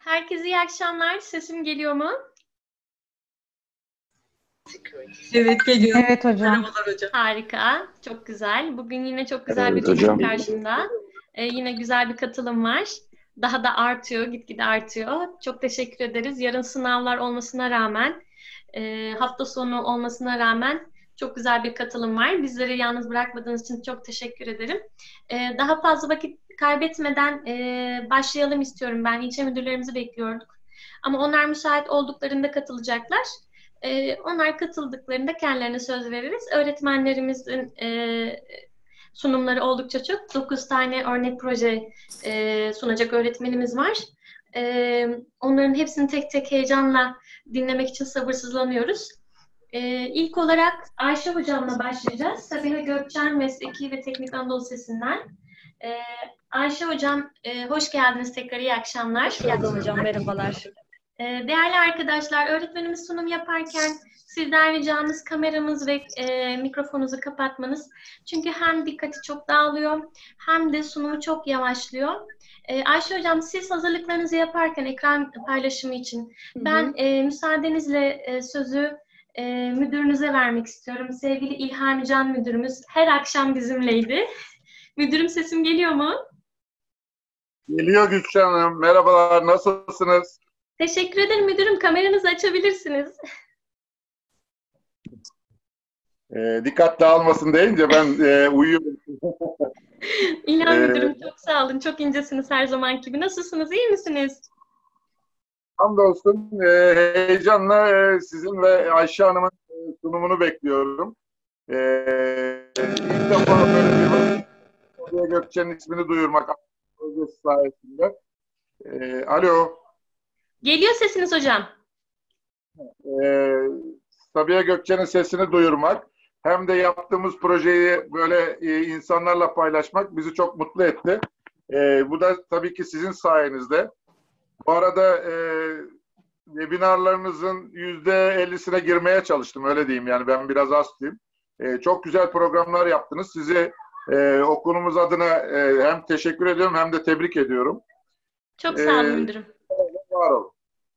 Herkese iyi akşamlar. Sesim geliyor mu? Evet geliyor. Evet hocam. Merhabalar hocam. Harika. Çok güzel. Bugün yine çok güzel bir Evet hocam. konuk karşımda. Yine güzel bir katılım var. Daha da artıyor, gitgide artıyor. Çok teşekkür ederiz. Yarın sınavlar olmasına rağmen, hafta sonu olmasına rağmen çok güzel bir katılım var. Bizleri yalnız bırakmadığınız için çok teşekkür ederim. Daha fazla vakit kaybetmeden başlayalım istiyorum. Ben ilçe müdürlerimizi bekliyorduk. Ama onlar müsait olduklarında katılacaklar. Onlar katıldıklarında kendilerine söz veririz. Öğretmenlerimizin sunumları oldukça çok. 9 tane örnek proje sunacak öğretmenimiz var. Onların hepsini tek tek heyecanla dinlemek için sabırsızlanıyoruz. İlk olarak Ayşe Hocam'la başlayacağız. Sabiha Gökçen Mesleki ve Teknik Anadolu Sesi'nden. Ayşe Hocam, hoş geldiniz tekrar. İyi akşamlar. Hoş buldum hocam, merhabalar. Değerli arkadaşlar, öğretmenimiz sunum yaparken sizden ricamız kameramız ve mikrofonunuzu kapatmanız. Çünkü hem dikkati çok dağılıyor hem de sunumu çok yavaşlıyor. Ayşe Hocam, siz hazırlıklarınızı yaparken ekran paylaşımı için ben müsaadenizle sözü müdürünüze vermek istiyorum. Sevgili İlhami Can müdürümüz her akşam bizimleydi. Müdürüm, sesim geliyor mu? Geliyor Gülşen Hanım. Merhabalar, nasılsınız? Teşekkür ederim müdürüm. Kameranızı açabilirsiniz. Dikkat dağılmasın deyince ben uyuyorum. İlhan müdürüm, çok sağ olun. Çok incesiniz her zamanki gibi. Nasılsınız? İyi misiniz? Hamdolsun heyecanla sizin ve Ayşe Hanım'ın sunumunu bekliyorum. İlk defa böyle Sabiha Gökçen'in ismini duyurmak projesi sayesinde. Alo. Geliyor sesiniz hocam. Sabiha Gökçen'in sesini duyurmak hem de yaptığımız projeyi böyle insanlarla paylaşmak bizi çok mutlu etti. Bu da tabii ki sizin sayenizde. Bu arada webinarlarınızın %50'sine girmeye çalıştım, öyle diyeyim. Yani ben biraz hastayım. Çok güzel programlar yaptınız. Sizi okulumuz adına hem teşekkür ediyorum hem de tebrik ediyorum. Çok sağ olun müdürüm. Var olun.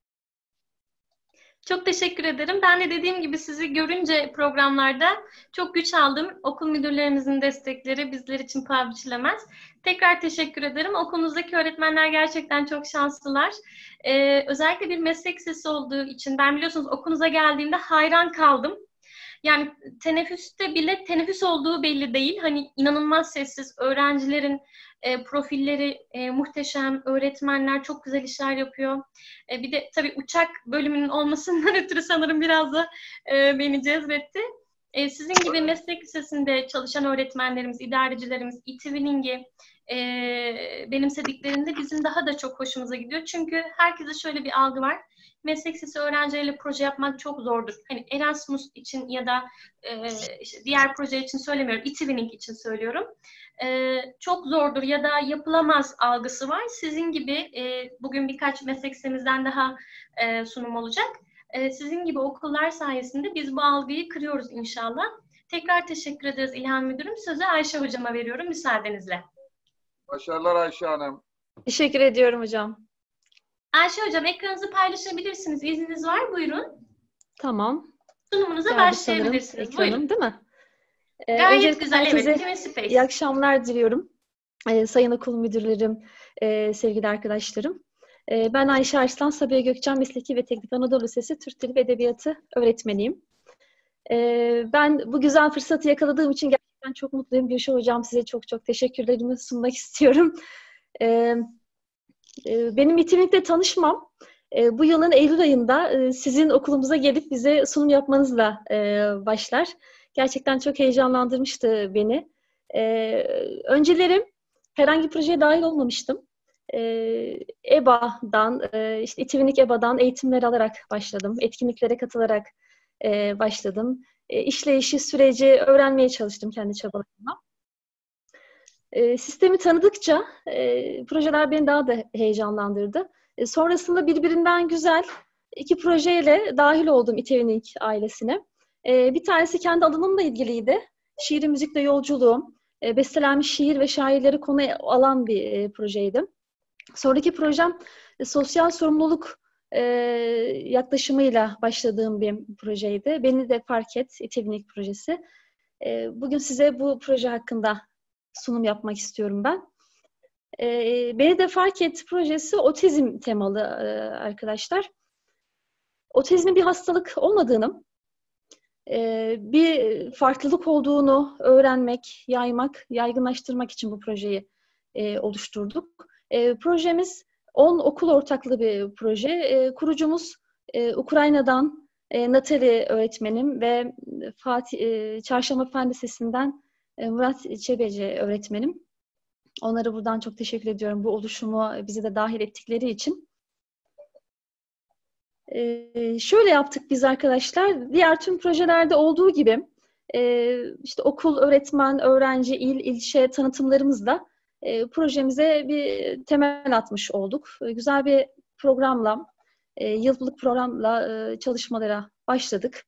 Çok teşekkür ederim. Ben de dediğim gibi sizi görünce programlarda çok güç aldım. Okul müdürlerimizin destekleri bizler için paha biçilemez. Tekrar teşekkür ederim. Okulunuzdaki öğretmenler gerçekten çok şanslılar. Özellikle bir meslek sesi olduğu için ben biliyorsunuz okulunuza geldiğimde hayran kaldım. Yani teneffüste bile teneffüs olduğu belli değil. Hani inanılmaz sessiz, öğrencilerin profilleri muhteşem, öğretmenler çok güzel işler yapıyor. Bir de tabii uçak bölümünün olmasından ötürü sanırım biraz da beni cezbetti. Sizin gibi meslek lisesinde çalışan öğretmenlerimiz, idarecilerimiz, e-twining'i benimsediklerinde bizim daha da çok hoşumuza gidiyor. Çünkü herkese şöyle bir algı var. Meslek lisesi öğrencileriyle proje yapmak çok zordur. Hani Erasmus için ya da işte diğer proje için söylemiyorum, e-twinning için söylüyorum. Çok zordur ya da yapılamaz algısı var. Sizin gibi bugün birkaç meslek lisemizden daha sunum olacak. Sizin gibi okullar sayesinde biz bu algıyı kırıyoruz inşallah. Tekrar teşekkür ederiz İlhan Müdürüm. Sözü Ayşe Hocama veriyorum müsaadenizle. Başarılar Ayşe Hanım. Teşekkür ediyorum hocam. Ayşe Hocam, ekranınızı paylaşabilirsiniz. İzniniz var, buyurun. Tamam. Sunumunuza Geldi başlayabilirsiniz. ekranım, Buyurun. değil mi? Gayet güzel, evet. Herkese Twin Space. İyi akşamlar diliyorum. Sayın okul müdürlerim, sevgili arkadaşlarım. Ben Ayşe Arslan, Sabiha Gökçen Mesleki ve Teknik Anadolu Lisesi Türk Dili ve Edebiyatı öğretmeniyim. Ben bu güzel fırsatı yakaladığım için gerçekten çok mutluyum. Gülşah Hocam, size çok çok teşekkürlerimi sunmak istiyorum. Benim e-twining'le tanışmam bu yılın Eylül ayında sizin okulumuza gelip bize sunum yapmanızla başlar. Gerçekten çok heyecanlandırmıştı beni. Öncelerim herhangi bir projeye dahil olmamıştım. EBA'dan, işte e-twinning EBA'dan eğitimler alarak başladım. Etkinliklere katılarak başladım. İşleyişi, süreci öğrenmeye çalıştım kendi çabalarımla. Sistemi tanıdıkça projeler beni daha da heyecanlandırdı. Sonrasında birbirinden güzel iki projeyle dahil oldum e-twinning ailesine. Bir tanesi kendi alanımla ilgiliydi. Şiir müzikle yolculuğum. Bestelenmiş şiir ve şairleri konu alan bir projeydi. Sonraki projem sosyal sorumluluk yaklaşımıyla başladığım bir projeydi. Beni de Fark Et, İTÜBİNİK projesi. Bugün size bu proje hakkında sunum yapmak istiyorum ben. Beni de Fark Et projesi otizm temalı arkadaşlar. Otizmin bir hastalık olmadığını, bir farklılık olduğunu öğrenmek, yaymak, yaygınlaştırmak için bu projeyi oluşturduk. Projemiz 10 okul ortaklı bir proje. Kurucumuz Ukrayna'dan Natali öğretmenim ve Çarşamba Fen Lisesi'nden Murat Çebeci öğretmenim. Onlara buradan çok teşekkür ediyorum bu oluşumu bizi de dahil ettikleri için. Şöyle yaptık biz arkadaşlar. Diğer tüm projelerde olduğu gibi işte okul, öğretmen, öğrenci, ilçe tanıtımlarımızla projemize bir temel atmış olduk. Güzel bir programla, yıllık programla çalışmalara başladık.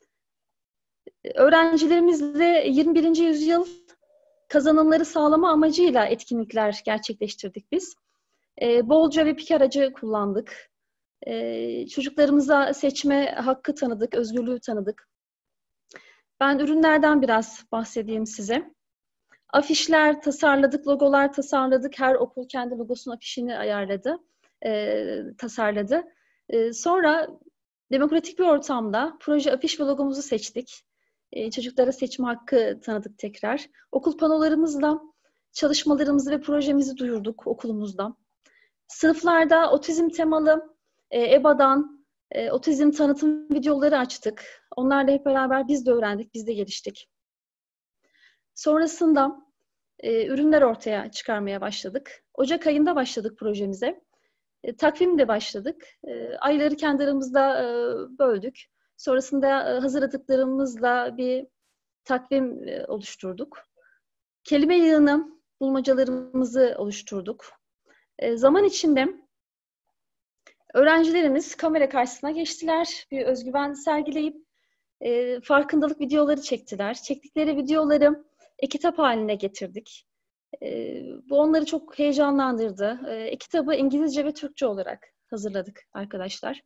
Öğrencilerimizle 21. yüzyıl kazanımları sağlama amacıyla etkinlikler gerçekleştirdik biz. Bolca web aracı kullandık. Çocuklarımıza seçme hakkı tanıdık, özgürlüğü tanıdık. Ben ürünlerden biraz bahsedeyim size. Afişler tasarladık, logolar tasarladık. Her okul kendi logosunun afişini ayarladı, tasarladı. Sonra demokratik bir ortamda proje afiş ve logomuzu seçtik. Çocuklara seçme hakkı tanıdık tekrar. Okul panolarımızla çalışmalarımızı ve projemizi duyurduk okulumuzda. Sınıflarda otizm temalı EBA'dan otizm tanıtım videoları açtık. Onlarla hep beraber biz de öğrendik, biz de geliştik. Sonrasında ürünler ortaya çıkarmaya başladık. Ocak ayında başladık projemize. Takvimle başladık. Ayları kendi aramızda böldük. Sonrasında hazırladıklarımızla bir takvim oluşturduk. Kelime yığını bulmacalarımızı oluşturduk. Zaman içinde öğrencilerimiz kamera karşısına geçtiler. Bir özgüven sergileyip farkındalık videoları çektiler. Çektikleri videoları e-kitap haline getirdik. Bu onları çok heyecanlandırdı. E-kitabı İngilizce ve Türkçe olarak hazırladık arkadaşlar.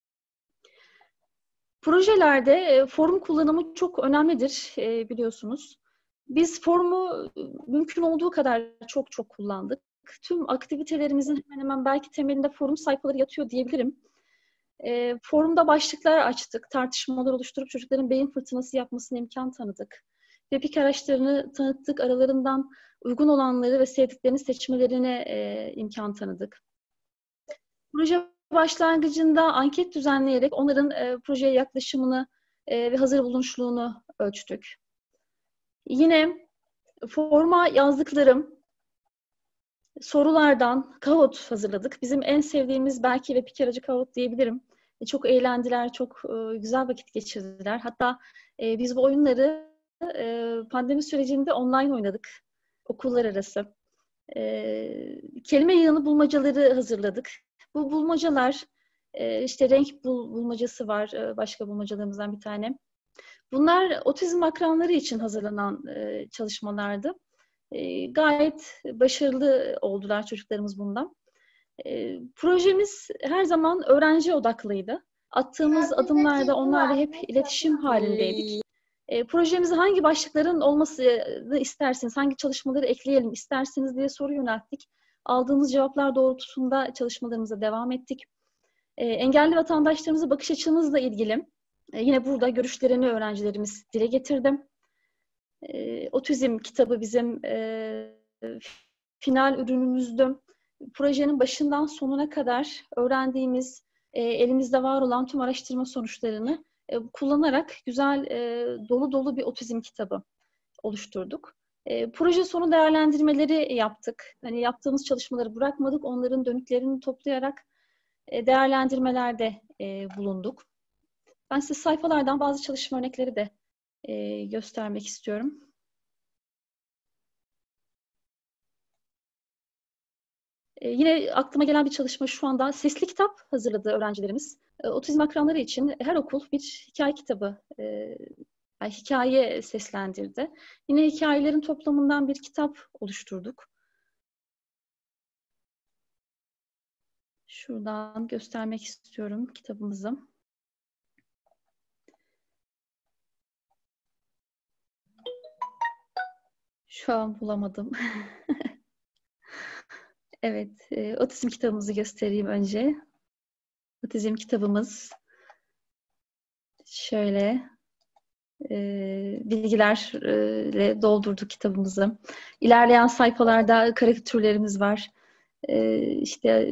Projelerde forum kullanımı çok önemlidir biliyorsunuz. Biz forumu mümkün olduğu kadar çok kullandık. Tüm aktivitelerimizin hemen hemen belki temelinde forum sayfaları yatıyor diyebilirim. Forumda başlıklar açtık, tartışmalar oluşturup çocukların beyin fırtınası yapmasına imkan tanıdık. Webik araçlarını tanıttık, aralarından uygun olanları ve sevdiklerini seçmelerine imkan tanıdık. Proje başlangıcında anket düzenleyerek onların projeye yaklaşımını ve hazır bulunuşluğunu ölçtük. Yine forma yazdıklarım sorulardan Kahoot hazırladık. Bizim en sevdiğimiz belki web aracı Kahoot diyebilirim. Çok eğlendiler, çok güzel vakit geçirdiler. Hatta biz bu oyunları pandemi sürecinde online oynadık. Okullar arası. Kelime yığını bulmacaları hazırladık. Bu bulmacalar, işte renk bulmacası var, başka bulmacalarımızdan bir tane. Bunlar otizm akranları için hazırlanan çalışmalardı. Gayet başarılı oldular çocuklarımız bundan. Projemiz her zaman öğrenci odaklıydı. Attığımız adımlarda onlarla hep iletişim halindeydik. Projemize hangi başlıkların olmasını isterseniz, hangi çalışmaları ekleyelim isterseniz diye soru yönelttik. Aldığımız cevaplar doğrultusunda çalışmalarımıza devam ettik. Engelli vatandaşlarımıza bakış açımızla ilgili yine burada görüşlerini öğrencilerimiz dile getirdi. Otizm kitabı bizim final ürünümüzdü. Projenin başından sonuna kadar öğrendiğimiz, elimizde var olan tüm araştırma sonuçlarını kullanarak güzel, dolu bir otizm kitabı oluşturduk. Proje sonu değerlendirmeleri yaptık. Hani yaptığımız çalışmaları bırakmadık. Onların dönüklerini toplayarak değerlendirmelerde bulunduk. Ben size sayfalardan bazı çalışma örnekleri de göstermek istiyorum. Yine aklıma gelen bir çalışma şu anda sesli kitap hazırladı öğrencilerimiz. Otizm akranları için her okul bir hikaye kitabı, hikaye seslendirdi. Yine hikayelerin toplamından bir kitap oluşturduk. Şuradan göstermek istiyorum kitabımızı. Şu an bulamadım. Evet, otizm kitabımızı göstereyim önce. Otizm kitabımız şöyle bilgilerle doldurduk kitabımızı. İlerleyen sayfalarda karikatürlerimiz var. İşte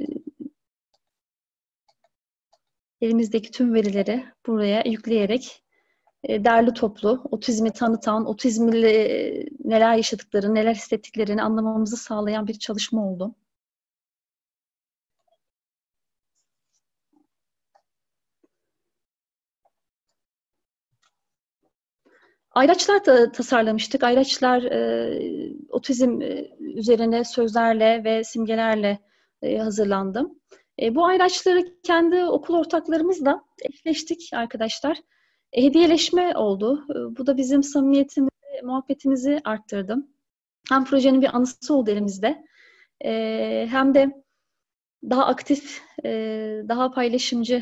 elimizdeki tüm verileri buraya yükleyerek derli toplu otizmi tanıtan, otizmle neler yaşadıklarını, neler hissettiklerini anlamamızı sağlayan bir çalışma oldu. Ayraçlar da tasarlamıştık. Ayraçlar otizm üzerine sözlerle ve simgelerle hazırlandı. Bu ayraçları kendi okul ortaklarımızla eşleştik arkadaşlar. Hediyeleşme oldu. Bu da bizim samimiyetimizi, muhabbetimizi arttırdı. Hem projenin bir anısı oldu elimizde. Hem de daha aktif, daha paylaşımcı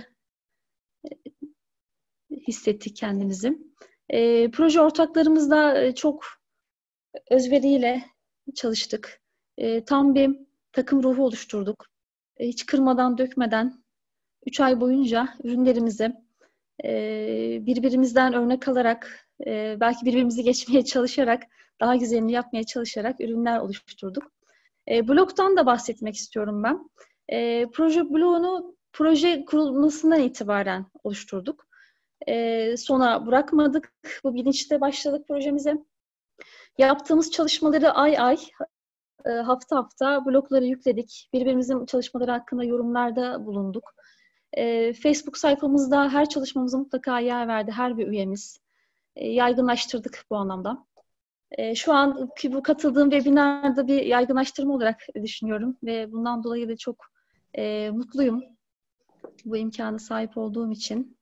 hissettik kendimizi. Proje ortaklarımızla çok özveriyle çalıştık. Tam bir takım ruhu oluşturduk. Hiç kırmadan, dökmeden 3 ay boyunca ürünlerimizi birbirimizden örnek alarak, belki birbirimizi geçmeye çalışarak, daha güzelini yapmaya çalışarak ürünler oluşturduk. Blog'dan da bahsetmek istiyorum ben. Proje blogunu proje kurulmasından itibaren oluşturduk. Sona bırakmadık. Bu bilinçle başladık projemize. Yaptığımız çalışmaları ay ay, hafta hafta bloglara yükledik. Birbirimizin çalışmaları hakkında yorumlarda bulunduk. Facebook sayfamızda her çalışmamıza mutlaka yer verdi her bir üyemiz. Yaygınlaştırdık bu anlamda. Şu an bu katıldığım webinarda bir yaygınlaştırma olarak düşünüyorum ve bundan dolayı da çok mutluyum bu imkana sahip olduğum için.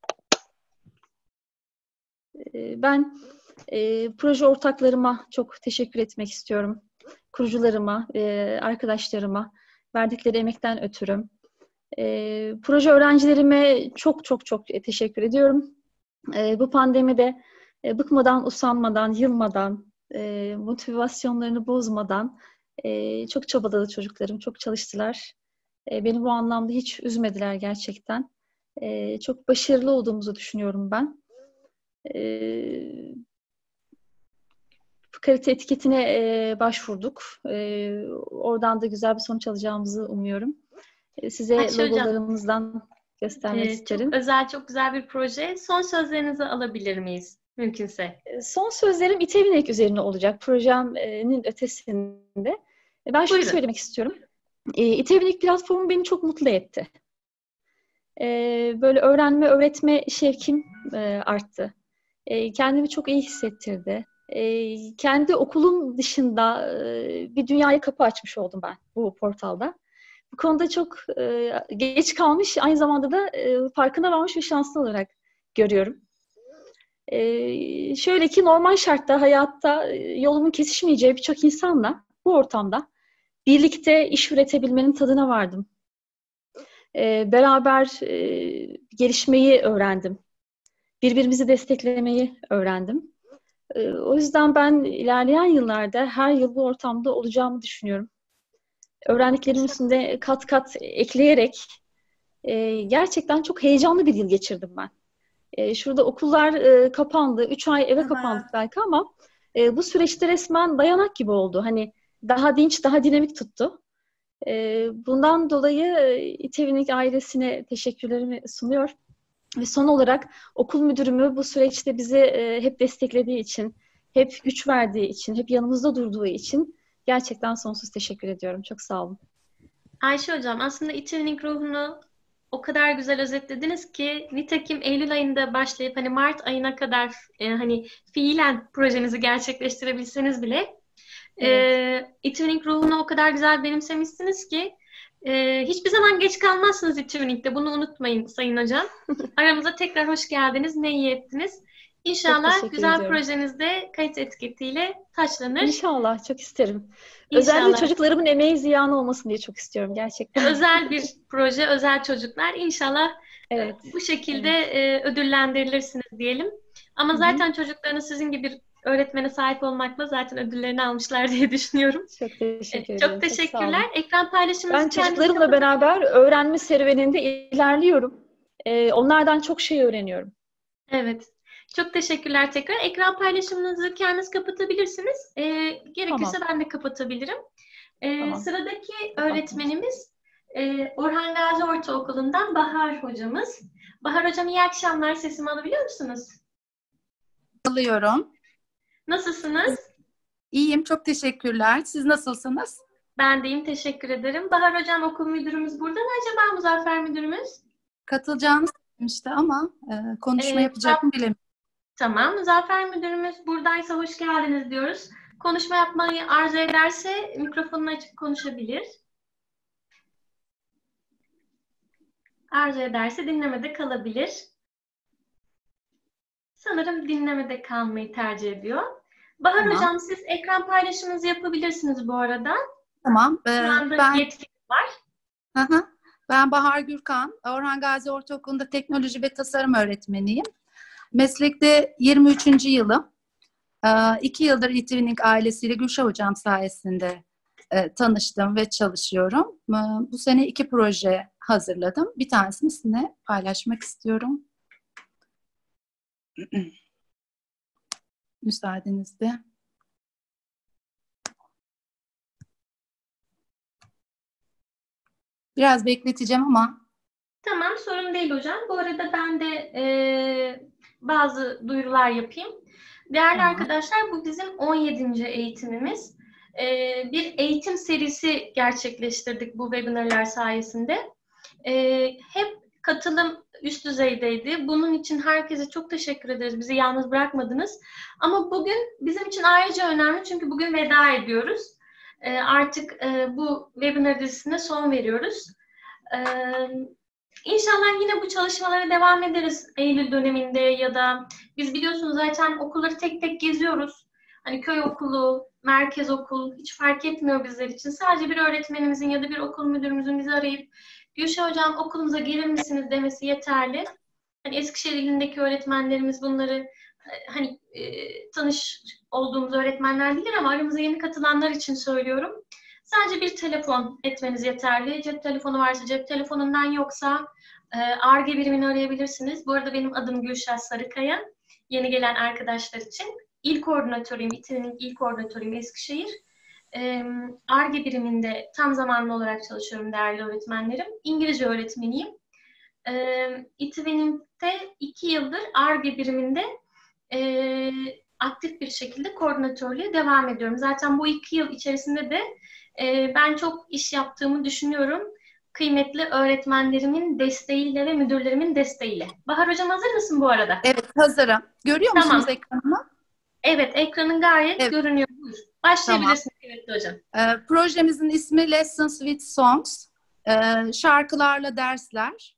Ben proje ortaklarıma çok teşekkür etmek istiyorum. Kurucularıma, arkadaşlarıma verdikleri emekten ötürü. Proje öğrencilerime çok teşekkür ediyorum. Bu pandemide bıkmadan, usanmadan, yılmadan, motivasyonlarını bozmadan çok çabaladı çocuklarım, çok çalıştılar. Beni bu anlamda hiç üzmediler gerçekten. Çok başarılı olduğumuzu düşünüyorum ben. Kalite etiketine başvurduk. Oradan da güzel bir sonuç alacağımızı umuyorum. Size logolarımızdan göstermek isterim. Çok özel, çok güzel bir proje. Son sözlerinizi alabilir miyiz? Mümkünse. Son sözlerim İTEVİNEK üzerine olacak. Projemin ötesinde. Ben şunu söylemek istiyorum. İTEVİNEK platformu beni çok mutlu etti. Böyle öğrenme, öğretme şevkim arttı. Kendimi çok iyi hissettirdi. Kendi okulum dışında bir dünyaya kapı açmış oldum ben bu portalda. Bu konuda çok geç kalmış, aynı zamanda da farkına varmış ve şanslı olarak görüyorum. Şöyle ki normal şartta, hayatta yolumun kesişmeyeceği birçok insanla bu ortamda birlikte iş üretebilmenin tadına vardım. Beraber gelişmeyi öğrendim. Birbirimizi desteklemeyi öğrendim. O yüzden ben ilerleyen yıllarda her yıl bu ortamda olacağımı düşünüyorum. Öğrendiklerimin üstünde kat kat ekleyerek gerçekten çok heyecanlı bir yıl geçirdim ben. Şurada okullar kapandı. 3 ay eve kapandık belki ama bu süreçte resmen dayanak gibi oldu. Hani daha dinç, daha dinamik tuttu. Bundan dolayı İTEVİNEK ailesine teşekkürlerimi sunuyor. Ve son olarak okul müdürümü bu süreçte bizi hep desteklediği için, hep güç verdiği için, hep yanımızda durduğu için gerçekten sonsuz teşekkür ediyorum. Çok sağ olun. Ayşe Hocam, aslında İTEVİNEK ruhunu o kadar güzel özetlediniz ki nitekim Eylül ayında başlayıp hani Mart ayına kadar hani fiilen projenizi gerçekleştirebilseniz bile İTEVİNEK ruhunu o kadar güzel benimsemişsiniz ki hiçbir zaman geç kalmazsınız İTÜNİK'te. Bunu unutmayın Sayın Hocam. Aramıza tekrar hoş geldiniz. Ne iyi ettiniz. İnşallah güzel projenizde kayıt etiketiyle taçlanır. İnşallah, çok isterim. İnşallah. Özellikle çocuklarımın emeği ziyan olmasın diye çok istiyorum gerçekten. Özel bir proje, özel çocuklar. İnşallah bu şekilde ödüllendirilirsiniz diyelim. Ama zaten çocuklarınız sizin gibi bir öğretmene sahip olmakla zaten ödüllerini almışlar diye düşünüyorum. Çok teşekkür ederim. Çok teşekkürler. Ekran paylaşımınızı ben çocuklarımla beraber öğrenme serüveninde ilerliyorum. Onlardan çok şey öğreniyorum. Evet. Çok teşekkürler tekrar. Ekran paylaşımınızı kendiniz kapatabilirsiniz. Gerekirse ben de kapatabilirim. Sıradaki öğretmenimiz Orhan Gazi Ortaokulu'ndan Bahar hocamız. Bahar hocam iyi akşamlar. Sesimi alabiliyor musunuz? Alıyorum. Nasılsınız? İyiyim, çok teşekkürler. Siz nasılsınız? Ben de iyiyim, teşekkür ederim. Bahar hocam okul müdürümüz burada mı acaba, Muzaffer müdürümüz? Katılacağını söylemişti ama konuşma yapacak mı bilemiyorum. Tamam, Muzaffer müdürümüz buradaysa hoş geldiniz diyoruz. Konuşma yapmayı arzu ederse mikrofonunu açıp konuşabilir. Arzu ederse dinlemede kalabilir. Sanırım dinlemede kalmayı tercih ediyor. Bahar hocam siz ekran paylaşımınızı yapabilirsiniz bu arada. Tamam. Ben yetkiniz var. Ben Bahar Gürkan, Orhan Gazi Ortaokulu'nda teknoloji ve tasarım öğretmeniyim. Meslekte 23. yılım. 2 yıldır eTwinning ailesiyle Gülşah hocam sayesinde tanıştım ve çalışıyorum. Bu sene 2 proje hazırladım. Bir tanesini sizinle paylaşmak istiyorum. Müsaadenizle. Biraz bekleteceğim ama. Tamam, sorun değil hocam. Bu arada ben de bazı duyurular yapayım. Değerli arkadaşlar, bu bizim 17. eğitimimiz. Bir eğitim serisi gerçekleştirdik bu webinarlar sayesinde. Hep katılım üst düzeydeydi. Bunun için herkese çok teşekkür ederiz. Bizi yalnız bırakmadınız. Ama bugün bizim için ayrıca önemli çünkü bugün veda ediyoruz. Artık bu webinar dizisine son veriyoruz. İnşallah yine bu çalışmalara devam ederiz Eylül döneminde ya da biz biliyorsunuz zaten okulları tek tek geziyoruz. Hani köy okulu, merkez okul hiç fark etmiyor bizler için. Sadece bir öğretmenimizin ya da bir okul müdürümüzün bizi arayıp Gülşah hocam okulumuza gelir misiniz demesi yeterli. Hani Eskişehir ilindeki öğretmenlerimiz bunları tanış olduğumuz öğretmenler bilir ama aramıza yeni katılanlar için söylüyorum. Sadece bir telefon etmeniz yeterli. Cep telefonu varsa cep telefonundan yoksa Ar-Ge birimini arayabilirsiniz. Bu arada benim adım Gülşah Sarıkaya. Yeni gelen arkadaşlar için İl koordinatörüyüm, eTwinning il koordinatörüyüm Eskişehir. Ar-Ge biriminde tam zamanlı olarak çalışıyorum değerli öğretmenlerim. İngilizce öğretmeniyim. eTwinning'de 2 yıldır Ar-Ge biriminde aktif bir şekilde koordinatörlüğe devam ediyorum. Zaten bu 2 yıl içerisinde de ben çok iş yaptığımı düşünüyorum. Kıymetli öğretmenlerimin desteğiyle ve müdürlerimin desteğiyle. Bahar hocam hazır mısın bu arada? Evet, hazırım. Görüyor musunuz ekranımı? Evet, ekranın gayet görünüyor. Başlayabilirsiniz kıymetli hocam. Projemizin ismi Lessons with Songs. Şarkılarla dersler.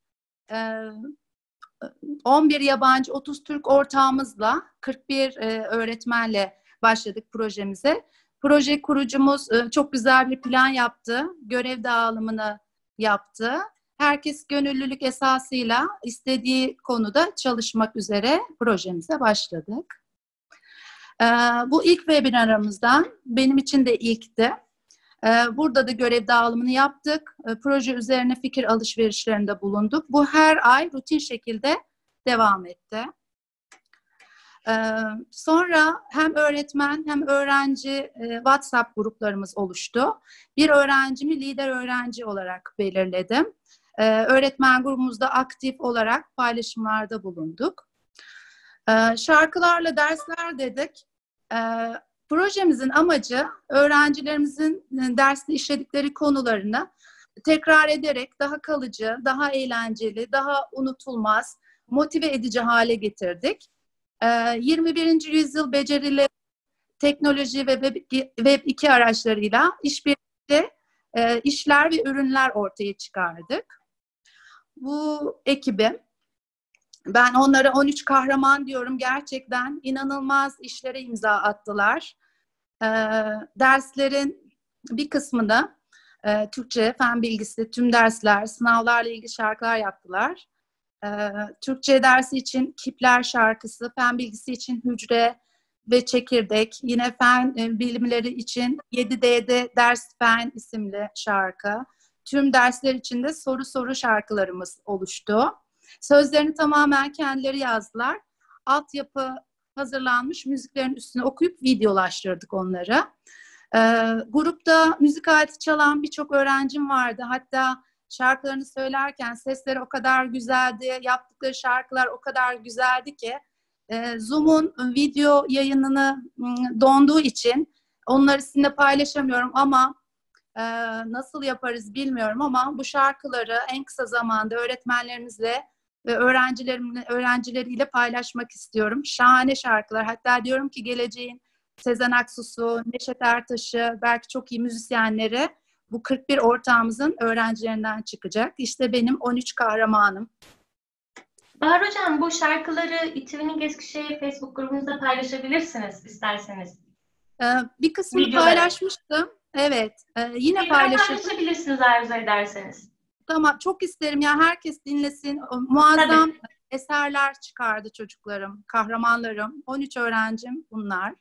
11 yabancı, 30 Türk ortağımızla 41 öğretmenle başladık projemize. Proje kurucumuz çok güzel bir plan yaptı. Görev dağılımını yaptı. Herkes gönüllülük esasıyla istediği konuda çalışmak üzere projemize başladık. Bu ilk webinarımızdan benim için de ilkti. Burada da görev dağılımını yaptık. Proje üzerine fikir alışverişlerinde bulunduk. Bu her ay rutin şekilde devam etti. Sonra hem öğretmen hem öğrenci WhatsApp gruplarımız oluştu. Bir öğrencimi lider öğrenci olarak belirledim. Öğretmen grubumuzda aktif olarak paylaşımlarda bulunduk. Şarkılarla dersler dedik. Projemizin amacı öğrencilerimizin derste işledikleri konularını tekrar ederek daha kalıcı, daha eğlenceli, daha unutulmaz, motive edici hale getirdik. 21. yüzyıl becerileri, teknoloji ve Web 2 araçlarıyla işbirlikte işler ve ürünler ortaya çıkardık. Bu ekibi Ben onlara 13 kahraman diyorum. Gerçekten inanılmaz işlere imza attılar. Derslerin bir kısmını Türkçe, fen bilgisi, tüm dersler, sınavlarla ilgili şarkılar yaptılar. Türkçe dersi için Kipler şarkısı, fen bilgisi için Hücre ve Çekirdek, yine fen bilimleri için 7D'de Ders Fen isimli şarkı. Tüm dersler için de soru şarkılarımız oluştu. Sözlerini tamamen kendileri yazdılar. Altyapı hazırlanmış, müziklerin üstüne okuyup videolaştırdık onları. Grupta müzik aleti çalan birçok öğrencim vardı. Hatta şarkılarını söylerken sesleri o kadar güzeldi, yaptıkları şarkılar o kadar güzeldi ki Zoom'un video yayınını donduğu için onları sizinle paylaşamıyorum ama nasıl yaparız bilmiyorum ama bu şarkıları en kısa zamanda öğretmenlerimizle ve öğrencileriyle paylaşmak istiyorum. Şahane şarkılar. Hatta diyorum ki geleceğin Sezen Aksu'su, Neşet Ertaş'ı, belki çok iyi müzisyenleri bu 41 ortağımızın öğrencilerinden çıkacak. İşte benim 13 kahramanım. Bahar Hocam, bu şarkıları İTÜ'nün Eskişehir Facebook grubunuzda paylaşabilirsiniz isterseniz. Bir kısmını paylaşmıştım. Evet. Yine paylaşabilirsiniz arzu ederseniz. Tamam. Çok isterim ya, herkes dinlesin. Muazzam eserler çıkardı çocuklarım, kahramanlarım. 13 öğrencim bunlar.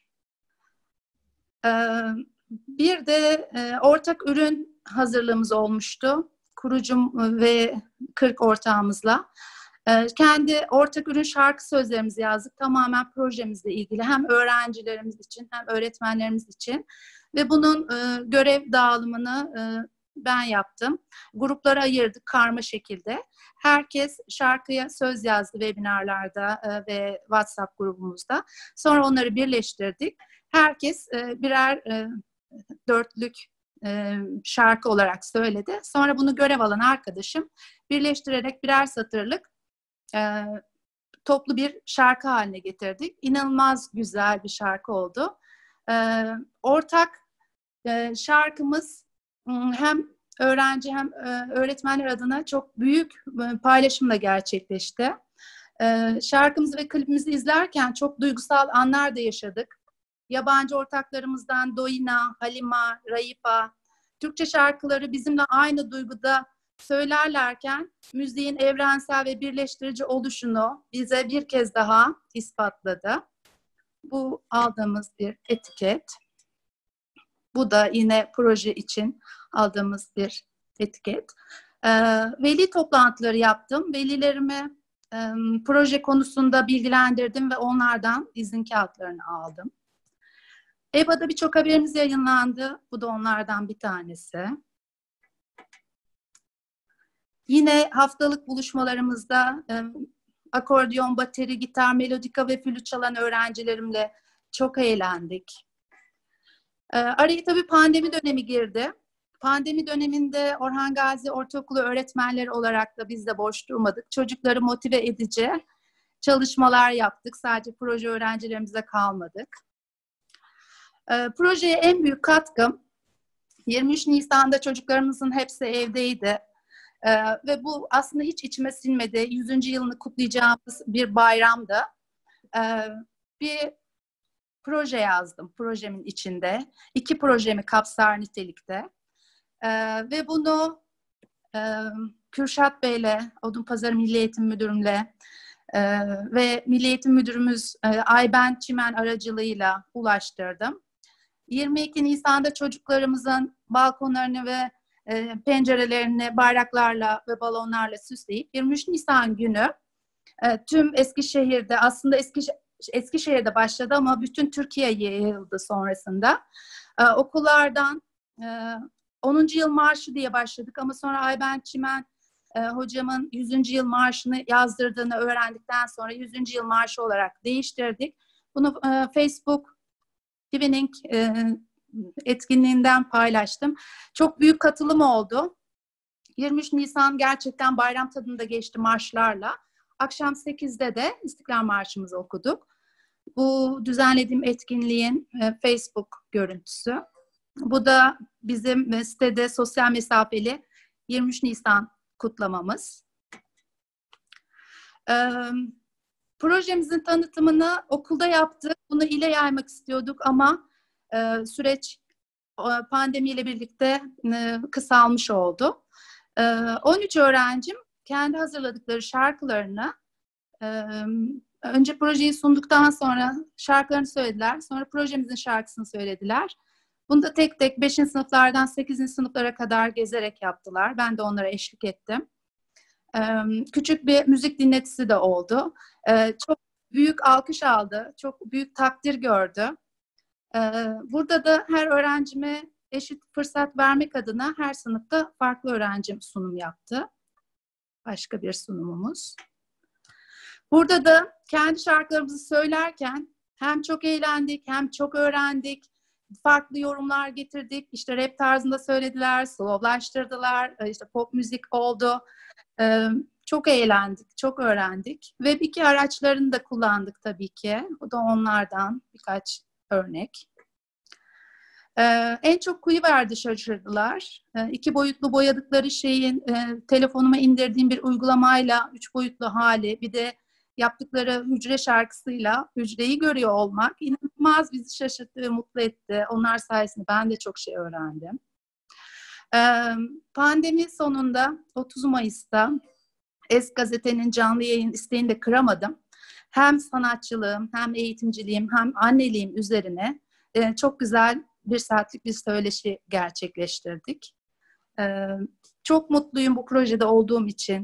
Bir de ortak ürün hazırlığımız olmuştu. Kurucum ve 40 ortağımızla. Kendi ortak ürün şarkı sözlerimizi yazdık. Tamamen projemizle ilgili. Hem öğrencilerimiz için hem öğretmenlerimiz için. Ve bunun görev dağılımını ben yaptım. Gruplara ayırdık karma şekilde. Herkes şarkıya söz yazdı webinarlarda ve WhatsApp grubumuzda. Sonra onları birleştirdik. Herkes birer dörtlük şarkı olarak söyledi. Sonra bunu görev alan arkadaşım birleştirerek birer satırlık toplu bir şarkı haline getirdik. İnanılmaz güzel bir şarkı oldu. Ortak şarkımız hem öğrenci hem öğretmenler adına çok büyük paylaşımla gerçekleşti. Şarkımızı ve klibimizi izlerken çok duygusal anlar da yaşadık. Yabancı ortaklarımızdan Doina, Halima, Raipa, Türkçe şarkıları bizimle aynı duyguda söylerlerken müziğin evrensel ve birleştirici oluşunu bize bir kez daha ispatladı. Bu aldığımız bir etiket. Bu da yine proje için aldığımız bir etiket. Veli toplantıları yaptım. Velilerimi proje konusunda bilgilendirdim ve onlardan izin kağıtlarını aldım. EBA'da birçok haberimiz yayınlandı. Bu da onlardan bir tanesi. Yine haftalık buluşmalarımızda akordeon, bateri, gitar, melodika ve flüt çalan öğrencilerimle çok eğlendik. Araya tabii pandemi dönemi girdi. Pandemi döneminde Orhan Gazi Ortaokulu öğretmenleri olarak da biz de boş durmadık. Çocukları motive edici çalışmalar yaptık. Sadece proje öğrencilerimize kalmadık. Projeye en büyük katkım 23 Nisan'da çocuklarımızın hepsi evdeydi. Ve bu aslında hiç içime sinmedi. 100. yılını kutlayacağımız bir bayramdı. Bir proje yazdım projemin içinde. 2 projemi kapsar nitelikte. Ve bunu Kürşat Bey'le, Odunpazarı Milli Eğitim Müdürümle ve Milli Eğitim Müdürümüz Ayben Çimen aracılığıyla ulaştırdım. 22 Nisan'da çocuklarımızın balkonlarını ve pencerelerini bayraklarla ve balonlarla süsleyip 23 Nisan günü tüm Eskişehir'de, aslında Eskişehir'de başladı ama bütün Türkiye'ye yayıldı sonrasında. Okullardan 10. yıl marşı diye başladık ama sonra Ayben Çimen hocamın 100. yıl marşını yazdırdığını öğrendikten sonra 100. yıl marşı olarak değiştirdik. Bunu Facebook Twinning etkinliğinden paylaştım. Çok büyük katılım oldu. 23 Nisan gerçekten bayram tadında geçti marşlarla. Akşam 8'de de İstiklal Marşımızı okuduk. Bu düzenlediğim etkinliğin Facebook görüntüsü. Bu da bizim sitede sosyal mesafeli 23 Nisan kutlamamız. Projemizin tanıtımını okulda yaptık. Bunu ile yaymak istiyorduk ama süreç pandemiyle birlikte kısalmış oldu. 13 öğrencim kendi hazırladıkları şarkılarını önce projeyi sunduktan sonra şarkılarını söylediler. Sonra projemizin şarkısını söylediler. Bunu da tek tek 5. sınıflardan 8. sınıflara kadar gezerek yaptılar. Ben de onlara eşlik ettim. Küçük bir müzik dinletisi de oldu. Çok büyük alkış aldı. Çok büyük takdir gördü. Burada da her öğrencime eşit fırsat vermek adına her sınıfta farklı öğrencim sunum yaptı. Başka bir sunumumuz. Burada da kendi şarkılarımızı söylerken hem çok eğlendik hem çok öğrendik. Farklı yorumlar getirdik. İşte rap tarzında söylediler, slowlaştırdılar, işte pop müzik oldu. Çok eğlendik, çok öğrendik. Web 2 araçlarını da kullandık tabii ki. O da onlardan birkaç örnek. En çok Quiver'de şaşırdılar. 2 boyutlu boyadıkları şeyin telefonuma indirdiğim bir uygulamayla 3 boyutlu hali, bir de yaptıkları hücre şarkısıyla hücreyi görüyor olmak inanılmaz bizi şaşırttı ve mutlu etti. Onlar sayesinde ben de çok şey öğrendim. Pandemi sonunda 30 Mayıs'ta Es Gazete'nin canlı yayın isteğini de kıramadım. Hem sanatçılığım, hem eğitimciliğim, hem anneliğim üzerine çok güzel 1 saatlik bir söyleşi gerçekleştirdik. Çok mutluyum bu projede olduğum için.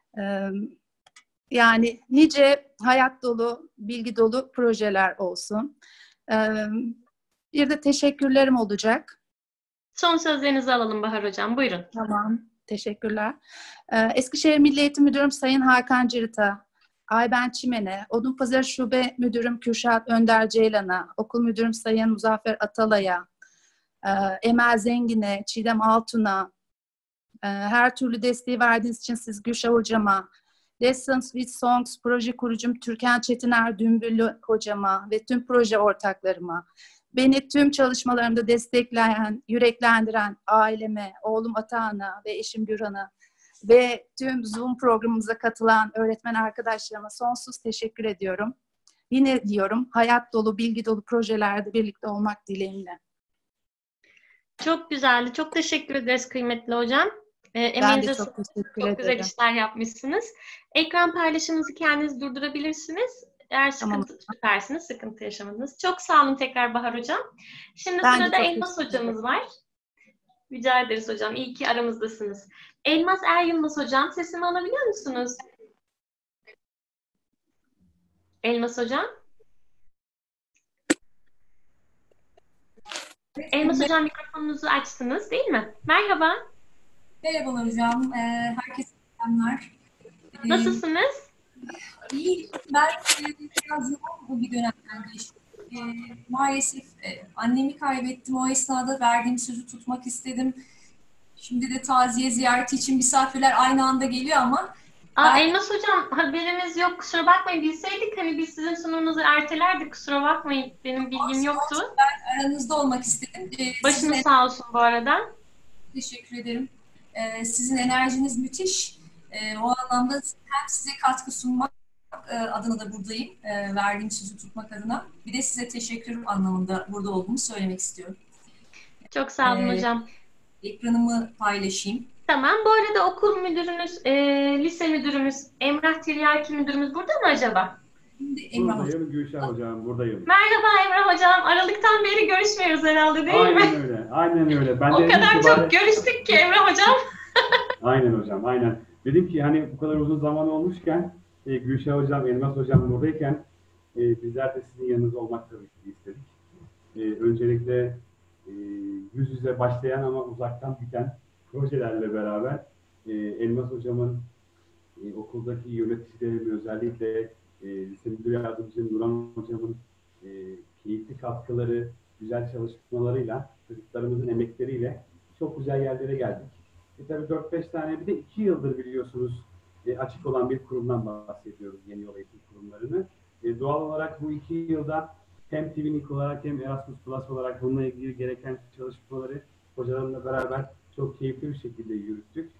Yani nice hayat dolu, bilgi dolu projeler olsun. Bir de teşekkürlerim olacak. Son sözlerinizi alalım Bahar Hocam. Buyurun. Tamam, teşekkürler. Eskişehir Milli Eğitim Müdürüm Sayın Hakan Cirit'a, Ayben Çimen'e, Odunpazarı Şube Müdürüm Kürşat Önder Ceylan'a, Okul Müdürüm Sayın Muzaffer Atalay'a, Emel Zengin'e, Çiğdem Altun'a, her türlü desteği verdiğiniz için siz Gülşah Hocama, Lessons with Songs proje kurucum Türkan Çetiner Dümbüllü hocama ve tüm proje ortaklarıma, beni tüm çalışmalarımda destekleyen, yüreklendiren aileme, oğlum Atahan'a ve eşim Gürhan'a ve tüm Zoom programımıza katılan öğretmen arkadaşlarıma sonsuz teşekkür ediyorum. Yine diyorum, hayat dolu, bilgi dolu projelerde birlikte olmak dileğiyle. Çok güzeldi. Çok teşekkür ederiz kıymetli hocam. Ben de çok teşekkür ederim. Çok güzel işler yapmışsınız. Ekran paylaşımınızı kendiniz durdurabilirsiniz. Eğer süpersiniz, sıkıntı yaşamadınız. Çok sağ olun tekrar Bahar Hocam. Şimdi sırada Elmas Hocamız var. Rica ederiz hocam. İyi ki aramızdasınız. Elmas Yılmaz Hocam, sesimi alabiliyor musunuz? Elmas Hocam. Elmas Hocam mikrofonunuzu açtınız değil mi? Merhaba. Merhabalar hocam. Herkese selamlar. Nasılsınız? İyi. Ben biraz yoğun bir dönemden geçtim. Maalesef annemi kaybettim. O esnada verdiğim sözü tutmak istedim. Şimdi de taziye ziyareti için misafirler aynı anda geliyor ama... Elmas Hocam haberimiz yok. Kusura bakmayın. Bilseydik hani biz sizin sunumunuzu ertelerdik. Kusura bakmayın. Benim bilgim yoktu. Ben aranızda olmak istedim. Başınız sağ olsun bu arada. Teşekkür ederim. Sizin enerjiniz müthiş. O anlamda hem size katkı sunmak adına da buradayım. Verdiğim sözü tutmak adına. Bir de size teşekkür anlamında burada olduğumu söylemek istiyorum. Çok sağ olun hocam. Ekranımı paylaşayım. Tamam. Bu arada okul müdürünüz, lise müdürümüz, Emrah Tiryaki müdürümüz burada mı acaba? Şimdi Emrah Hocam. Buradayım Gülşah Hocam, buradayım. Merhaba Emrah Hocam. Aralıktan beri görüşmüyoruz herhalde değil mi? Aynen öyle, aynen öyle. Ben o kadar çok görüştük ki Emrah Hocam. Aynen hocam, aynen. Dedim ki hani bu kadar uzun zaman olmuşken Gülşah Hocam, Elmas Hocam buradayken bizler de sizin yanınızda olmak tabii ki istedik. Öncelikle yüz yüze başlayan ama uzaktan biten projelerle beraber Elmas Hocam'ın okuldaki yöneticilerin özellikle lise müdür yardımcım Nurhan Hocam'ın keyifli katkıları, güzel çalışmalarıyla, çocuklarımızın emekleriyle çok güzel yerlere geldik. Tabii 4-5 tane bir de 2 yıldır biliyorsunuz açık olan bir kurumdan bahsediyoruz, Yeni Yol Eğitim Kurumlarını. Doğal olarak bu 2 yılda hem TVNIK olarak hem Erasmus Plus olarak bununla ilgili gereken çalışmaları hocalarımla beraber çok keyifli bir şekilde yürüttük.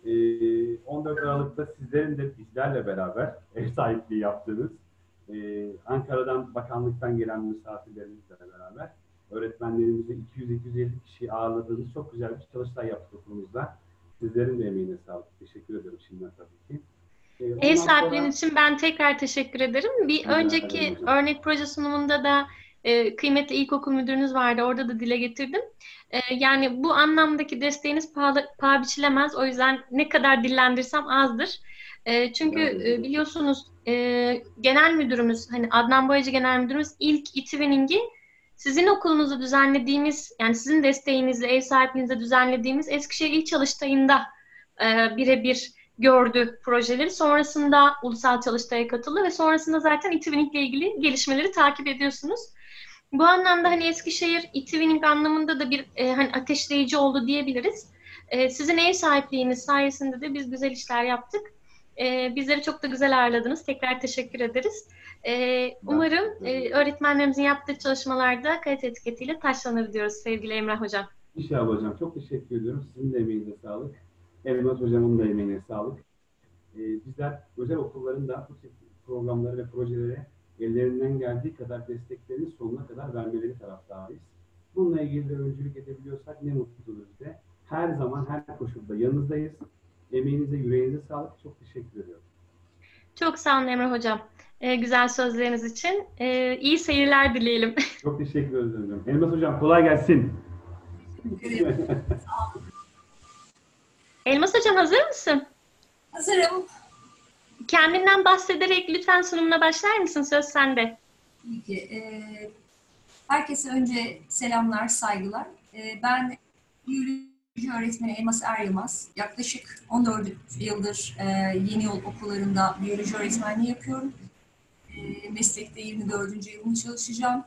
14 Aralık'ta sizlerin de bizlerle beraber ev sahipliği yaptığınız, Ankara'dan, bakanlıktan gelen misafirlerimizle beraber öğretmenlerimizi 200-250 kişi ağırladığınız çok güzel bir çalıştay yaptık okulumuzda. Sizlerin de emeğine sağlık. Teşekkür ederim şimdiden tabii ki. Ev sahipliğin için ben tekrar teşekkür ederim. Bir önceki örnek proje sunumunda da kıymetli ilkokul müdürünüz vardı. Orada da dile getirdim. Yani bu anlamdaki desteğiniz paha biçilemez. O yüzden ne kadar dillendirsem azdır. Çünkü biliyorsunuz genel müdürümüz, hani Adnan Boyacı genel müdürümüz ilk e-Twinning'i sizin okulunuzda düzenlediğimiz, yani sizin desteğinizle, ev sahipliğinizle düzenlediğimiz Eskişehir İl Çalıştayı'nda birebir gördü projeleri. Sonrasında ulusal çalıştaya katıldı ve sonrasında zaten e-Twinning ile ilgili gelişmeleri takip ediyorsunuz. Bu anlamda hani Eskişehir e-Twinning anlamında da bir hani ateşleyici oldu diyebiliriz. Sizin ev sahipliğiniz sayesinde de biz güzel işler yaptık. Bizleri çok da güzel ağırladınız. Tekrar teşekkür ederiz. Umarım öğretmenlerimizin yaptığı çalışmalarda kalite etiketiyle taşlanır diyoruz sevgili Emrah Hocam. İnşallah hocam. Çok teşekkür ediyorum. Sizin de emeğinize sağlık. Elmas Hocam'ın da emeğine sağlık. Bizler özel okulların da bu tip programları ve projelere ellerinden geldiği kadar desteklerini sonuna kadar vermeleri taraftarıyız. Bununla ilgili de öncülük edebiliyorsak ne mutlu bize. Her zaman, her koşulda yanınızdayız. Emeğinize, yüreğinize sağlık. Çok teşekkür ediyorum. Çok sağ olun Emrah Hocam. Güzel sözleriniz için. İyi seyirler dileyelim. Çok teşekkür ederim. Elmas Hocam kolay gelsin. Elmas Hocam hazır mısın? Hazırım. Kendinden bahsederek lütfen sunumuna başlar mısın? Söz sende. Peki. Herkese önce selamlar, saygılar. Ben biyoloji öğretmeni Elmas Er Yılmaz. Yaklaşık 14 yıldır Yeni Yol okullarında biyoloji öğretmenliği yapıyorum. Meslekte 24. yılını çalışacağım.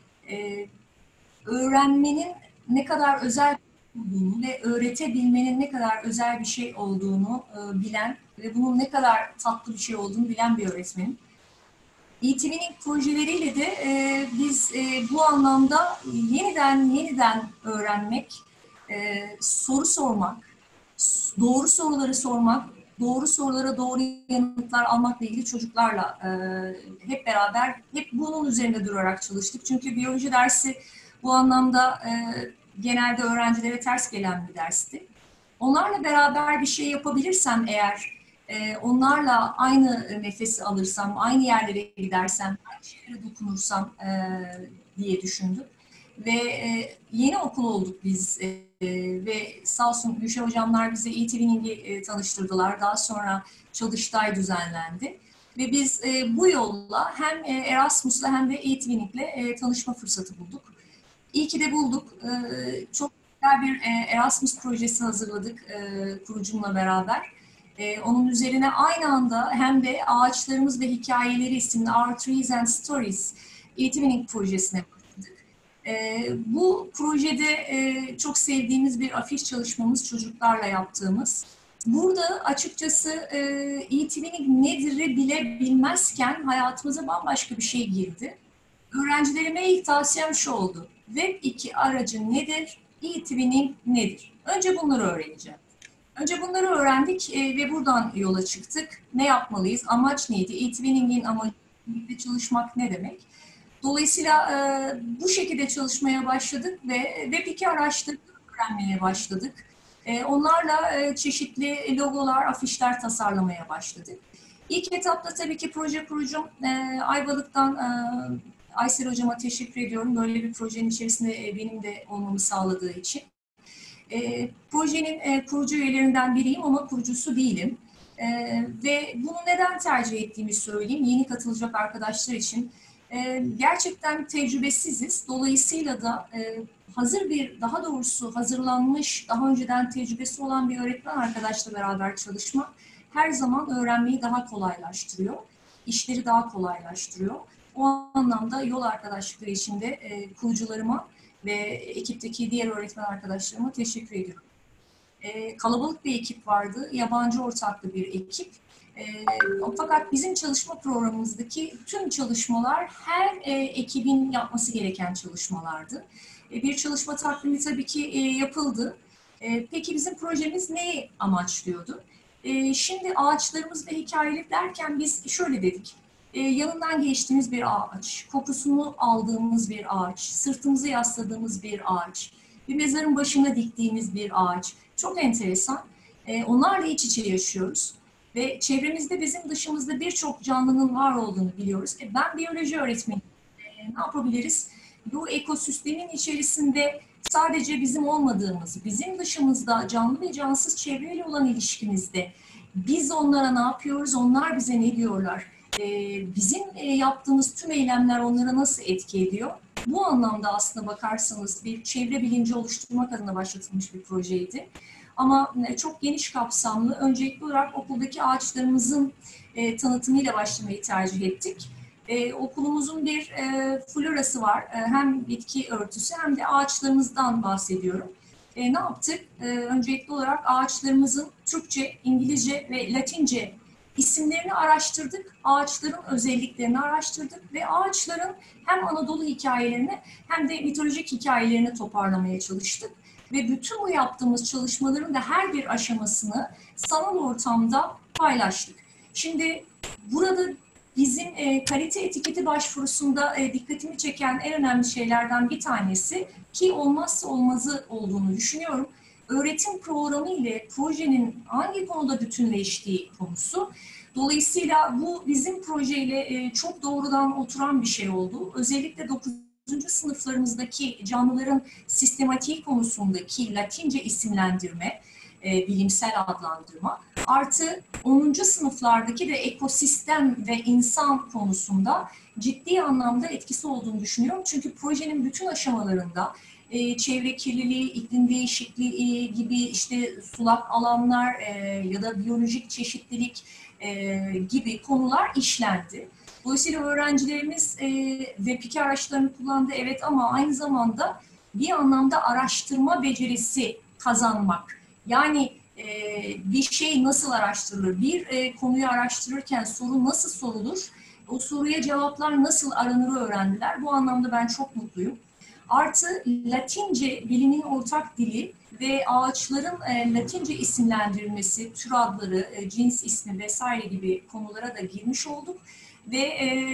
Öğrenmenin ne kadar özel olduğunu ve öğretebilmenin ne kadar özel bir şey olduğunu bilen ve bunun ne kadar tatlı bir şey olduğunu bilen bir öğretmenim. e-Twinning projeleriyle de biz bu anlamda yeniden öğrenmek, soru sormak, doğru soruları sormak, doğru sorulara doğru yanıtlar almakla ilgili çocuklarla hep beraber hep bunun üzerinde durarak çalıştık. Çünkü biyoloji dersi bu anlamda genelde öğrencilere ters gelen bir dersti. Onlarla beraber bir şey yapabilirsem eğer, onlarla aynı nefesi alırsam, aynı yerlere gidersem, aynı şeylere dokunursam diye düşündüm. Ve yeni okul olduk biz ve sağ olsun Gülşah hocamlar bize e-Twinning'i tanıştırdılar. Daha sonra çalıştay düzenlendi. Ve biz bu yolla hem Erasmus'la hem de e-Twinning'le tanışma fırsatı bulduk. İyi ki de bulduk. Çok güzel bir Erasmus projesi hazırladık kurucumla beraber. Onun üzerine aynı anda hem de Ağaçlarımız ve Hikayeleri isimli Our Trees and Stories e-Twinning projesine başladık. Bu projede çok sevdiğimiz bir afiş çalışmamız çocuklarla yaptığımız. Burada açıkçası e-Twinning nedir'i bile bilmezken hayatımıza bambaşka bir şey girdi. Öğrencilerime ilk tavsiyem şu oldu. Web 2 aracı nedir? e-Twinning nedir? Önce bunları öğreneceğim. Önce bunları öğrendik ve buradan yola çıktık. Ne yapmalıyız? Amaç neydi? e-Twinning'in amacı birlikte çalışmak ne demek? Dolayısıyla bu şekilde çalışmaya başladık ve Web 2 araçları öğrenmeye başladık. Onlarla çeşitli logolar, afişler tasarlamaya başladık. İlk etapta tabii ki proje kurucum Ayvalık'tan Aysel Hocam'a teşekkür ediyorum. Böyle bir projenin içerisinde benim de olmamı sağladığı için. Projenin kurucu üyelerinden biriyim ama kurucusu değilim. Ve bunu neden tercih ettiğimi söyleyeyim yeni katılacak arkadaşlar için. Gerçekten tecrübesiziz. Dolayısıyla da daha doğrusu hazırlanmış, daha önceden tecrübesi olan bir öğretmen arkadaşla beraber çalışmak her zaman öğrenmeyi daha kolaylaştırıyor. İşleri daha kolaylaştırıyor. O anlamda yol arkadaşlıkları için de kurucularıma ve ekipteki diğer öğretmen arkadaşlarıma teşekkür ediyorum. Kalabalık bir ekip vardı, yabancı ortaklı bir ekip. Fakat bizim çalışma programımızdaki tüm çalışmalar her ekibin yapması gereken çalışmalardı. Bir çalışma takvimi tabii ki yapıldı. Peki bizim projemiz neyi amaçlıyordu? Şimdi ağaçlarımız ve hikayeleri derken biz şöyle dedik. Yanından geçtiğimiz bir ağaç, kokusunu aldığımız bir ağaç, sırtımızı yasladığımız bir ağaç, bir mezarın başına diktiğimiz bir ağaç. Çok enteresan. Onlarla iç içe yaşıyoruz. Ve çevremizde bizim dışımızda birçok canlının var olduğunu biliyoruz. Ben biyoloji öğretmeniyim. Ne yapabiliriz? Bu ekosistemin içerisinde sadece bizim olmadığımız, bizim dışımızda canlı ve cansız çevreyle olan ilişkimizde biz onlara ne yapıyoruz, onlar bize ne diyorlar? Bizim yaptığımız tüm eylemler onlara nasıl etki ediyor? Bu anlamda aslında bakarsanız bir çevre bilinci oluşturmak adına başlatılmış bir projeydi. Ama çok geniş kapsamlı, öncelikli olarak okuldaki ağaçlarımızın tanıtımıyla başlamayı tercih ettik. Okulumuzun bir florası var, hem bitki örtüsü hem de ağaçlarımızdan bahsediyorum. Ne yaptık? Öncelikli olarak ağaçlarımızın Türkçe, İngilizce ve Latince isimlerini araştırdık, ağaçların özelliklerini araştırdık ve ağaçların hem Anadolu hikayelerini hem de mitolojik hikayelerini toparlamaya çalıştık. Ve bütün bu yaptığımız çalışmaların da her bir aşamasını sanal ortamda paylaştık. Şimdi burada bizim kalite etiketi başvurusunda dikkatimi çeken en önemli şeylerden bir tanesi, ki olmazsa olmazı olduğunu düşünüyorum, öğretim programı ile projenin hangi konuda bütünleştiği konusu. Dolayısıyla bu bizim projeyle çok doğrudan oturan bir şey oldu. Özellikle 9. sınıflarımızdaki canlıların sistematiği konusundaki Latince isimlendirme, bilimsel adlandırma, artı 10. sınıflardaki de ekosistem ve insan konusunda ciddi anlamda etkisi olduğunu düşünüyorum. Çünkü projenin bütün aşamalarında çevre kirliliği, iklim değişikliği gibi işte sulak alanlar ya da biyolojik çeşitlilik gibi konular işlendi. Dolayısıyla öğrencilerimiz web araçlarını kullandı, evet, ama aynı zamanda bir anlamda araştırma becerisi kazanmak. Yani bir şey nasıl araştırılır, bir konuyu araştırırken soru nasıl sorulur, o soruya cevaplar nasıl aranır öğrendiler. Bu anlamda ben çok mutluyum. Artı Latince bilimin ortak dili ve ağaçların Latince isimlendirilmesi, tür adları, cins ismi vesaire gibi konulara da girmiş olduk. Ve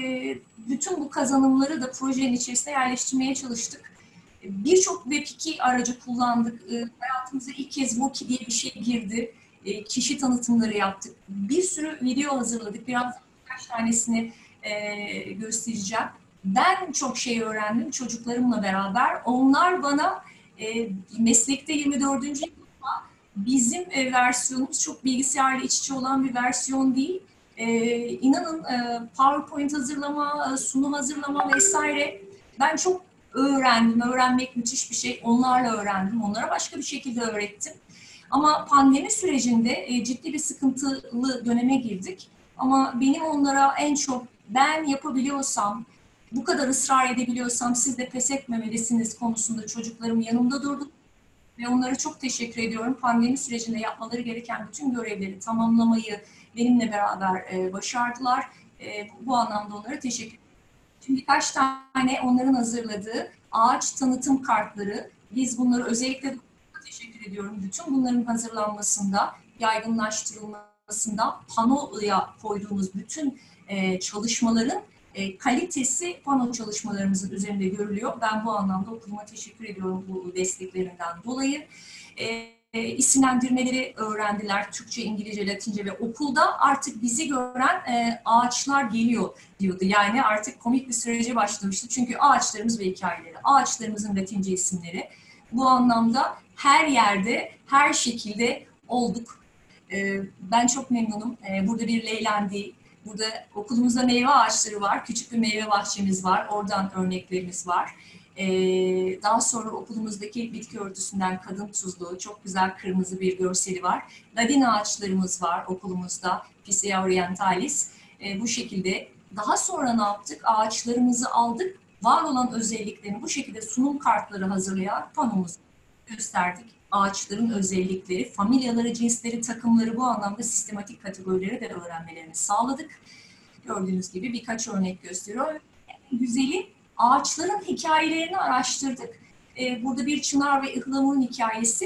bütün bu kazanımları da projenin içerisine yerleştirmeye çalıştık. Birçok Web2 aracı kullandık. Hayatımıza ilk kez Woki diye bir şey girdi. Kişi tanıtımları yaptık. Bir sürü video hazırladık. Birkaç tanesini göstereceğim. Ben çok şey öğrendim çocuklarımla beraber. Onlar bana meslekte 24. yılda bizim versiyonumuz çok bilgisayarla iç içe olan bir versiyon değil. İnanın PowerPoint hazırlama, sunum hazırlama vesaire, ben çok öğrendim. Öğrenmek müthiş bir şey. Onlarla öğrendim. Onlara başka bir şekilde öğrettim. Ama pandemi sürecinde ciddi bir sıkıntılı döneme girdik. Ama benim onlara en çok, ben yapabiliyorsam, bu kadar ısrar edebiliyorsam siz de pes etmemelisiniz konusunda çocuklarım yanımda durdu. Ve onlara çok teşekkür ediyorum. Pandemi sürecinde yapmaları gereken bütün görevleri tamamlamayı benimle beraber başardılar. Bu anlamda onlara teşekkür ederim. Şimdi birkaç tane onların hazırladığı ağaç tanıtım kartları. Biz bunları özellikle teşekkür ediyorum. Bütün bunların hazırlanmasında, yaygınlaştırılmasında, panoya koyduğumuz bütün çalışmaların kalitesi pano çalışmalarımızın üzerinde görülüyor. Ben bu anlamda okuluma teşekkür ediyorum bu desteklerinden dolayı. İsimlendirmeleri öğrendiler. Türkçe, İngilizce, Latince ve okulda artık bizi gören ağaçlar geliyor diyordu. Yani artık komik bir sürece başlamıştı. Çünkü ağaçlarımız ve hikayeleri, ağaçlarımızın Latince isimleri. Bu anlamda her yerde, her şekilde olduk. Ben çok memnunum. Burada bir Leylendi, burada okulumuzda meyve ağaçları var. Küçük bir meyve bahçemiz var. Oradan örneklerimiz var. Daha sonra okulumuzdaki bitki örtüsünden kadın tuzlu, çok güzel kırmızı bir görseli var. Ladin ağaçlarımız var okulumuzda, Picea orientalis. Bu şekilde. Daha sonra ne yaptık? Ağaçlarımızı aldık, var olan özelliklerini bu şekilde sunum kartları hazırlayarak panomuzu gösterdik. Ağaçların özellikleri, familyaları, cinsleri, takımları, bu anlamda sistematik kategorileri de öğrenmelerini sağladık. Gördüğünüz gibi birkaç örnek gösteriyor. En güzeli, ağaçların hikayelerini araştırdık. Burada bir çınar ve ıhlamurun hikayesi.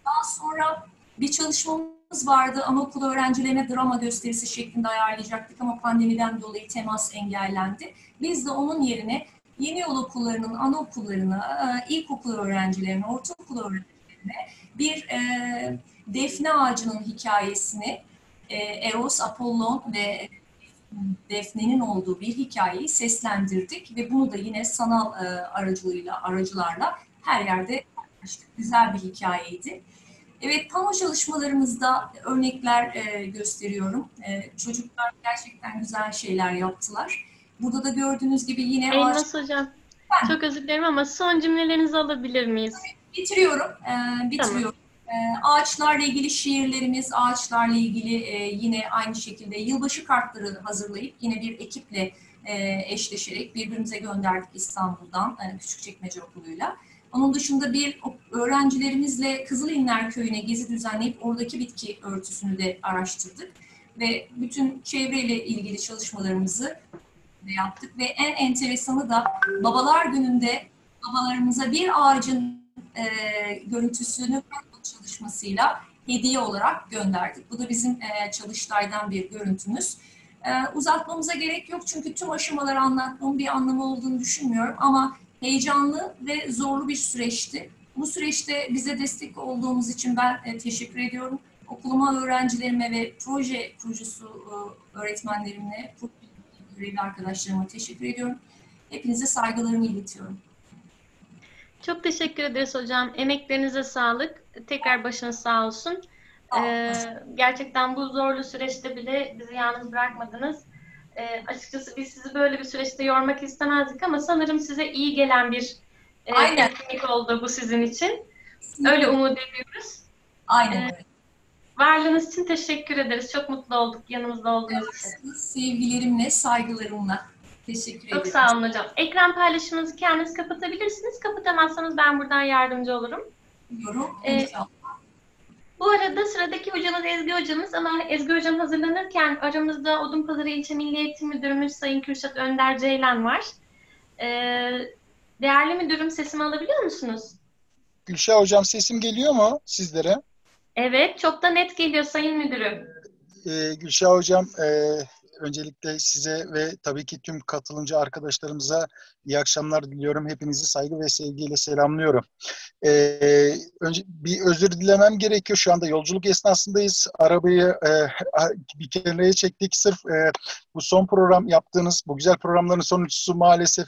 Daha sonra bir çalışmamız vardı. Anaokulu öğrencilerine drama gösterisi şeklinde ayarlayacaktık ama pandemiden dolayı temas engellendi. Biz de onun yerine yeni yol okullarının anaokullarına, ilkokul öğrencilerine, ortaokul öğrencilerine bir Defne ağacının hikayesini, Eros, Apollon ve Defne'nin olduğu bir hikayeyi seslendirdik ve bunu da yine sanal aracılarla her yerde paylaştık. Güzel bir hikayeydi. Evet, pano çalışmalarımızda örnekler gösteriyorum. Çocuklar gerçekten güzel şeyler yaptılar. Burada da gördüğünüz gibi yine Elmas Hocam, çok özür dilerim ama son cümlelerinizi alabilir miyiz? Bitiriyorum. Tamam. Ağaçlarla ilgili şiirlerimiz, ağaçlarla ilgili yine aynı şekilde yılbaşı kartları hazırlayıp yine bir ekiple eşleşerek birbirimize gönderdik İstanbul'dan Küçükçekmece Okulu'yla. Onun dışında bir öğrencilerimizle Kızılinler Köyü'ne gezi düzenleyip oradaki bitki örtüsünü de araştırdık. Ve bütün çevreyle ilgili çalışmalarımızı yaptık. Ve en enteresanı da Babalar Günü'nde babalarımıza bir ağacın görüntüsünü çalışmasıyla hediye olarak gönderdik. Bu da bizim Çalıştay'dan bir görüntümüz. Uzatmamıza gerek yok çünkü tüm aşamaları anlatmamın bir anlamı olduğunu düşünmüyorum ama heyecanlı ve zorlu bir süreçti. Bu süreçte bize destek olduğumuz için ben teşekkür ediyorum. Okuluma, öğrencilerime ve proje kurucusu öğretmenlerimle, görevli arkadaşlarıma teşekkür ediyorum. Hepinize saygılarımı iletiyorum. Çok teşekkür ederiz hocam. Emeklerinize sağlık. Tekrar başınız sağ olsun. Gerçekten bu zorlu süreçte bile bizi yalnız bırakmadınız. Açıkçası biz sizi böyle bir süreçte yormak istemezdik ama sanırım size iyi gelen bir etkinlik oldu bu sizin için. Öyle umut ediyoruz. Aynen. Varlığınız için teşekkür ederiz. Çok mutlu olduk yanımızda olduğunuz için. Sevgilerimle, saygılarımla. Teşekkür ederim. Çok sağ olun hocam. Ekran paylaşımınızı kendiniz kapatabilirsiniz. Kapatamazsanız ben buradan yardımcı olurum. Bu arada sıradaki hocamız Ezgi hocamız ama Ezgi hocam hazırlanırken aramızda Odunpazarı İlçe Milli Eğitim Müdürümüz Sayın Kürşat Önder Ceylan var. Değerli müdürüm, sesimi alabiliyor musunuz? Gülşah hocam, sesim geliyor mu sizlere? Evet, çok da net geliyor Sayın Müdürüm. Gülşah hocam, öncelikle size ve tabii ki tüm katılımcı arkadaşlarımıza iyi akşamlar diliyorum. Hepinizi saygı ve sevgiyle selamlıyorum. Önce bir özür dilemem gerekiyor. Şu anda yolculuk esnasındayız. Arabayı bir kenara çektik. Sırf bu son program yaptığınız, bu güzel programların sonuncusu maalesef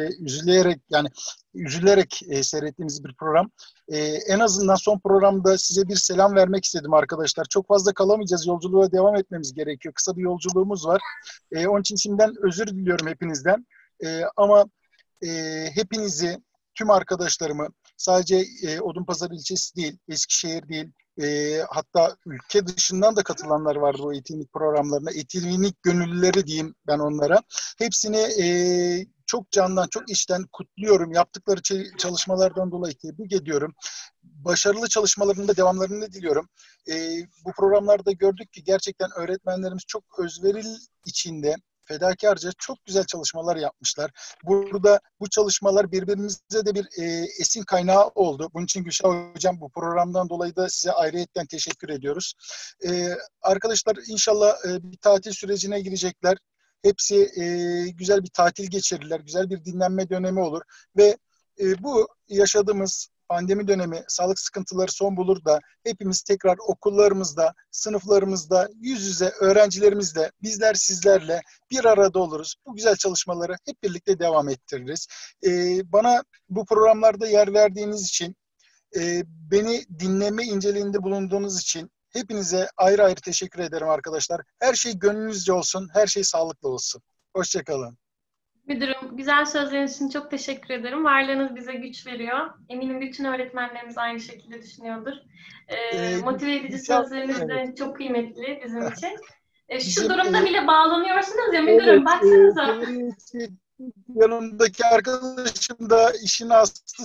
üzülerek seyrettiğimiz bir program. En azından son programda size bir selam vermek istedim arkadaşlar. Çok fazla kalamayacağız. Yolculuğa devam etmemiz gerekiyor. Kısa bir yolculuğumuz var. Onun için şimdiden özür diliyorum hepinizden. Ama hepinizi, tüm arkadaşlarımı sadece Odunpazarı ilçesi değil, Eskişehir değil, hatta ülke dışından da katılanlar vardı bu etkinlik programlarına. Etkinlik gönüllüleri diyeyim ben onlara. Hepsini çok candan, çok içten kutluyorum. Yaptıkları çalışmalardan dolayı tebrik ediyorum. Başarılı çalışmalarında devamlarını diliyorum. Bu programlarda gördük ki gerçekten öğretmenlerimiz çok özverili içinde, fedakarca çok güzel çalışmalar yapmışlar. Burada bu çalışmalar birbirimize de bir esin kaynağı oldu. Bunun için Gülşah hocam bu programdan dolayı da size ayrıyetten teşekkür ediyoruz. Arkadaşlar inşallah bir tatil sürecine girecekler. Hepsi güzel bir tatil geçirirler, güzel bir dinlenme dönemi olur ve bu yaşadığımız pandemi dönemi, sağlık sıkıntıları son bulur da hepimiz tekrar okullarımızda, sınıflarımızda, yüz yüze öğrencilerimizle, bizler sizlerle bir arada oluruz. Bu güzel çalışmaları hep birlikte devam ettiririz. Bana bu programlarda yer verdiğiniz için, beni dinleme inceliğinde bulunduğunuz için hepinize ayrı ayrı teşekkür ederim arkadaşlar. Her şey gönlünüzce olsun, her şey sağlıklı olsun. Hoşçakalın. Müdürüm, güzel sözleriniz için çok teşekkür ederim. Varlığınız bize güç veriyor. Eminim bütün öğretmenlerimiz aynı şekilde düşünüyordur. Motive edici sözleriniz de çok kıymetli bizim için. Şu durumda bile bağlanıyorsunuz ya müdürüm, baksanıza. Yanımdaki arkadaşım da işin aslı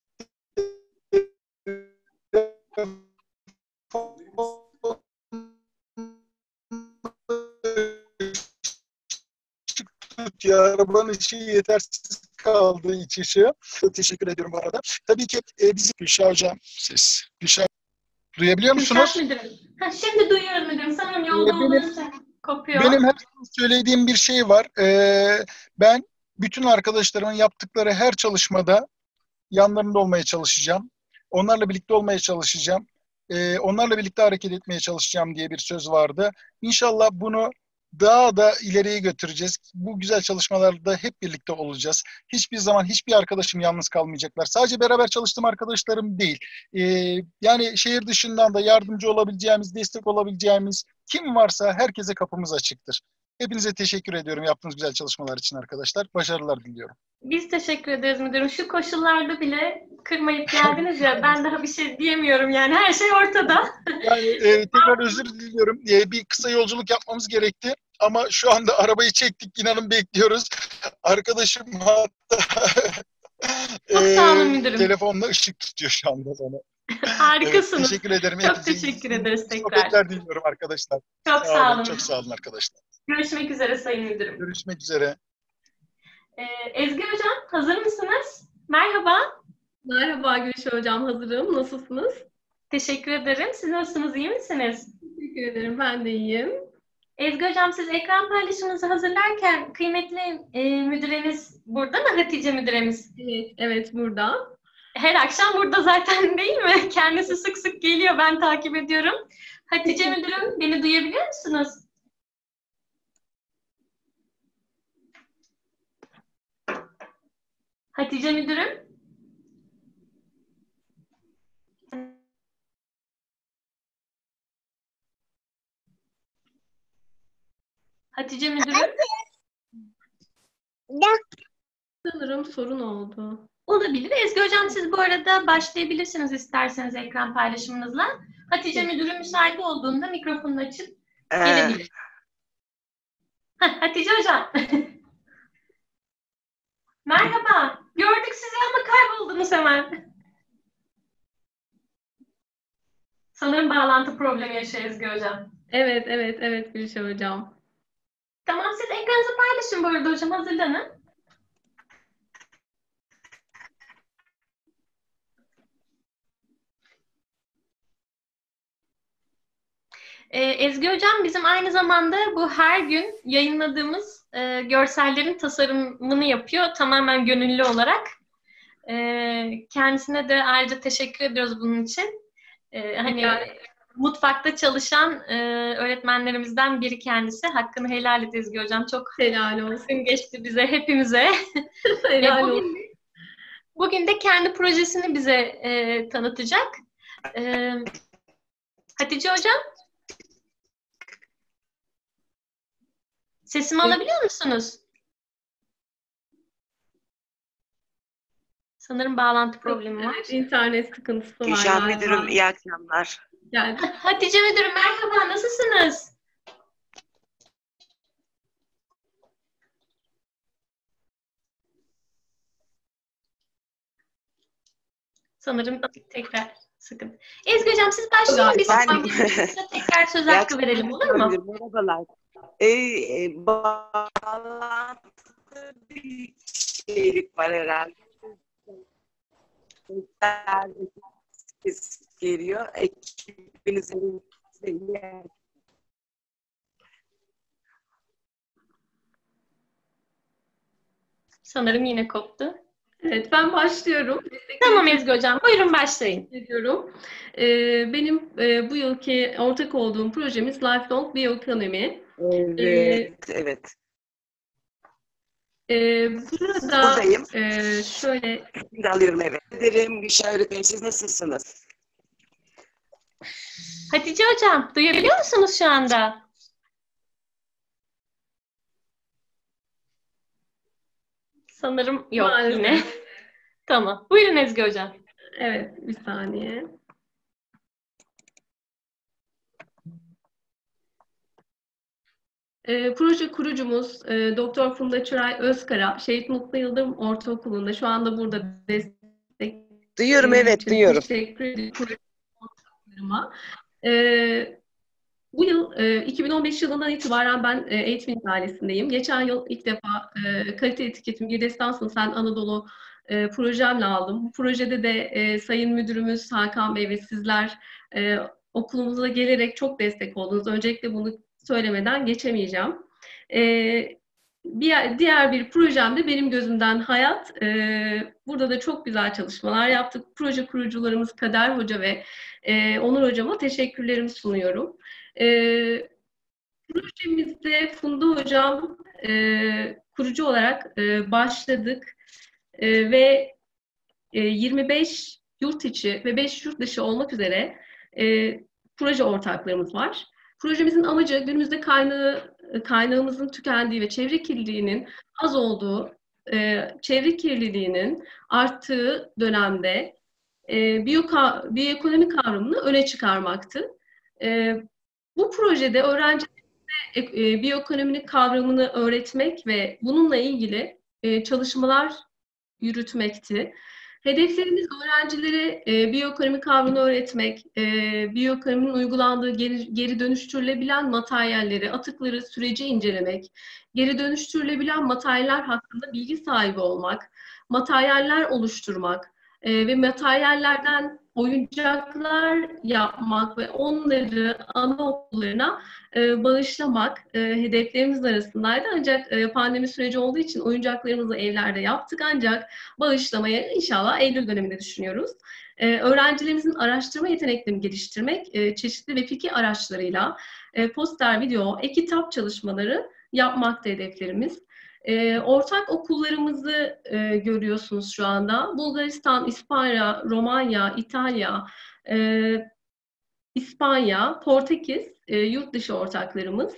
ya arabanın ışığı yetersiz kaldı, iç ışığı. Çok teşekkür ediyorum bu arada. Tabii ki bizim Gülşah hocam, Gülşah Duyabiliyor musunuz? Müdürüm. Şimdi duyuyorum müdürüm. Sanırım yolda olduğunuz kopuyor. Benim her söylediğim bir şey var. Ben bütün arkadaşlarımın yaptıkları her çalışmada yanlarında olmaya çalışacağım. Onlarla birlikte olmaya çalışacağım. Onlarla birlikte hareket etmeye çalışacağım diye bir söz vardı. İnşallah bunu daha da ileriye götüreceğiz. Bu güzel çalışmalarda hep birlikte olacağız. Hiçbir zaman hiçbir arkadaşım yalnız kalmayacaklar. Sadece beraber çalıştığım arkadaşlarım değil. Yani şehir dışından da yardımcı olabileceğimiz, destek olabileceğimiz kim varsa herkese kapımız açıktır. Hepinize teşekkür ediyorum yaptığınız güzel çalışmalar için arkadaşlar. Başarılar diliyorum. Biz teşekkür ederiz müdürüm. Şu koşullarda bile kırmayıp geldiniz ya, ben daha bir şey diyemiyorum yani. Her şey ortada. Yani tekrar özür diliyorum. Bir kısa yolculuk yapmamız gerekti. Ama şu anda arabayı çektik. İnanın bekliyoruz. Arkadaşım hatta Çok sağ olun müdürüm. telefonla ışık tutuyor şu anda bana. Harikasınız. Evet, teşekkür ederim. Çok teşekkür ederiz tekrar. Sohbetler diliyorum arkadaşlar. Çok sağ olun. Çok sağ olun arkadaşlar. Görüşmek üzere sayın müdürüm. Görüşmek üzere. Ezgi hocam hazır mısınız? Merhaba. Merhaba Gülşah hocam, hazırım. Nasılsınız? Teşekkür ederim. Siz nasılsınız? İyi misiniz? Teşekkür ederim, ben de iyiyim. Ezgi hocam, siz ekran paylaşımınızı hazırlarken kıymetli müdüremiz burada mı? Hatice müdüremiz. Evet burada. Her akşam burada zaten değil mi? Kendisi sık sık geliyor, ben takip ediyorum. Hatice müdürüm, beni duyabiliyor musunuz? Hatice müdürüm. Hatice müdürüm. Sanırım sorun oldu. Olabilir. Ezgi hocam, siz bu arada başlayabilirsiniz isterseniz ekran paylaşımınızla. Hatice müdürüm müsait olduğunda mikrofonunu açıp gelebilir. Hatice hocam. Merhaba. Gördük sizi ama kayboldunuz hemen. Sanırım bağlantı problemi yaşıyor Ezgi hocam. Evet Gülşah hocam. Tamam, siz ekranınızı paylaşın bu arada hocam, hazırlanın. Ezgi hocam, bizim aynı zamanda bu her gün yayınladığımız görsellerin tasarımını yapıyor. Tamamen gönüllü olarak. Kendisine de ayrıca teşekkür ediyoruz bunun için. Mutfakta çalışan öğretmenlerimizden biri kendisi. Hakkını helal et Ezgi hocam. Çok helal olsun. Geçti bize, hepimize. Helal olsun. Bugün de kendi projesini bize tanıtacak. Hatice hocam. Sesimi alabiliyor musunuz? Sanırım bağlantı problemi var. İnternet sıkıntısı var. Gülşah müdürüm, iyi akşamlar. Yani. Hatice müdürüm, merhaba, nasılsınız? Sanırım tekrar sıkıntı. Ezgi hocam, siz başlayın, biz tekrar söz hakkı verelim, olur mu? Merhabalar. Bağlantılı bir şeylik var herhalde. Ses geliyor. Ekibinizin Sanırım yine koptu. Evet, ben başlıyorum. Tamam Ezgi hocam, buyurun başlayın. Ediyorum. Benim bu yılki ortak olduğum projemiz Lifelong Bioeconomy. Evet. Burada buradayım. Şöyle... Şimdi alıyorum, evet. Ederim. Gülşah öğretmenim, siz nasılsınız? Hatice hocam, duyabiliyor musunuz şu anda? Sanırım yok yine. Tamam. Buyurun Ezgi hocam. Evet, bir saniye. Proje kurucumuz Doktor Funda Çıray Özkara, Şehit Mutlu Yıldırım Ortaokulu'nda şu anda burada destek. Duyuyorum, evet, duyuyorum. Teşekkür ederim. Bu yıl 2015 yılından itibaren ben eğitim ailesindeyim. Geçen yıl ilk defa kalite etiketim bir destansı Sen Anadolu projemle aldım. Bu projede de Sayın Müdürümüz Hakan Bey ve sizler okulumuza gelerek çok destek oldunuz. Öncelikle bunu söylemeden geçemeyeceğim. Diğer bir projem de Benim Gözümden Hayat. Burada da çok güzel çalışmalar yaptık. Proje kurucularımız Kader Hoca ve Onur Hocama teşekkürlerimi sunuyorum. Projemizde Funda Hocam kurucu olarak başladık ve 25 yurt içi ve 5 yurt dışı olmak üzere proje ortaklarımız var. Projemizin amacı günümüzde kaynağımızın tükendiği ve çevre kirliliğinin az olduğu, çevre kirliliğinin arttığı dönemde biyoekonomi kavramını öne çıkarmaktı. Bu projede öğrencilere biyoekonominin kavramını öğretmek ve bununla ilgili çalışmalar yürütmekti. Hedeflerimiz öğrencilere biyoekonomi kavramını öğretmek, biyoekonominin uygulandığı geri dönüştürülebilen materyalleri, atıkları, süreci incelemek, geri dönüştürülebilen materyaller hakkında bilgi sahibi olmak, materyaller oluşturmak ve materyallerden oyuncaklar yapmak ve onları anaokullarına bağışlamak hedeflerimiz arasındaydı. Ancak pandemi süreci olduğu için oyuncaklarımızı evlerde yaptık, ancak bağışlamayı inşallah Eylül döneminde düşünüyoruz. Öğrencilerimizin araştırma yeteneklerini geliştirmek, çeşitli ve fikir araçlarıyla poster, video, e-kitap çalışmaları yapmakta hedeflerimiz. Ortak okullarımızı görüyorsunuz şu anda. Bulgaristan, İspanya, Romanya, İtalya, İspanya, Portekiz yurt dışı ortaklarımız.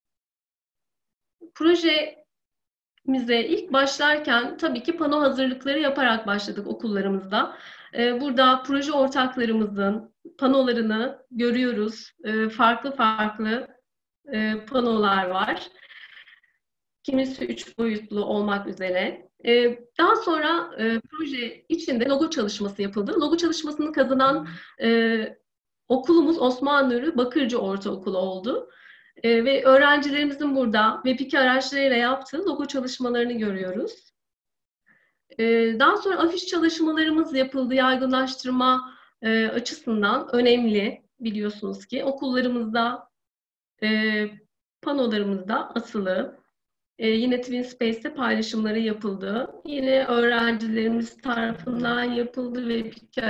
Projemize ilk başlarken tabii ki pano hazırlıkları yaparak başladık okullarımızda. Burada proje ortaklarımızın panolarını görüyoruz. Farklı farklı panolar var. Kimisi 3 boyutlu olmak üzere. Daha sonra proje içinde logo çalışması yapıldı. Logo çalışmasını kazanan okulumuz Osmanlı Bakırcı Ortaokulu oldu. Ve öğrencilerimizin burada Web2 araçlarıyla yaptığı logo çalışmalarını görüyoruz. Daha sonra afiş çalışmalarımız yapıldı. Yaygınlaştırma açısından önemli, biliyorsunuz ki. Okullarımızda, panolarımızda asılı. Yine Twin Space'te paylaşımları yapıldı. Yine öğrencilerimiz tarafından yapıldı ve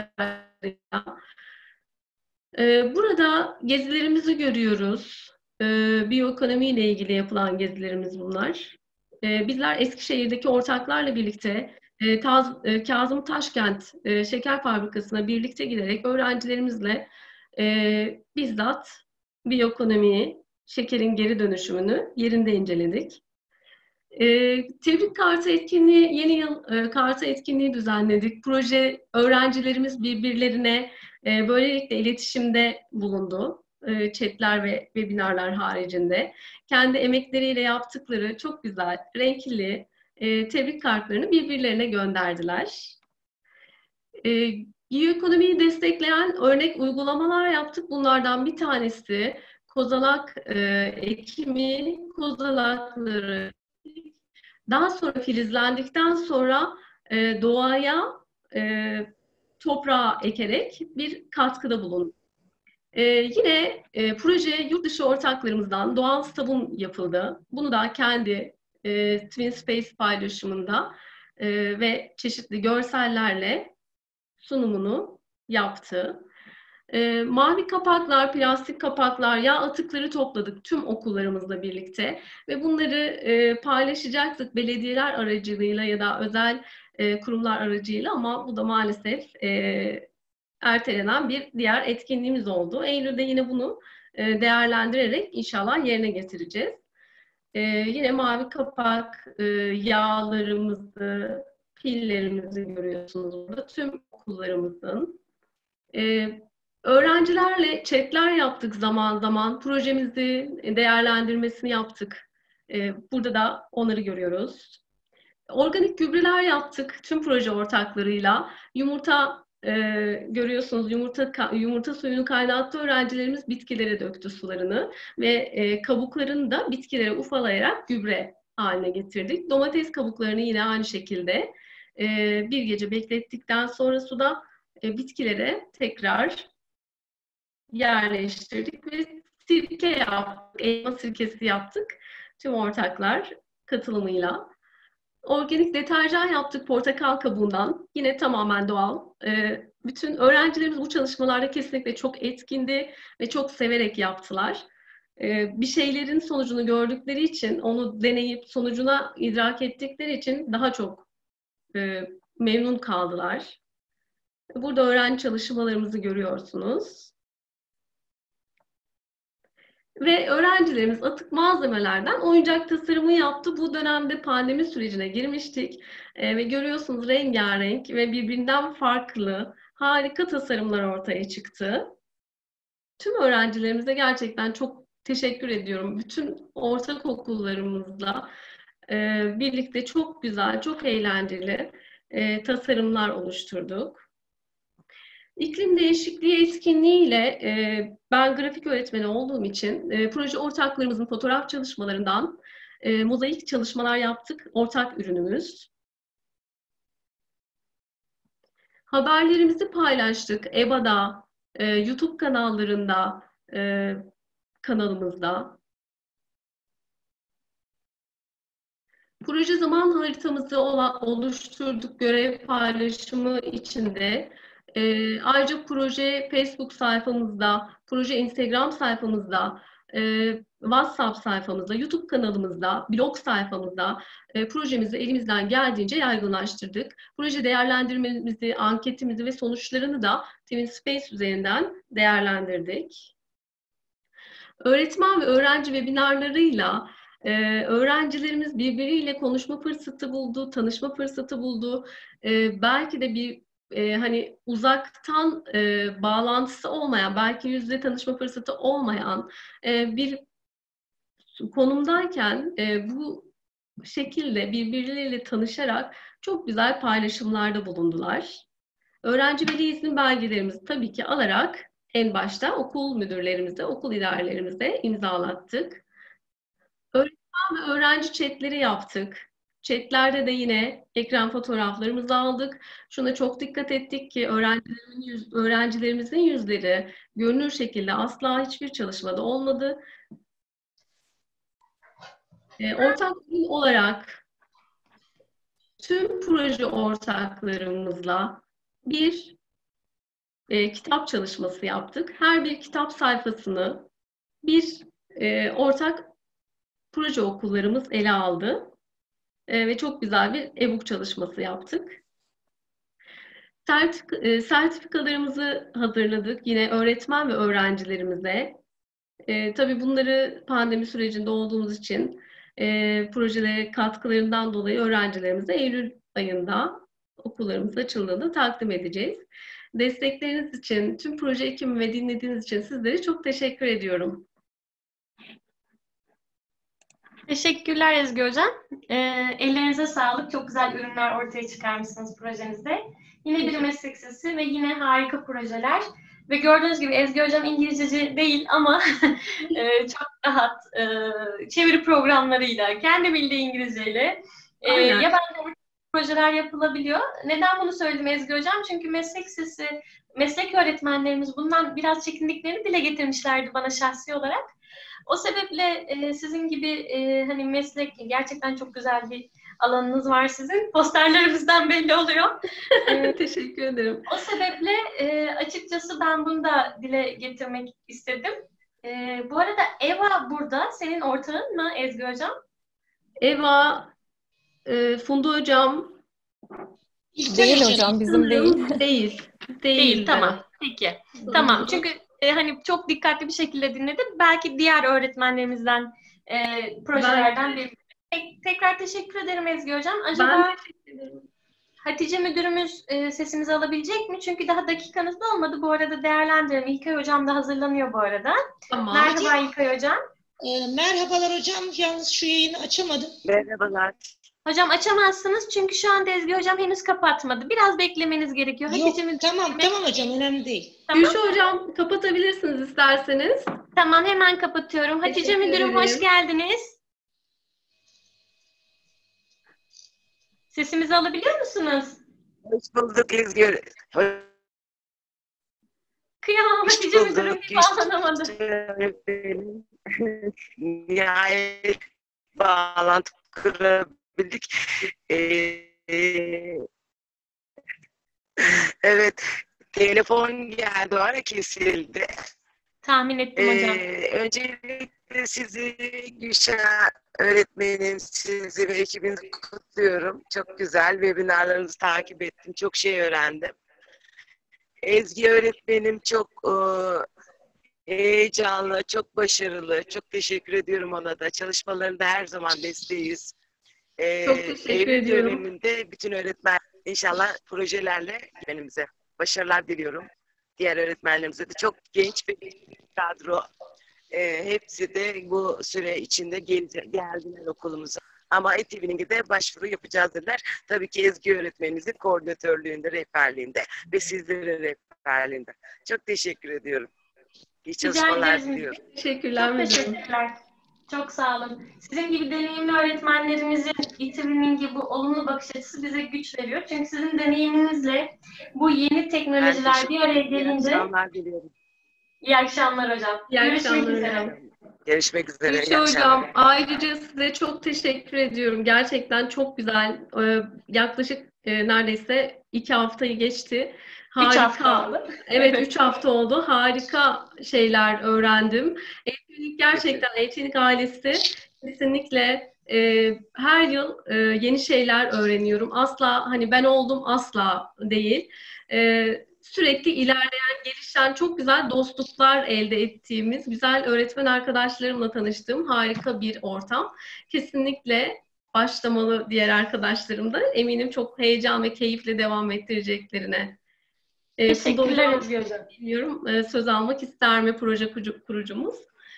burada gezilerimizi görüyoruz. Biyoekonomi ile ilgili yapılan gezilerimiz bunlar. Bizler Eskişehir'deki ortaklarla birlikte Kazım Taşkent Şeker Fabrikası'na birlikte giderek öğrencilerimizle bizzat biyoekonomiyi, şekerin geri dönüşümünü yerinde inceledik. Tebrik kartı etkinliği, yeni yıl kartı etkinliği düzenledik. Proje öğrencilerimiz birbirlerine böylelikle iletişimde bulundu. Chatler ve webinarlar haricinde. Kendi emekleriyle yaptıkları çok güzel, renkli tebrik kartlarını birbirlerine gönderdiler. Biyoekonomiyi destekleyen örnek uygulamalar yaptık. Bunlardan bir tanesi kozalak ekimi, kozalakları daha sonra filizlendikten sonra doğaya, toprağa ekerek bir katkıda bulundu. Yine proje yurt dışı ortaklarımızdan doğal sabun yapıldı. Bunu da kendi Twin Space paylaşımında ve çeşitli görsellerle sunumunu yaptı. Mavi kapaklar, plastik kapaklar, yağ atıkları topladık tüm okullarımızla birlikte ve bunları paylaşacaktık belediyeler aracılığıyla ya da özel kurumlar aracıyla, ama bu da maalesef ertelenen bir diğer etkinliğimiz oldu. Eylül'de yine bunu değerlendirerek inşallah yerine getireceğiz. Yine mavi kapak, yağlarımızı, pillerimizi görüyorsunuz burada tüm okullarımızın. Öğrencilerle chatler yaptık zaman zaman. Projemizi değerlendirmesini yaptık. Burada da onları görüyoruz. Organik gübreler yaptık tüm proje ortaklarıyla. Yumurta görüyorsunuz, yumurta suyunu kaynattı öğrencilerimiz, bitkilere döktü sularını ve kabuklarını da bitkilere ufalayarak gübre haline getirdik. Domates kabuklarını yine aynı şekilde Bir gece beklettikten sonra suda bitkilere tekrar yerleştirdik ve sirke yaptık, elma sirkesi yaptık tüm ortaklar katılımıyla. Organik deterjan yaptık portakal kabuğundan, yine tamamen doğal. Bütün öğrencilerimiz bu çalışmalarda kesinlikle çok etkindi ve çok severek yaptılar. Bir şeylerin sonucunu gördükleri için, onu deneyip sonucuna idrak ettikleri için daha çok memnun kaldılar. Burada öğrenci çalışmalarımızı görüyorsunuz. Ve öğrencilerimiz atık malzemelerden oyuncak tasarımı yaptı. Bu dönemde pandemi sürecine girmiştik. Ve görüyorsunuz rengarenk ve birbirinden farklı, harika tasarımlar ortaya çıktı. Tüm öğrencilerimize gerçekten çok teşekkür ediyorum. Bütün ortaokullarımızla birlikte çok güzel, çok eğlenceli tasarımlar oluşturduk. İklim değişikliği etkinliğiyle ben grafik öğretmeni olduğum için proje ortaklarımızın fotoğraf çalışmalarından mozaik çalışmalar yaptık. Ortak ürünümüz. Haberlerimizi paylaştık. EBA'da, YouTube kanallarında, kanalımızda. Proje zaman haritamızı oluşturduk görev paylaşımı içinde. Ayrıca proje Facebook sayfamızda, proje Instagram sayfamızda, WhatsApp sayfamızda, YouTube kanalımızda, blog sayfamızda projemizi elimizden geldiğince yaygınlaştırdık. Proje değerlendirmemizi, anketimizi ve sonuçlarını da TwinSpace üzerinden değerlendirdik. Öğretmen ve öğrenci webinarlarıyla öğrencilerimiz birbiriyle konuşma fırsatı buldu, tanışma fırsatı buldu. Belki de bir hani uzaktan bağlantısı olmayan, belki yüzle tanışma fırsatı olmayan bir konumdayken bu şekilde birbirleriyle tanışarak çok güzel paylaşımlarda bulundular. Öğrenci veli izin belgelerimizi tabii ki alarak en başta okul müdürlerimize, okul idarelerimize imzalattık. Öğretmen ve öğrenci chatleri yaptık. Chatlerde de yine ekran fotoğraflarımızı aldık. Şuna çok dikkat ettik ki öğrencilerimizin yüzleri görünür şekilde asla hiçbir çalışmada olmadı. Ortak olarak tüm proje ortaklarımızla bir kitap çalışması yaptık. Her bir kitap sayfasını bir ortak proje okullarımız ele aldı. Ve çok güzel bir e-book çalışması yaptık. Sertifikalarımızı hazırladık yine öğretmen ve öğrencilerimize. Tabii bunları pandemi sürecinde olduğumuz için projelere katkılarından dolayı öğrencilerimize Eylül ayında okullarımız açıldığında takdim edeceğiz. Destekleriniz için, tüm proje ekibimi ve dinlediğiniz için sizlere çok teşekkür ediyorum. Teşekkürler Ezgi Hocam. Ellerinize sağlık. Çok güzel ürünler ortaya çıkarmışsınız projenizde. Yine bir meslek sesi ve yine harika projeler. Ve gördüğünüz gibi Ezgi Hocam İngilizceci değil ama çok rahat çeviri programlarıyla, kendi bildiği İngilizceyle yabancı projeler yapılabiliyor. Neden bunu söyledim Ezgi Hocam? Çünkü meslek sesi, meslek öğretmenlerimiz bundan biraz çekindiklerini dile getirmişlerdi bana şahsi olarak. O sebeple sizin gibi hani meslek gerçekten çok güzel bir alanınız var sizin. Posterlerimizden belli oluyor. Teşekkür ederim. O sebeple açıkçası ben bunu da dile getirmek istedim. Bu arada Eva burada. Senin ortağın mı Ezgi Hocam? Eva, Funda Hocam. Değil hocam, bizim değil. Değil, tamam. Peki. Tamam. Çünkü hani çok dikkatli bir şekilde dinledim. Belki diğer öğretmenlerimizden, projelerden bir. Tekrar teşekkür ederim Ezgi Hocam. Acaba Hatice müdürümüz sesimizi alabilecek mi? Çünkü daha dakikanız da olmadı. Bu arada değerlendirelim. İlkay Hocam da hazırlanıyor bu arada. Tamam. Merhaba İlkay Hocam. Merhabalar hocam. Yalnız şu yayını açamadım. Merhabalar. Hocam açamazsınız çünkü şu anda Ezgi Hocam henüz kapatmadı. Biraz beklemeniz gerekiyor. Yok, tamam hocam, önemli değil. Tamam. Gülşah Hocam kapatabilirsiniz isterseniz. Tamam, hemen kapatıyorum. Hatice müdürüm hoş geldiniz. Sesimizi alabiliyor musunuz? Hoş bulduk Ezgi. Kıyamam, Hoş Hatice bulduk. Müdürüm bir bağlanamadı. Nihayet bağlantı kurabildik. Evet, telefon geldi, o ara kesildi. Tahmin ettim hocam. Öncelikle sizi Gülşah öğretmenim, sizi ve ekibinizi kutluyorum. Çok güzel webinarlarınızı takip ettim. Çok şey öğrendim. Ezgi öğretmenim çok heyecanlı, çok başarılı. Çok teşekkür ediyorum ona da. Çalışmalarında her zaman desteğiz. Çok teşekkür Eylül ediyorum. döneminde bütün öğretmen inşallah projelerle öğretmenimize başarılar diliyorum. Diğer öğretmenlerimize de çok genç bir kadro. Hepsi de bu süre içinde geldiler okulumuza. Ama e-Twining'e başvuru yapacağız dediler. Tabii ki Ezgi öğretmenimizin koordinatörlüğünde, rehberliğinde ve sizlerin rehberliğinde. Çok teşekkür ediyorum. İyi çalışmalar diliyorum. Teşekkürler. Çok teşekkürler. Çok sağ olun. Sizin gibi deneyimli öğretmenlerimizin e-Twining'e bu olumlu bakış açısı bize güç veriyor. Çünkü sizin deneyiminizle bu yeni teknolojiler bir araya gelince... İyi akşamlar diliyorum. İyi akşamlar hocam. Görüşmek üzere. Görüşmek üzere. Gülşah Hocam, ayrıca size çok teşekkür ediyorum. Gerçekten çok güzel. Yaklaşık neredeyse 2 haftayı geçti. Harika. 3 hafta oldu. Evet, 3 hafta oldu. Harika şeyler öğrendim. E-Twinning gerçekten, E-Twinning ailesi kesinlikle her yıl yeni şeyler öğreniyorum. Asla hani ben oldum asla değil. Sürekli ilerleyen, gelişen, çok güzel dostluklar elde ettiğimiz, güzel öğretmen arkadaşlarımla tanıştığım harika bir ortam. Kesinlikle başlamalı diğer arkadaşlarım da. Eminim çok heyecan ve keyifle devam ettireceklerine. Teşekkürler Ezgi Hocam. Bilmiyorum, söz almak ister mi proje kurucumuz?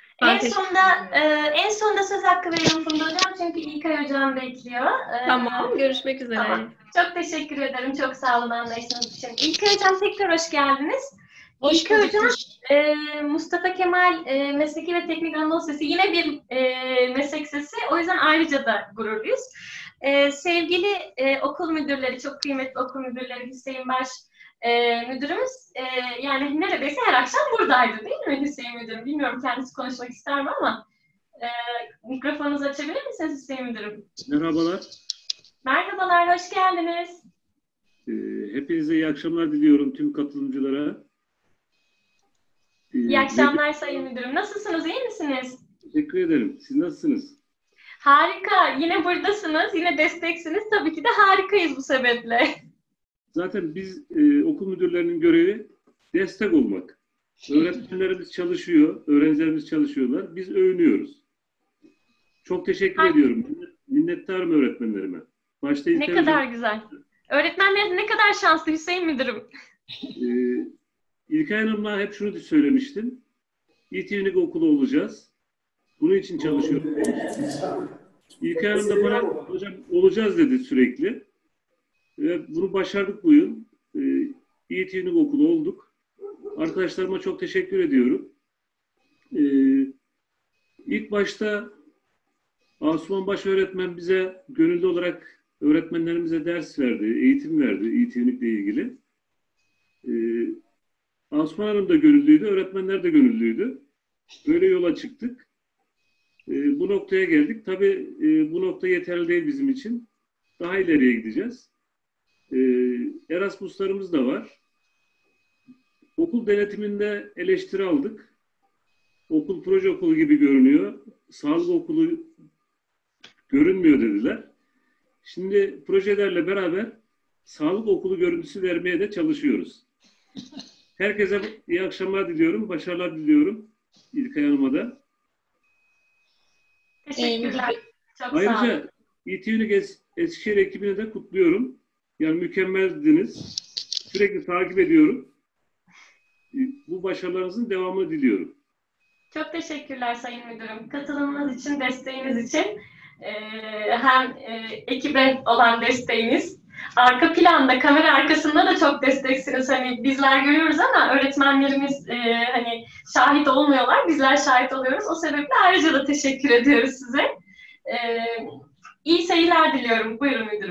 En sonda söz hakkı veriyorum Funda Hocam çünkü İlkay Hocam bekliyor. Tamam, görüşmek üzere. Tamam. Çok teşekkür ederim. Çok sağ olun anlayışınız için. İlkay Hocam tekrar hoş geldiniz. İlkay Hocam, Mustafa Kemal Mesleki ve Teknik Anadolu Sesi yine bir meslek sesi. O yüzden ayrıca da gururluyuz. Sevgili okul müdürleri, çok kıymetli okul müdürleri Hüseyin Baş müdürümüz yani neredeyse her akşam buradaydı değil mi Hüseyin Müdürüm? Bilmiyorum kendisi konuşmak ister mi ama mikrofonunuzu açabilir misiniz Hüseyin Müdürüm? Merhabalar. Merhabalar, hoş geldiniz. Hepinize iyi akşamlar diliyorum tüm katılımcılara. İyi akşamlar Sayın Müdürüm. Nasılsınız, iyi misiniz? Teşekkür ederim. Siz nasılsınız? Harika. Yine buradasınız, yine desteksiniz. Tabii ki de harikayız bu sebeple. Zaten biz okul müdürlerinin görevi destek olmak. Öğretmenlerimiz çalışıyor, öğrencilerimiz çalışıyorlar. Biz övünüyoruz. Çok teşekkür ediyorum. Minnettarım öğretmenlerime. Başta ne kadar güzel. Öğretmenleriniz ne kadar şanslı Hüseyin Müdürüm. İlkay Hanım'la hep şunu söylemiştim. e-Twinning okulu olacağız. Bunun için çalışıyorum. İlkay Hanım da bana hocam olacağız dedi sürekli. Ve bunu başardık bu yıl. e-Twinning okulu olduk. Arkadaşlarıma çok teşekkür ediyorum. İlk başta Asuman Baş öğretmen bize gönüllü olarak öğretmenlerimize ders verdi, eğitim verdi e-Twinning ile ilgili. Asuman Hanım da gönüllüydü, öğretmenler de gönüllüydü. Böyle yola çıktık. Bu noktaya geldik. Tabii bu nokta yeterli değil bizim için. Daha ileriye gideceğiz. Erasmus'larımız da var. Okul denetiminde eleştiri aldık. Okul proje okulu gibi görünüyor. Sağlık okulu görünmüyor dediler. Şimdi projelerle beraber sağlık okulu görüntüsü vermeye de çalışıyoruz. Herkese iyi akşamlar diliyorum. Başarılar diliyorum. İlkay Hanım'a da. Teşekkürler. Çok sağ olun. Ayrıca e-Twinning Eskişehir ekibini de kutluyorum. Yani mükemmeldiniz. Sürekli takip ediyorum. Bu başarılarınızın devamını diliyorum. Çok teşekkürler Sayın Müdürüm. Katılımınız için, desteğiniz için. Hem ekibe olan desteğiniz, arka planda, kamera arkasında da çok desteksiniz. Hani bizler görüyoruz ama öğretmenlerimiz hani şahit olmuyorlar. Bizler şahit oluyoruz. O sebeple ayrıca da teşekkür ediyoruz size. İyi seyirler diliyorum. Buyurun müdürüm.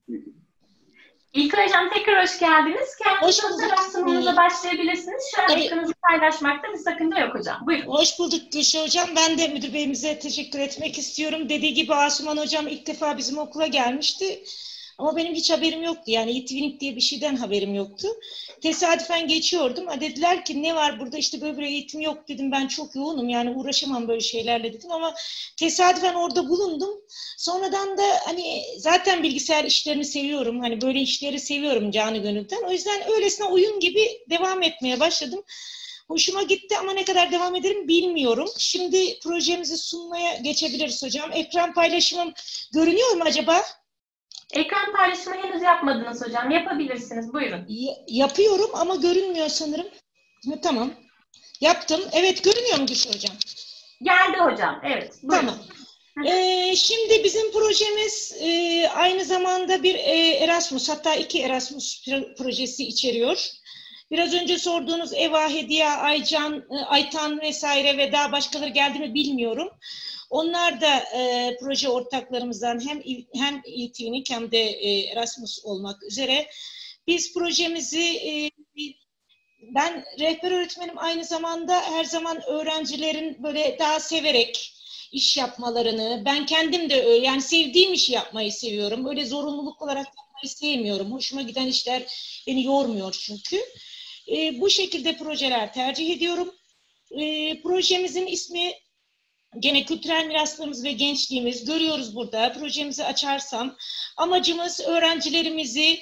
İlkay Hocam tekrar hoş geldiniz. Kendinizi tanıtarak sunumunuzla başlayabilirsiniz. Şu an ekranınızı paylaşmakta bir sakınca yok hocam. Buyurun. Hoş bulduk Gülşah Hocam. Ben de müdür beyimize teşekkür etmek istiyorum. Dediği gibi Asuman Hocam ilk defa bizim okula gelmişti. Ama benim hiç haberim yoktu. Yani e-twinning diye bir şeyden haberim yoktu. Tesadüfen geçiyordum. Dediler ki ne var burada, işte böyle bir eğitim yok dedim. Ben çok yoğunum, yani uğraşamam böyle şeylerle dedim. Ama tesadüfen orada bulundum. Sonradan da hani zaten bilgisayar işlerini seviyorum. Hani böyle işleri seviyorum canı gönülden. O yüzden öylesine oyun gibi devam etmeye başladım. Hoşuma gitti ama ne kadar devam ederim bilmiyorum. Şimdi projemizi sunmaya geçebiliriz hocam. Ekran paylaşımım görünüyor mu acaba? Ekran paylaşımı henüz yapmadınız hocam. Yapabilirsiniz. Buyurun. Yapıyorum ama görünmüyor sanırım. Tamam. Yaptım. Evet, görünüyor mu Gülşah Hocam? Geldi hocam. Evet. Buyurun. Tamam. Şimdi bizim projemiz aynı zamanda bir Erasmus, hatta 2 Erasmus projesi içeriyor. Biraz önce sorduğunuz Eva, Hediye, Aycan, Aytan vesaire ve daha başkaları geldi mi bilmiyorum. Onlar da proje ortaklarımızdan hem e-twinning hem de Erasmus olmak üzere. Biz projemizi, ben rehber öğretmenim, aynı zamanda her zaman öğrencilerin böyle daha severek iş yapmalarını, ben kendim de yani sevdiğim işi yapmayı seviyorum. Böyle zorunluluk olarak yapmayı sevmiyorum. Hoşuma giden işler beni yormuyor çünkü. Bu şekilde projeler tercih ediyorum. Projemizin ismi gene kültürel miraslarımız ve gençliğimiz. Görüyoruz burada. Projemizi açarsam amacımız öğrencilerimizi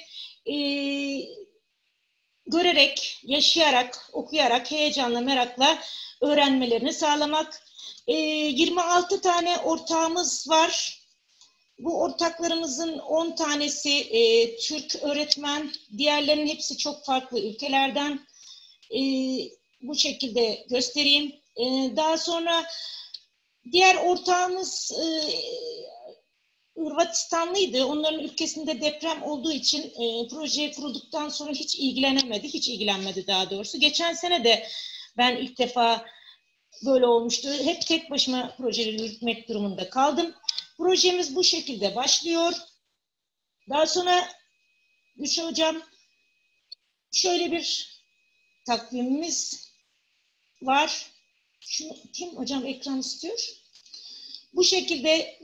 görerek, yaşayarak, okuyarak, heyecanla, merakla öğrenmelerini sağlamak. 26 tane ortağımız var. Bu ortaklarımızın 10 tanesi Türk öğretmen, diğerlerinin hepsi çok farklı ülkelerden. Bu şekilde göstereyim. Daha sonra diğer ortağımız Hırvatistanlıydı. Onların ülkesinde deprem olduğu için proje kurulduktan sonra hiç ilgilenemedi. Hiç ilgilenmedi daha doğrusu. Geçen sene de ben ilk defa böyle olmuştu. Hep tek başıma projeleri yürütmek durumunda kaldım. Projemiz bu şekilde başlıyor. Daha sonra Gülşah Hocam şöyle bir takvimimiz var. Şunu kim hocam ekran istiyor? Bu şekilde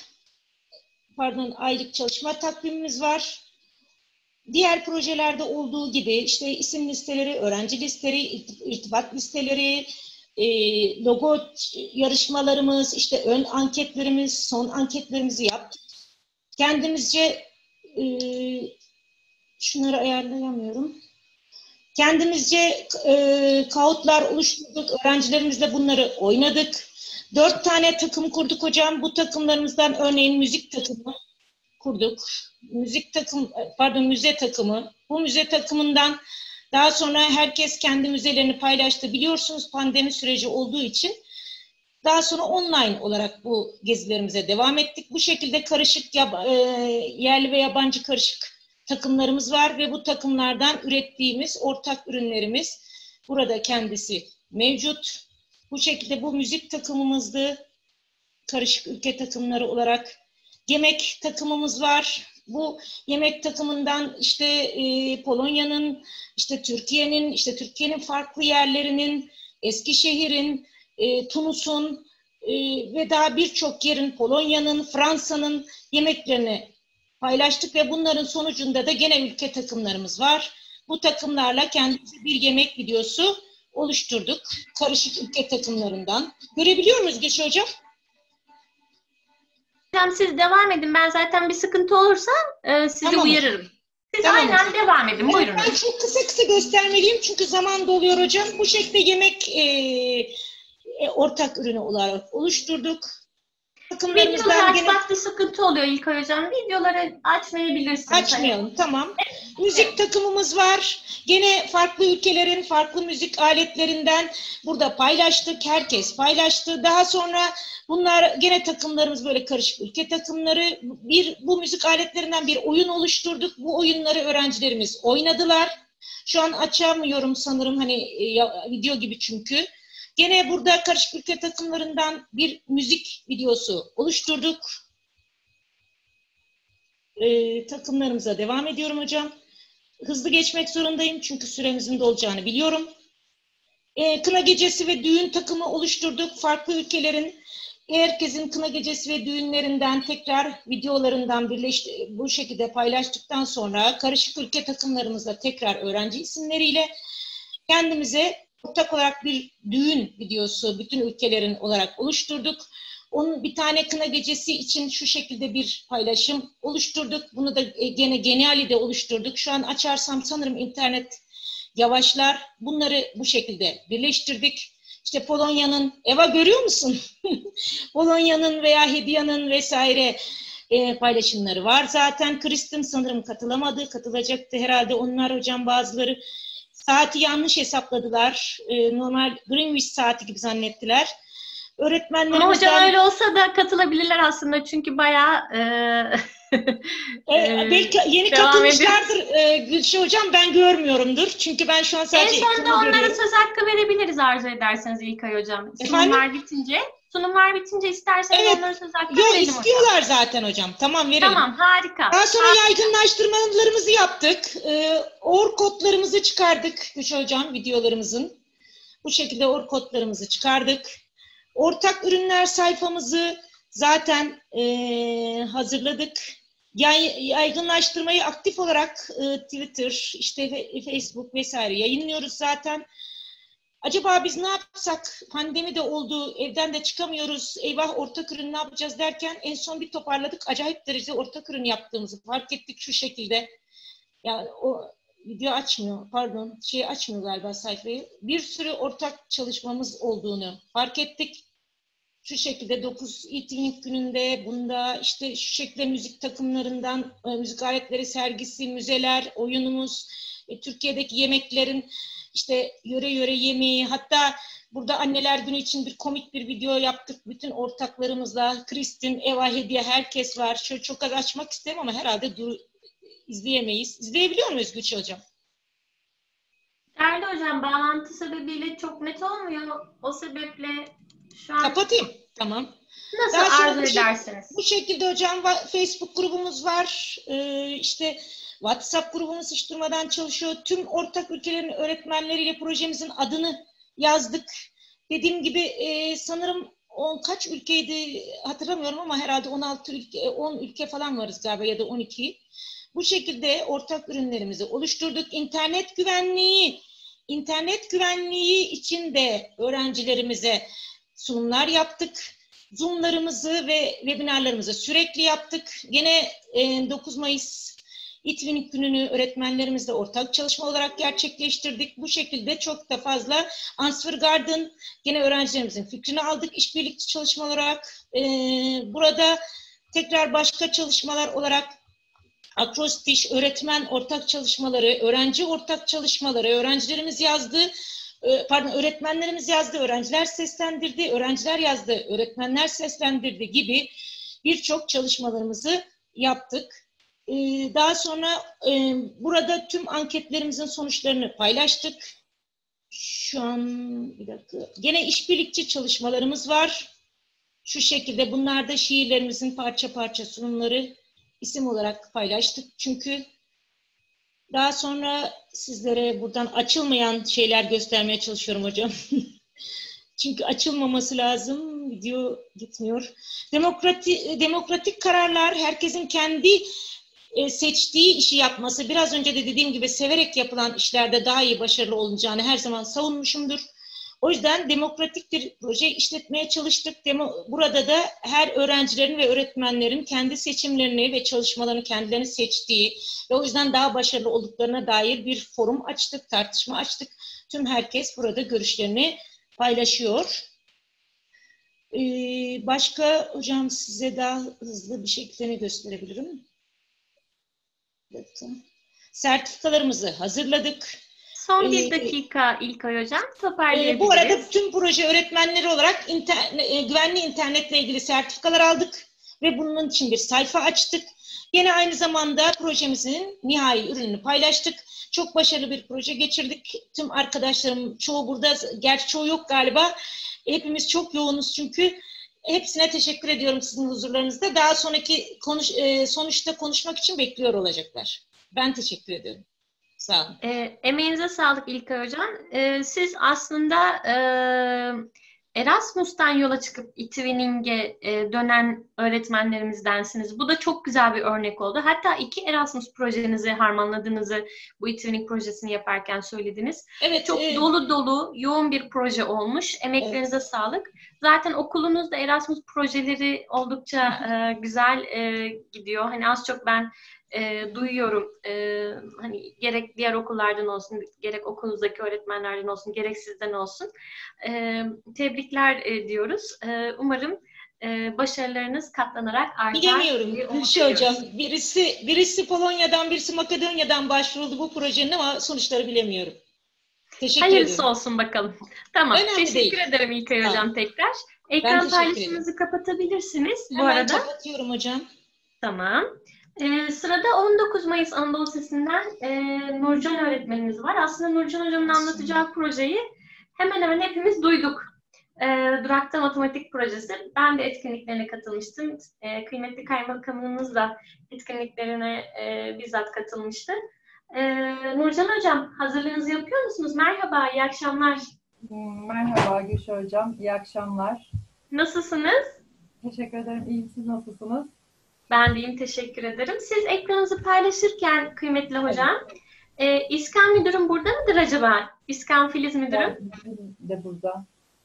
aylık çalışma takvimimiz var. Diğer projelerde olduğu gibi işte isim listeleri, öğrenci listeleri, irtibat listeleri, logo yarışmalarımız, işte ön anketlerimiz, son anketlerimizi yaptık. Kendimizce şunları ayarlayamıyorum. Kendimizce kağıtlar oluşturduk. Müziklerimizle bunları oynadık. 4 tane takım kurduk hocam. Bu takımlarımızdan örneğin müzik takımı kurduk. Müze takımı. Bu müze takımından daha sonra herkes kendi müzelerini paylaştı. Biliyorsunuz pandemi süreci olduğu için daha sonra online olarak bu gezilerimize devam ettik. Bu şekilde karışık yerli ve yabancı karışık takımlarımız var ve bu takımlardan ürettiğimiz ortak ürünlerimiz burada kendisi mevcut. Bu şekilde bu müzik takımımızdı. Karışık ülke takımları olarak. Yemek takımımız var. Bu yemek takımından işte Polonya'nın, işte Türkiye'nin farklı yerlerinin, Eskişehir'in, Tunus'un ve daha birçok yerin, Polonya'nın, Fransa'nın yemeklerini paylaştık ve bunların sonucunda da gene ülke takımlarımız var. Bu takımlarla kendimize bir yemek videosu oluşturduk. Karışık ülke takımlarından. Görebiliyor muyuz Gülşah Hocam? Hocam siz devam edin. Ben zaten bir sıkıntı olursa sizi uyarırım. Siz aynen devam edin. Buyurun. Ben çok kısa göstermeliyim çünkü zaman doluyor hocam. Bu şekilde yemek ortak ürünü olarak oluşturduk. Videoları açmakta sıkıntı oluyor İlkay Hocam. Videoları açmayabilirsiniz. Açmayalım, tamam. Müzik takımımız var. Gene farklı ülkelerin farklı müzik aletlerinden burada paylaştık. Herkes paylaştı. Daha sonra bunlar gene takımlarımız böyle karışık ülke takımları. Bu müzik aletlerinden bir oyun oluşturduk. Bu oyunları öğrencilerimiz oynadılar. Şu an açamıyorum sanırım video gibi çünkü. Gene burada karışık ülke takımlarından bir müzik videosu oluşturduk. takımlarımıza devam ediyorum hocam. Hızlı geçmek zorundayım çünkü süremizin dolacağını biliyorum. Kına gecesi ve düğün takımı oluşturduk. Farklı ülkelerin herkesin kına gecesi ve düğünlerinden tekrar videolarından bu şekilde paylaştıktan sonra karışık ülke takımlarımızla tekrar öğrenci isimleriyle kendimize ortak olarak bir düğün videosu bütün ülkelerin olarak oluşturduk. Onun bir tane kına gecesi için şu şekilde bir paylaşım oluşturduk. Bunu da gene Geniali'de oluşturduk. Şu an açarsam sanırım internet yavaşlar. Bunları bu şekilde birleştirdik. İşte Polonya'nın, Eva görüyor musun? Polonya'nın veya Hedia'nın vesaire paylaşımları var. Zaten Kristin sanırım katılamadı. Katılacaktı herhalde onlar hocam bazıları. Saati yanlış hesapladılar. Normal Greenwich saati gibi zannettiler. Öğretmenlerimizden... Ama hocam öyle olsa da katılabilirler aslında çünkü bayağı belki yeni katılmışlardır Gülşah hocam, ben görmüyorumdur. Çünkü ben şu an sadece en sonunda onlara söz hakkı verebiliriz arzu ederseniz İlkay hocam. Sunumlar bitince isterseniz onlara söz hakkı verelim hocam. İstiyorlar zaten hocam. Tamam verelim. Tamam harika. Daha sonra yaygınlaştırmalarımızı yaptık. OR kodlarımızı çıkardık Gülşah hocam videolarımızın. Bu şekilde OR kodlarımızı çıkardık. Ortak ürünler sayfamızı zaten hazırladık. Yaygınlaştırmayı aktif olarak Twitter, işte Facebook vesaire yayınlıyoruz zaten. Acaba biz ne yapsak? Pandemi de oldu, evden de çıkamıyoruz. Eyvah ortak ürün ne yapacağız derken en son bir toparladık. Acayip derece ortak ürün yaptığımızı fark ettik şu şekilde. Ya o video açmıyor, pardon, açmıyor galiba sayfayı. Bir sürü ortak çalışmamız olduğunu fark ettik. Şu şekilde 9 etkinlik gününde bunda işte şu şekilde müzik takımlarından müzik aletleri sergisi, müzeler, oyunumuz, Türkiye'deki yemeklerin işte yöre yöre yemeği, hatta burada anneler günü için bir komik bir video yaptık bütün ortaklarımızla. Kristin, Eva, Hediye herkes var. Şöyle çok az açmak isterim ama herhalde izleyemeyiz. İzleyebiliyor muyuz Gülşah hocam? Değerli hocam, bağlantı sebebiyle çok net olmuyor. O sebeple şu an... Kapatayım. Tamam. Nasıl arzu edersiniz? Bu şekilde hocam Facebook grubumuz var. İşte WhatsApp grubumuz hiç durmadan çalışıyor. Tüm ortak ülkelerin öğretmenleriyle projemizin adını yazdık. Dediğim gibi sanırım kaç ülkeydi hatırlamıyorum ama herhalde 16 ülke, 10 ülke falan varız galiba ya da 12. Bu şekilde ortak ürünlerimizi oluşturduk. İnternet güvenliği için de öğrencilerimize sunumlar yaptık. Zoom'larımızı ve webinarlarımızı sürekli yaptık. Gene 9 Mayıs İTVİNİK gününü öğretmenlerimizle ortak çalışma olarak gerçekleştirdik. Bu şekilde çok da fazla Answer Garden, gene öğrencilerimizin fikrini aldık işbirlikçi çalışma olarak. Burada tekrar başka çalışmalar olarak akrostiş, öğretmen ortak çalışmaları, öğrenci ortak çalışmaları, öğrencilerimiz yazdı. Öğretmenlerimiz yazdı, öğrenciler seslendirdi, öğrenciler yazdı, öğretmenler seslendirdi gibi birçok çalışmalarımızı yaptık. Daha sonra burada tüm anketlerimizin sonuçlarını paylaştık. Şu an bir dakika. Gene işbirlikçi çalışmalarımız var. Şu şekilde bunlar da şiirlerimizin parça parça sunumları isim olarak paylaştık. Çünkü daha sonra sizlere buradan açılmayan şeyler göstermeye çalışıyorum hocam. Çünkü açılmaması lazım. Video gitmiyor. Demokratik kararlar, herkesin kendi seçtiği işi yapması. Biraz önce de dediğim gibi severek yapılan işlerde daha iyi başarılı olacağını her zaman savunmuşumdur. O yüzden demokratik bir proje işletmeye çalıştık. Burada da her öğrencilerin ve öğretmenlerin kendi seçimlerini ve çalışmalarını kendilerini seçtiği ve o yüzden daha başarılı olduklarına dair bir forum açtık, tartışma açtık. Tüm herkes burada görüşlerini paylaşıyor. Başka hocam size daha hızlı bir şekilde ne gösterebilirim? Sertifikalarımızı hazırladık. Son bir dakika İlkay hocam, toparlayabiliriz. Bu arada tüm proje öğretmenleri olarak güvenli internetle ilgili sertifikalar aldık ve bunun için bir sayfa açtık. Yine aynı zamanda projemizin nihai ürününü paylaştık. Çok başarılı bir proje geçirdik. Tüm arkadaşlarım çoğu burada, gerçi çoğu yok galiba. Hepimiz çok yoğunuz çünkü Hepsine teşekkür ediyorum sizin huzurlarınızda. Daha sonraki sonuçta konuşmak için bekliyor olacaklar. Ben teşekkür ediyorum. Sağ olun. Emeğinize sağlık İlkay Hocam. Siz aslında Erasmus'tan yola çıkıp eTwinning'e dönen öğretmenlerimizdensiniz. Bu da çok güzel bir örnek oldu. Hatta 2 Erasmus projenizi harmanladığınızı bu eTwinning projesini yaparken söylediniz. Evet. Çok dolu dolu, yoğun bir proje olmuş. Emeklerinize sağlık. Zaten okulunuzda Erasmus projeleri oldukça güzel gidiyor. Hani az çok ben duyuyorum. Hani gerek diğer okullardan olsun, gerek okulunuzdaki öğretmenlerden olsun, gerek sizden olsun. Tebrikler diyoruz. Umarım başarılarınız katlanarak artar. Bilemiyorum Gülşah Hocam. Birisi Polonya'dan, birisi Makedonya'dan başvuruldu bu projenin ama sonuçları bilemiyorum. Teşekkür Hayırlısı ederim. olsun bakalım. Tamam. Önemli teşekkür değil. ederim İlkay Hocam Tamam. tekrar. Ben Ekran teşekkür paylaşımınızı kapatabilirsiniz bu Hemen arada. kapatıyorum hocam. Tamam. Sırada 19 Mayıs Anadolu Lisesi'nden Nurcan öğretmenimiz var. Aslında Nurcan Hocam'ın anlatacağı projeyi hemen hemen hepimiz duyduk. Durakta Matematik Projesi. Ben de etkinliklerine katılmıştım. Kıymetli kaymakamımız da etkinliklerine bizzat katılmıştı. Nurcan Hocam, hazırlığınızı yapıyor musunuz? Merhaba, iyi akşamlar. Merhaba Gülşah Hocam, iyi akşamlar. Nasılsınız? Teşekkür ederim, iyiyim. Siz nasılsınız? Ben de iyiyim, teşekkür ederim. Siz ekranınızı paylaşırken kıymetli hocam, İSKAN müdürüm burada mıdır acaba? İSKAN Filiz müdürüm. De burada.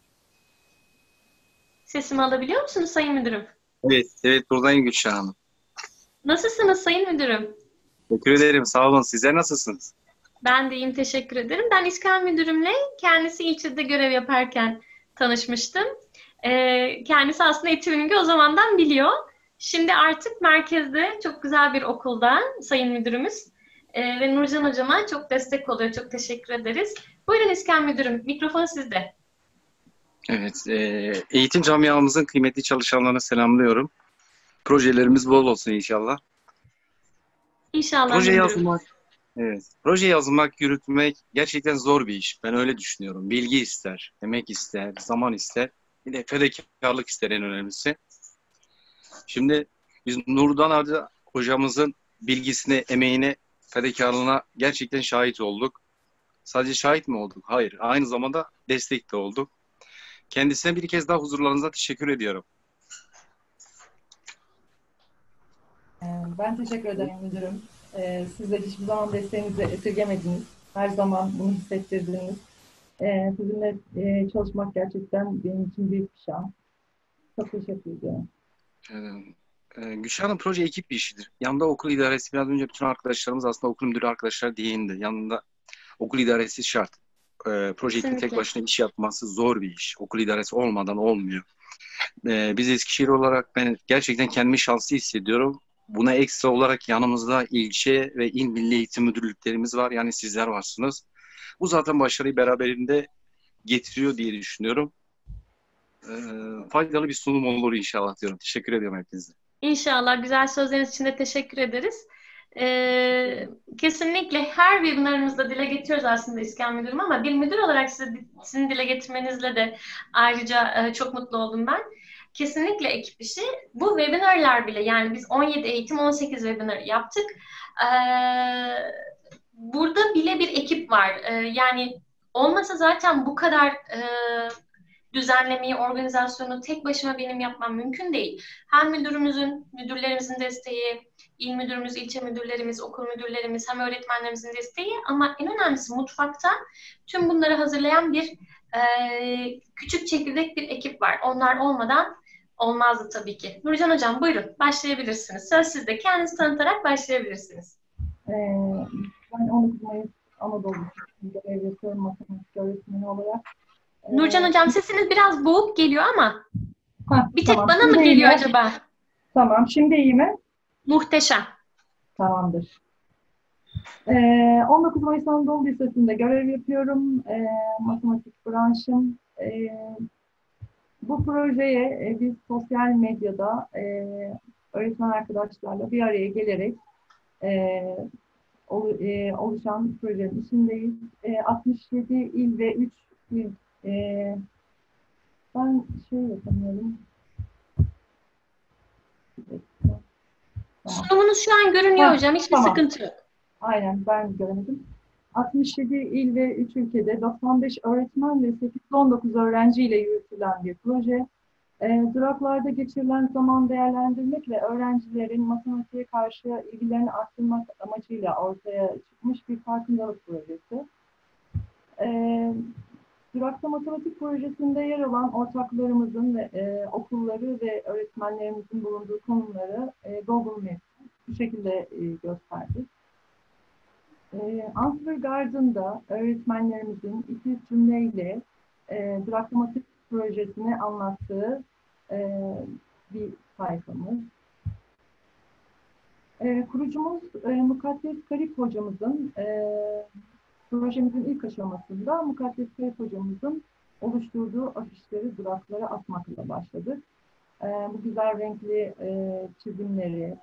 Sesimi alabiliyor musunuz sayın müdürüm? Evet buradayım Gülşah Hanım. Nasılsınız sayın müdürüm? Teşekkür ederim, sağ olun. Sizler nasılsınız? Ben de iyiyim, teşekkür ederim. Ben İSKAN müdürümle kendisi ilçede görev yaparken tanışmıştım. Kendisi aslında eTwinning'i o zamandan biliyor. Şimdi artık merkezde çok güzel bir okulda sayın müdürümüz ve Nurcan hocama çok destek oluyor. Çok teşekkür ederiz. Buyurun İSKAN müdürüm, mikrofon sizde. Evet, eğitim camiamızın kıymetli çalışanlarını selamlıyorum. Projelerimiz bol olsun inşallah. İnşallah. Proje yazmak, yürütmek gerçekten zor bir iş. Ben öyle düşünüyorum. Bilgi ister, emek ister, zaman ister. Bir de fedakarlık ister en önemlisi. Şimdi biz Nurdan Arda hocamızın bilgisine, emeğine, fedakarlığına gerçekten şahit olduk. Sadece şahit mi olduk? Hayır. Aynı zamanda destek de olduk. Kendisine bir kez daha huzurlarınıza teşekkür ediyorum. Ben teşekkür ederim müdürüm. Siz de hiçbir zaman desteğinizi esirgemediniz. Her zaman bunu hissettirdiniz. Sizinle çalışmak gerçekten benim için büyük bir şans. Çok teşekkür ediyorum. Gülşah Hanım, proje ekip bir işidir. Yanında okul idaresi, biraz önce bütün arkadaşlarımız aslında okul müdürü arkadaşlar değindi. Yanında okul idaresi şart. Proje ekibi tek başına iş yapması zor bir iş. Okul idaresi olmadan olmuyor. Biz Eskişehir olarak ben gerçekten kendimi şanslı hissediyorum. Buna ekstra olarak yanımızda ilçe ve il milli eğitim müdürlüklerimiz var. Yani sizler varsınız. Bu zaten başarıyı beraberinde getiriyor diye düşünüyorum. Faydalı bir sunum olur inşallah diyorum. Teşekkür ediyorum hepinize. İnşallah. Güzel sözleriniz için de teşekkür ederiz. Kesinlikle her webinarımızda dile getiriyoruz aslında İSKAN müdürüm ama bir müdür olarak sizin dile getirmenizle de ayrıca çok mutlu oldum ben. Kesinlikle ekip işi. Bu webinarlar bile, yani biz 17 eğitim 18 webinar yaptık. Burada bile bir ekip var. Yani olmasa zaten bu kadar düzenlemeyi, organizasyonu tek başıma benim yapmam mümkün değil. Hem müdürlerimizin desteği, il müdürümüz, ilçe müdürlerimiz, okul müdürlerimiz, hem öğretmenlerimizin desteği ama en önemlisi mutfakta tüm bunları hazırlayan bir küçük çekirdek bir ekip var. Onlar olmadan olmazdı tabii ki. Nurcan Hocam buyurun başlayabilirsiniz. Söz sizde. Kendinizi tanıtarak başlayabilirsiniz. Ben 19 Mayıs Anadolu Lisesi'nde görev yapıyorum matematik öğretmeni olarak. Nurcan Hocam sesiniz biraz boğuk geliyor ama bir tek tamam, bana mı geliyor acaba? Tamam, şimdi iyi mi? Muhteşem. Tamamdır. 19 Mayıs Anadolu Lisesi'nde görev yapıyorum. Matematik branşım. Bu projeye biz sosyal medyada öğretmen arkadaşlarla bir araya gelerek oluşan projenin içindeyiz. 67 il ve 3 il. Ben şey yapamıyorum. Tamam. Sunumunuz şu an görünüyor hocam. Hiçbir tamam. sıkıntı yok. Aynen, ben göremedim. 67 il ve 3 ülkede 95 öğretmen ve 819 öğrenciyle yürütülen bir proje. Duraklarda geçirilen zaman değerlendirmek ve öğrencilerin matematiğe karşı ilgilerini arttırmak amacıyla ortaya çıkmış bir farkındalık projesi. Durakta matematik projesinde yer alan ortaklarımızın ve okulları ve öğretmenlerimizin bulunduğu konumları Google Maps bu şekilde gösterdik. Answer Garden'da öğretmenlerimizin iki cümleyle durakta matematik projesini anlattığı bir sayfamız. Kurucumuz Mukaddes Karip hocamızın projemizin ilk aşamasında Mukaddes Karip hocamızın oluşturduğu afişleri duraklara asmakla başladık. Bu güzel renkli çizimleri.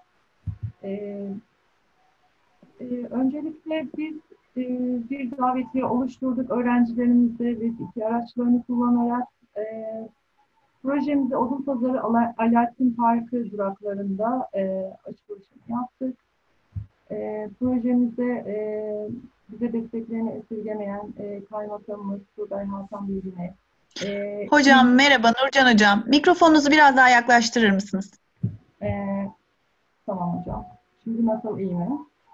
Öncelikle biz bir davetiye oluşturduk öğrencilerimizle ve iki araçlarını kullanarak. Projemizde Odunpazarı Alaaddin Parkı duraklarında açılışını yaptık. Projemizde bize desteklerini esirgemeyen kaymakamımız Turgay Hasan Bilgin'e. Hocam merhaba, Nurcan hocam. Mikrofonunuzu biraz daha yaklaştırır mısınız? Tamam hocam. Şimdi nasıl, iyi mi?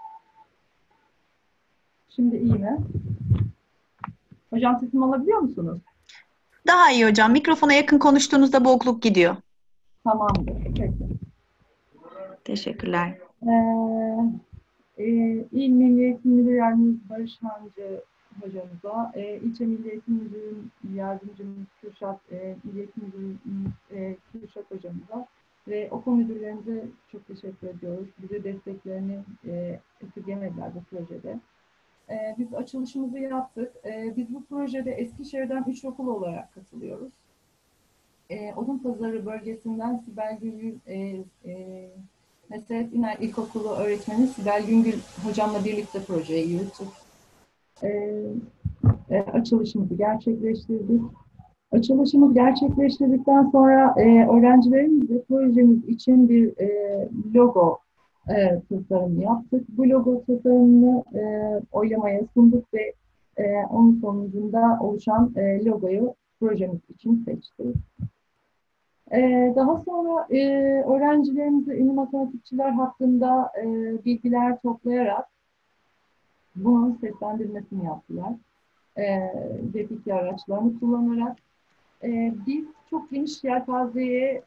Şimdi iyi mi? Hocam sesimi alabiliyor musunuz? Daha iyi hocam. Mikrofona yakın konuştuğunuzda boğukluk gidiyor. Tamamdır. Peki. Teşekkürler. İl Milli Eğitim Müdür Yardımcısı Barış Hancı hocamıza, İlçe Milli Eğitim Müdürü Yardımcımız Kürşat, Milli Eğitim Müdürü Kürşat hocamıza ve okul müdürlerimize çok teşekkür ediyoruz. Bize desteklerini esirgemediler bu projede. Biz açılışımızı yaptık. Biz bu projede Eskişehir'den 3 okul olarak katılıyoruz. Odunpazarı bölgesinden Sibel Güngül, Meselef İner İlkokulu öğretmeni Sibel Güngül hocamla birlikte projeyi yürüttük. Açılışımızı gerçekleştirdik. Açılışımız gerçekleştirdikten sonra öğrencilerimizle projemiz için bir logo tasarımı yaptık. Bu logo tasarımını oylamaya sunduk ve onun sonucunda oluşan logoyu projemiz için seçtik. Daha sonra öğrencilerimize ünlü matematikçiler hakkında bilgiler toplayarak bunun seslendirmesini yaptılar. Web 2 araçlarını kullanarak biz çok geniş yelpazeye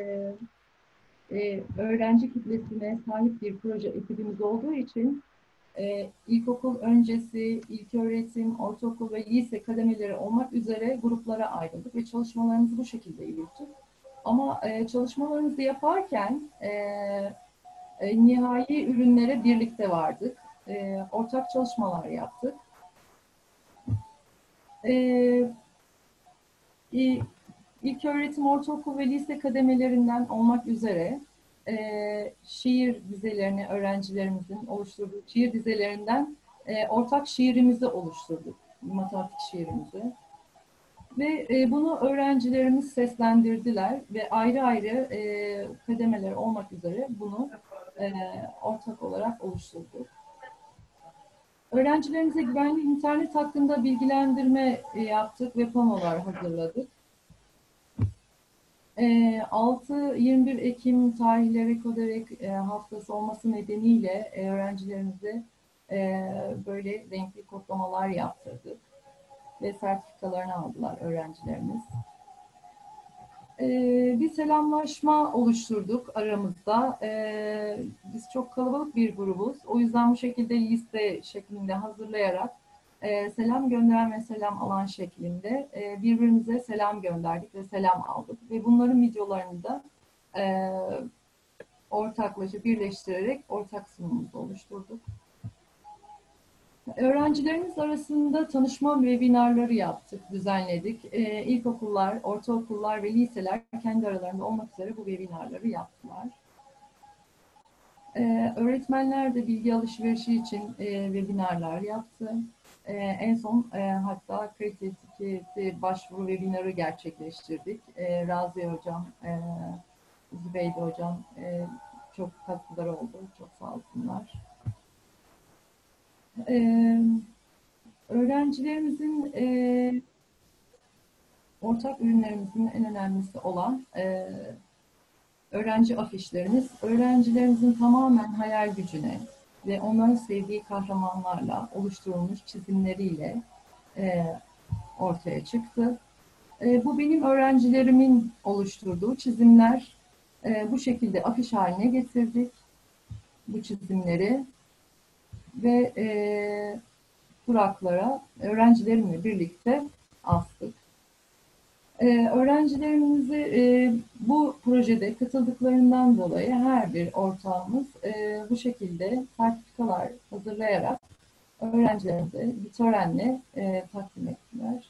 öğrenci kitlesine sahip bir proje ekibimiz olduğu için ilkokul öncesi, ilköğretim, ortaokul ve lise kademeleri olmak üzere gruplara ayrıldık ve çalışmalarımızı bu şekilde yürüttük. Ama çalışmalarımızı yaparken nihai ürünlere birlikte vardık. Ortak çalışmalar yaptık. İlköğretim, ortaokul ve lise kademelerinden olmak üzere şiir dizelerini öğrencilerimizin oluşturduğu şiir dizelerinden ortak şiirimizi oluşturduk. Matematik şiirimizi. Ve bunu öğrencilerimiz seslendirdiler ve ayrı ayrı kademeler olmak üzere bunu ortak olarak oluşturduk. Öğrencilerimize güvenli internet hakkında bilgilendirme yaptık ve panolar hazırladık. 6-21 Ekim tarihleri Koderek haftası olması nedeniyle öğrencilerimize böyle renkli kodlamalar yaptırdık ve sertifikalarını aldılar öğrencilerimiz. Bir selamlaşma oluşturduk aramızda. Biz çok kalabalık bir grubuz. O yüzden bu şekilde liste şeklinde hazırlayarak selam gönderen ve selam alan şeklinde birbirimize selam gönderdik ve selam aldık. Ve bunların videolarını da ortaklaşa birleştirerek ortak sunumumuzu oluşturduk. Öğrencilerimiz arasında tanışma webinarları yaptık, düzenledik. İlkokullar, ortaokullar ve liseler kendi aralarında olmak üzere bu webinarları yaptılar. Öğretmenler de bilgi alışverişi için webinarlar yaptı. En son hatta kredi etiketi başvuru webinarı gerçekleştirdik. Raziye Hocam Zübeyde Hocam çok katkıları oldu. Çok sağ olsunlar. Öğrencilerimizin ortak ürünlerimizin en önemlisi olan öğrenci afişlerimiz, öğrencilerimizin tamamen hayal gücüne ve onların sevdiği kahramanlarla oluşturulmuş çizimleriyle ortaya çıktı. Bu benim öğrencilerimin oluşturduğu çizimler. Bu şekilde afiş haline getirdik bu çizimleri ve duraklara öğrencilerimle birlikte astık. Öğrencilerimizi bu projede katıldıklarından dolayı her bir ortağımız bu şekilde sertifikalar hazırlayarak öğrencilerimize bir törenle takdim ettiler.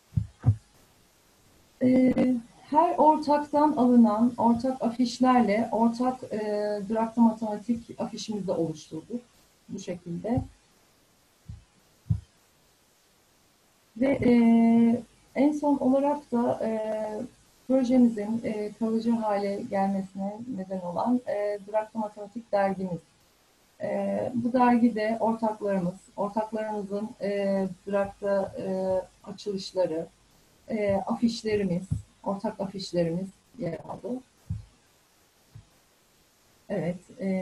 Her ortaktan alınan ortak afişlerle ortak durakta matematik afişimizi oluşturduk bu şekilde. Ve en son olarak da projemizin kalıcı hale gelmesine neden olan Durakta Matematik dergimiz. Bu dergide ortaklarımızın Durakta açılışları, afişlerimiz, ortak afişlerimiz yer aldı. Evet.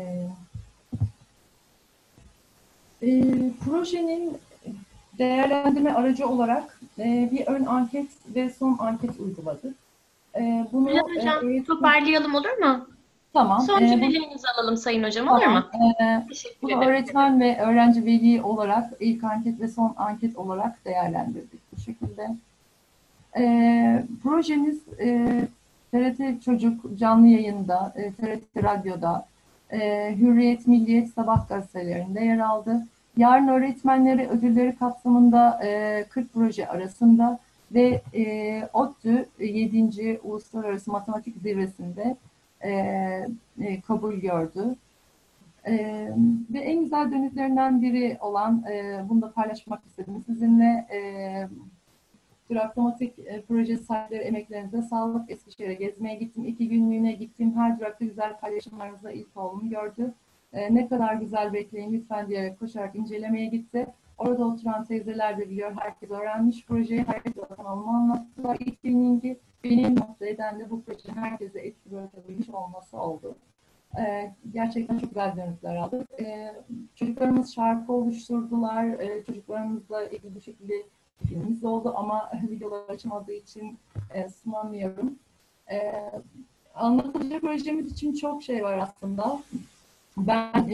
Projenin değerlendirme aracı olarak bir ön anket ve son anket uyguladık. Bunu hocam toparlayalım olur mu? Tamam. Son cümlelerinizi alalım Sayın Hocam, olur mu? Bunu öğretmen ve öğrenci veli olarak ilk anket ve son anket olarak değerlendirdik bu şekilde. Projemiz TRT Çocuk canlı yayında, TRT Radyo'da, Hürriyet, Milliyet, Sabah gazetelerinde yer aldı. Yarın öğretmenleri ödülleri kapsamında 40 proje arasında ve ODTÜ 7. Uluslararası Matematik Zirvesi'nde kabul gördü. Ve en güzel dönütlerinden biri olan, bunu da paylaşmak istedim sizinle. Durakta projesi sahipleri emeklerinize sağlık. Eskişehir'e gezmeye gittim. 2 günlüğüne gittim. Her durakta güzel paylaşımlarınızla ilk oğlumu gördü. Ne kadar güzel, bekleyin lütfen diyerek koşarak incelemeye gitti. Orada oturan teyzeler de biliyor. Herkes öğrenmiş projeyi. Herkes kanalıma anlattılar. İlk bilinci beni mutlu eden de bu projenin herkese etki bırakabilmiş olması oldu. Gerçekten çok güzel dönütler aldık. Çocuklarımız şarkı oluşturdular. Çocuklarımızla ilgili bu şekilde filmimiz oldu ama videolar açmadığı için sunamıyorum. Anlatılacak projemiz için çok şey var aslında. Ben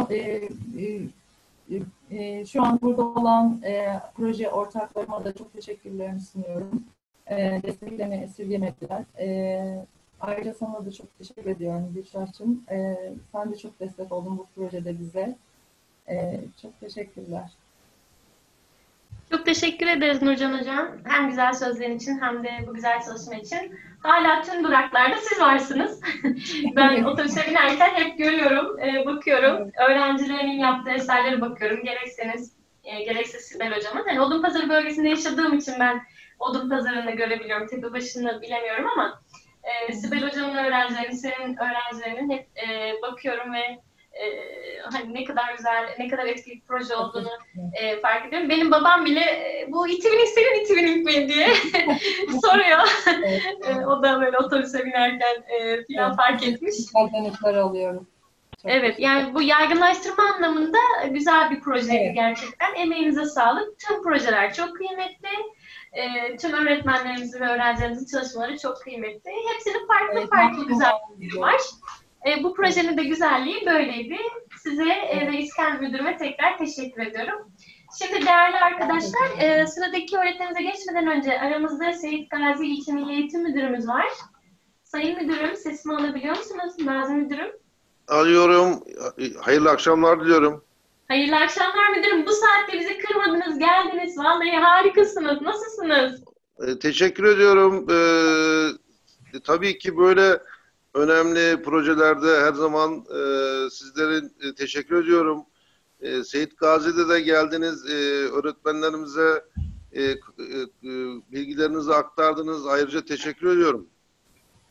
şu an burada olan proje ortaklarıma da çok teşekkürlerimi sunuyorum. Desteklerini esirgemediler. Ayrıca sana da çok teşekkür ediyorum Gülşah'cığım. Sen de çok destek oldun bu projede bize. Çok teşekkürler. Çok teşekkür ederiz Nurcan Hocam. Hem güzel sözlerin için hem de bu güzel çalışma için. Hala tüm duraklarda siz varsınız. Ben otobüse binerken hep görüyorum, bakıyorum. Öğrencilerinin yaptığı eserlere bakıyorum. Gerekse Sibel Hocam'ın. Yani Odunpazarı bölgesinde yaşadığım için ben Odunpazarı'nı görebiliyorum. Tepebaşı'nı bilemiyorum ama Sibel Hocam'ın öğrencilerinin, senin öğrencilerinin hep bakıyorum ve hani ne kadar güzel, ne kadar etkili bir proje olduğunu fark ediyorum. Benim babam bile bu İTÜ'nün senin İTÜ'nün mi diye soruyor. O da böyle otobüse binerken falan fark etmiş. Güzel alıyorum. Evet, yani bu yaygınlaştırma anlamında güzel bir projeydi gerçekten. Emeğinize sağlık. Tüm projeler çok kıymetli. Tüm öğretmenlerimizin ve öğrencilerimizin çalışmaları çok kıymetli. Hepsinin farklı güzellikleri var. Bu projenin de güzelliği böyleydi. Size ve İSKEN Müdürüme tekrar teşekkür ediyorum. Şimdi değerli arkadaşlar, sıradaki öğretmenimize geçmeden önce aramızda Seyit Gazi İlçe Milli Eğitim Müdürümüz var. Sayın Müdürüm, sesimi alabiliyor musunuz? Gazi Müdürüm. Alıyorum. Hayırlı akşamlar diliyorum. Hayırlı akşamlar müdürüm. Bu saatte bizi kırmadınız, geldiniz. Vallahi harikasınız. Nasılsınız? Teşekkür ediyorum. Tabii ki böyle önemli projelerde her zaman sizlerin teşekkür ediyorum. Seyit Gazi'de de geldiniz. Öğretmenlerimize bilgilerinizi aktardınız. Ayrıca teşekkür ediyorum.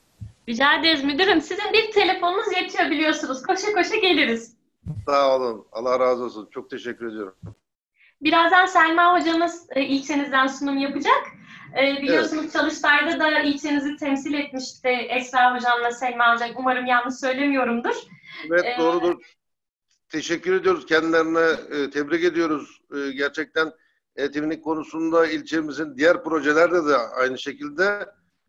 Rica ederiz müdürüm. Sizin bir telefonunuz yetiyor biliyorsunuz. Koşa koşa geliriz. Sağ olun. Allah razı olsun. Çok teşekkür ediyorum. Birazdan Selma hocamız ilçenizden sunum yapacak. Biliyorsunuz Çalıştay'da da ilçenizi temsil etmişti Esra hocamla Selma hocam. Umarım yanlış söylemiyorumdur. Evet, doğrudur. Teşekkür ediyoruz. Kendilerine tebrik ediyoruz. Gerçekten eğitimlik konusunda ilçemizin diğer projelerde de aynı şekilde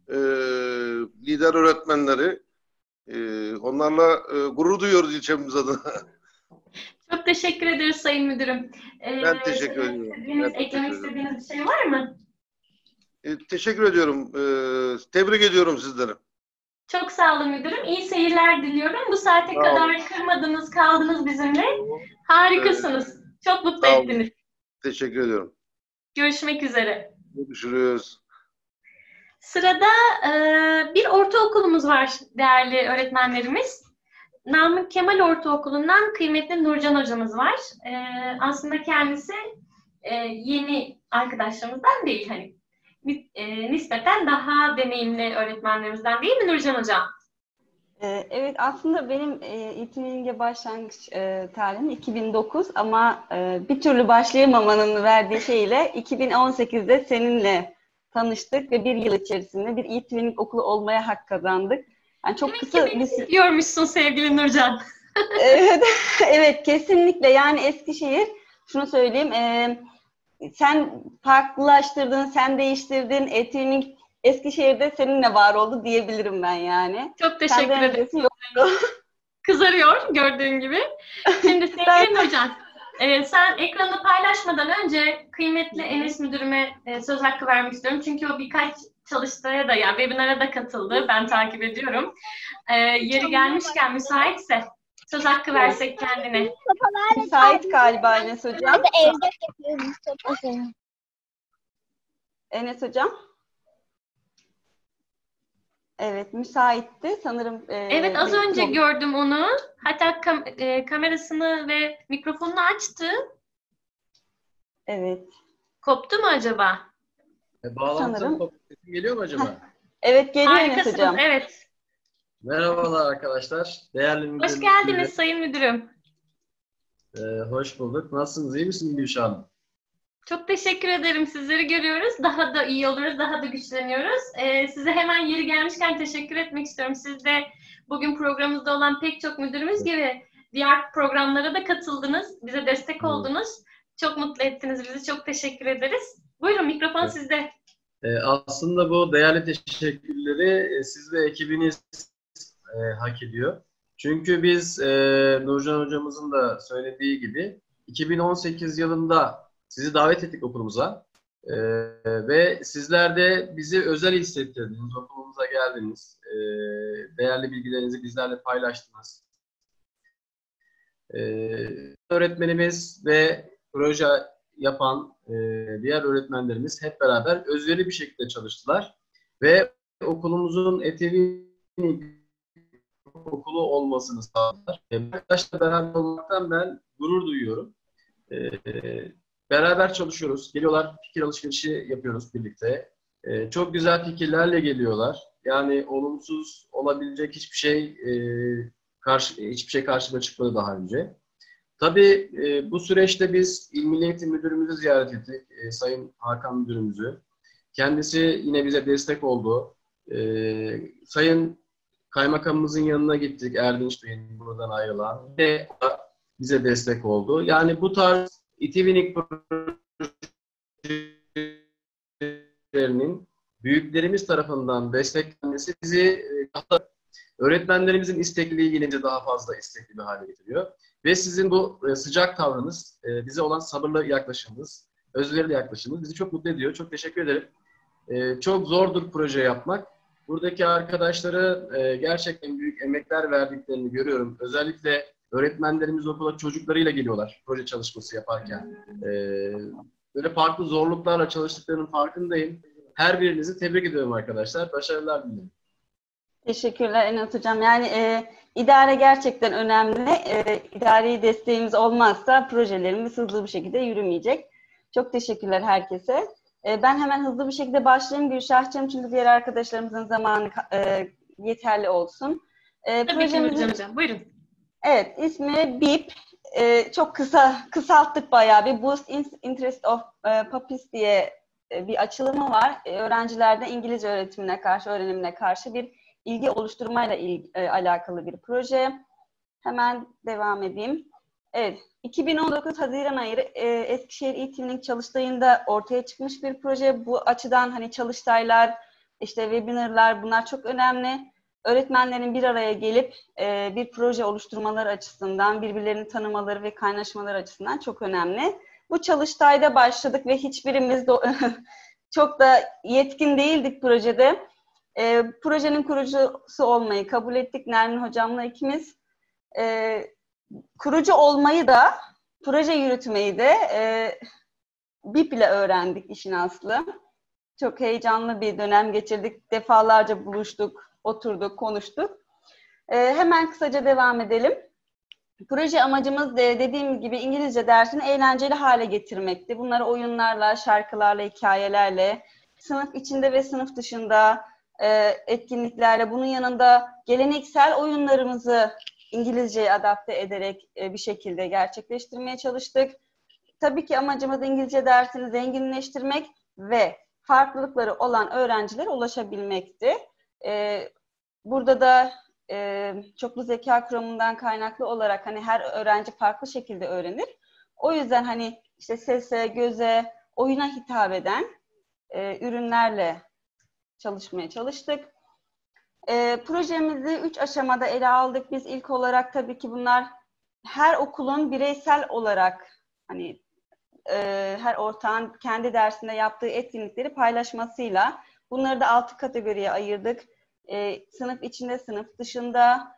lider öğretmenleri, onlarla gurur duyuyoruz ilçemiz adına. Çok teşekkür ederiz Sayın Müdürüm. Ben teşekkür ediyorum. Eklemek istediğiniz bir şey var mı? Teşekkür ediyorum. Tebrik ediyorum sizleri. Çok sağ olun müdürüm. İyi seyirler diliyorum. Bu saate kadar kırmadınız, kaldınız bizimle. Harikasınız. Çok mutlu ettiniz. Teşekkür ediyorum. Görüşmek üzere. Görüşürüz. Sırada bir ortaokulumuz var değerli öğretmenlerimiz. Namık Kemal Ortaokulu'ndan kıymetli Nurcan hocamız var. Aslında kendisi yeni arkadaşlarımızdan değil. Hani nispeten daha deneyimli öğretmenlerimizden değil mi Nurcan hocam? Evet, aslında benim eğitimimde başlangıç tarihim 2009 ama bir türlü başlayamamanın verdiği şeyle 2018'de seninle tanıştık ve bir yıl içerisinde bir eğitimlik okulu olmaya hak kazandık. Yani çok kısa bir... Görmüşsün sevgili Nurcan. Evet, evet, kesinlikle. Yani Eskişehir, şunu söyleyeyim, sen farklılaştırdın, sen değiştirdin, eğitimlik Eskişehir'de seninle var oldu diyebilirim ben yani. Çok teşekkür ederim. Kızarıyor gördüğün gibi. Şimdi sevgili Nurcan, sen ekranı paylaşmadan önce kıymetli Enes Müdürüme söz hakkı vermek istiyorum. Çünkü o birkaç çalıştaya da yani webinara da katıldı. Ben takip ediyorum. Yeri gelmişken müsaitse söz hakkı versek kendine. Müsait galiba Enes Hocam. Evde yapıyoruz Mustafa. Enes Hocam. Evet, müsaitti sanırım. Evet, az önce gördüm onu. Hatta kamerasını ve mikrofonunu açtı. Evet. Koptu mu acaba? Bağlantı sesim geliyor mu acaba? Evet, geliyor Enes Hocam. Evet. Merhabalar arkadaşlar. Değerli müdürüm. Hoş geldiniz Sayın Müdürüm. Hoş bulduk. Nasılsınız? İyi misiniz Gülşah Hanım? Çok teşekkür ederim. Sizleri görüyoruz. Daha da iyi oluruz. Daha da güçleniyoruz. Size hemen yeri gelmişken teşekkür etmek istiyorum. Siz de bugün programımızda olan pek çok müdürümüz gibi diğer programlara da katıldınız. Bize destek oldunuz. Çok mutlu ettiniz bizi. Çok teşekkür ederiz. Buyurun, mikrofon sizde. Aslında bu değerli teşekkürleri siz ve ekibiniz hak ediyor. Çünkü biz Nurcan hocamızın da söylediği gibi 2018 yılında sizi davet ettik okulumuza ve sizler de bizi özel hissettirdiniz, okulumuza geldiniz, değerli bilgilerinizi bizlerle paylaştınız. Öğretmenimiz ve proje yapan diğer öğretmenlerimiz hep beraber özverili bir şekilde çalıştılar ve okulumuzun okulu olmasını sağladılar. Arkadaşlar beraber olmaktan ben gurur duyuyorum. Beraber çalışıyoruz. Geliyorlar, fikir alışverişi yapıyoruz birlikte. Çok güzel fikirlerle geliyorlar. Yani olumsuz olabilecek hiçbir şey karşıma çıkmadı daha önce. Tabii bu süreçte biz İl Milli Eğitim Müdürümüzü ziyaret ettik. Sayın Hakan Müdürümüzü. Kendisi yine bize destek oldu. Sayın Kaymakamımızın yanına gittik. Erdinç Bey'in buradan ayrılan ve bize destek oldu. Yani bu tarz İTİVİNİK projelerinin büyüklerimiz tarafından desteklenmesi bizi öğretmenlerimizin istekliliği gelince daha fazla istekli bir hale getiriyor. Ve sizin bu sıcak tavrınız, bize olan sabırlı yaklaşımınız, özverili yaklaşımınız bizi çok mutlu ediyor. Çok teşekkür ederim. Çok zordur proje yapmak. Buradaki arkadaşları gerçekten büyük emekler verdiklerini görüyorum. Özellikle öğretmenlerimiz okula çocuklarıyla geliyorlar proje çalışması yaparken. Böyle farklı zorluklarla çalıştıklarının farkındayım. Her birinizi tebrik ediyorum arkadaşlar. Başarılar dilerim. Teşekkürler Enes Hocam. Yani idare gerçekten önemli. İdari desteğimiz olmazsa projelerimiz hızlı bir şekilde yürümeyecek. Çok teşekkürler herkese. Ben hemen hızlı bir şekilde başlayayım Gülşah'cığım çünkü diğer arkadaşlarımızın zamanı yeterli olsun. Tabii ki Nurcan Hocam. Buyurun. Evet, ismi BIP. Çok kısalttık bayağı. Bir Boost Interest of Puppies diye bir açılımı var. Öğrencilerde İngilizce öğrenimine karşı bir ilgi oluşturmayla alakalı bir proje. Hemen devam edeyim. Evet, 2019 Haziran ayı Eskişehir E-Team'in çalıştayında ortaya çıkmış bir proje. Bu açıdan hani çalıştaylar, işte webinarlar, bunlar çok önemli. Öğretmenlerin bir araya gelip bir proje oluşturmaları açısından, birbirlerini tanımaları ve kaynaşmaları açısından çok önemli. Bu çalıştayda başladık ve hiçbirimiz de çok da yetkin değildik projede. Projenin kurucusu olmayı kabul ettik Nermin Hocam'la ikimiz. Kurucu olmayı da, proje yürütmeyi de BIP ile öğrendik işin aslı. Çok heyecanlı bir dönem geçirdik. Defalarca buluştuk, oturduk, konuştuk. Hemen kısaca devam edelim. Proje amacımız dediğim gibi İngilizce dersini eğlenceli hale getirmekti. Bunları oyunlarla, şarkılarla, hikayelerle, sınıf içinde ve sınıf dışında etkinliklerle, bunun yanında geleneksel oyunlarımızı İngilizceye adapte ederek bir şekilde gerçekleştirmeye çalıştık. Tabii ki amacımız İngilizce dersini zenginleştirmek ve farklılıkları olan öğrencilere ulaşabilmekti. Burada da çoklu zeka kuramından kaynaklı olarak hani her öğrenci farklı şekilde öğrenir. O yüzden hani işte sese, göze, oyuna hitap eden ürünlerle çalışmaya çalıştık. Projemizi 3 aşamada ele aldık. Biz ilk olarak tabii ki bunlar her okulun bireysel olarak hani her ortağın kendi dersinde yaptığı etkinlikleri paylaşmasıyla bunları da 6 kategoriye ayırdık. Sınıf içinde, sınıf dışında,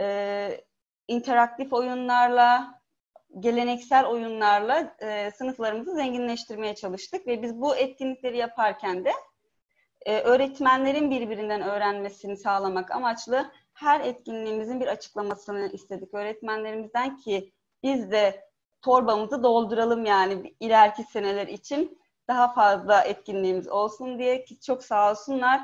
interaktif oyunlarla, geleneksel oyunlarla sınıflarımızı zenginleştirmeye çalıştık ve biz bu etkinlikleri yaparken de öğretmenlerin birbirinden öğrenmesini sağlamak amaçlı her etkinliğimizin bir açıklamasını istedik öğretmenlerimizden ki biz de torbamızı dolduralım yani ileriki seneler için daha fazla etkinliğimiz olsun diye ki çok sağ olsunlar.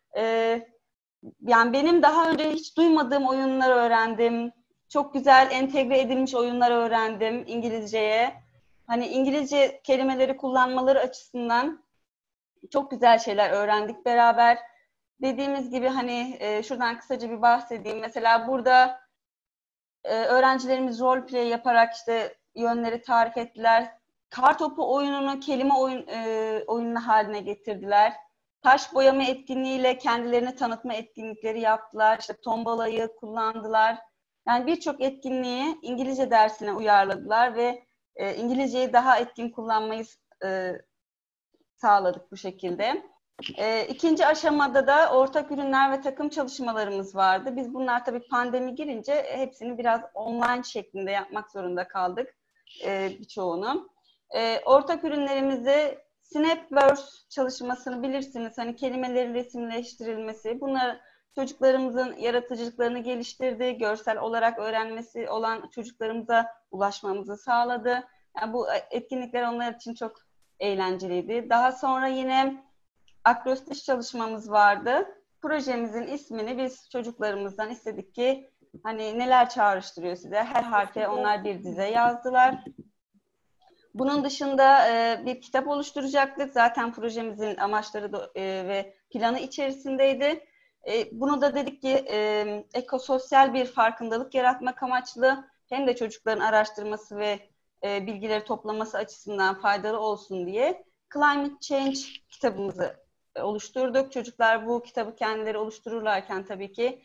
Yani benim daha önce hiç duymadığım oyunları öğrendim. Çok güzel entegre edilmiş oyunlar öğrendim İngilizceye. Hani İngilizce kelimeleri kullanmaları açısından çok güzel şeyler öğrendik beraber. Dediğimiz gibi hani şuradan kısaca bir bahsedeyim. Mesela burada öğrencilerimiz role play yaparak işte yönleri tarif ettiler. Kartopu oyununu kelime oyunu haline getirdiler. Taş boyama etkinliğiyle kendilerini tanıtma etkinlikleri yaptılar. İşte tombalayı kullandılar. Yani birçok etkinliği İngilizce dersine uyarladılar ve İngilizceyi daha etkin kullanmayı sağladık bu şekilde. İkinci aşamada da ortak ürünler ve takım çalışmalarımız vardı. Biz bunlar tabii pandemi girince hepsini biraz online şeklinde yapmak zorunda kaldık birçoğunu. Ortak ürünlerimizi Snapverse çalışmasını bilirsiniz. Hani kelimelerin resimleştirilmesi. Bunlar çocuklarımızın yaratıcılıklarını geliştirdi. Görsel olarak öğrenmesi olan çocuklarımıza ulaşmamızı sağladı. Yani bu etkinlikler onlar için çok eğlenceliydi. Daha sonra yine akrostiş çalışmamız vardı. Projemizin ismini biz çocuklarımızdan istedik ki hani neler çağrıştırıyor size? Her harfe onlar bir dize yazdılar. Bunun dışında bir kitap oluşturacaktık. Zaten projemizin amaçları da, ve planı içerisindeydi. Bunu da dedik ki ekososyal bir farkındalık yaratmak amaçlı hem de çocukların araştırması ve bilgileri toplaması açısından faydalı olsun diye Climate Change kitabımızı oluşturduk. Çocuklar bu kitabı kendileri oluştururlarken tabii ki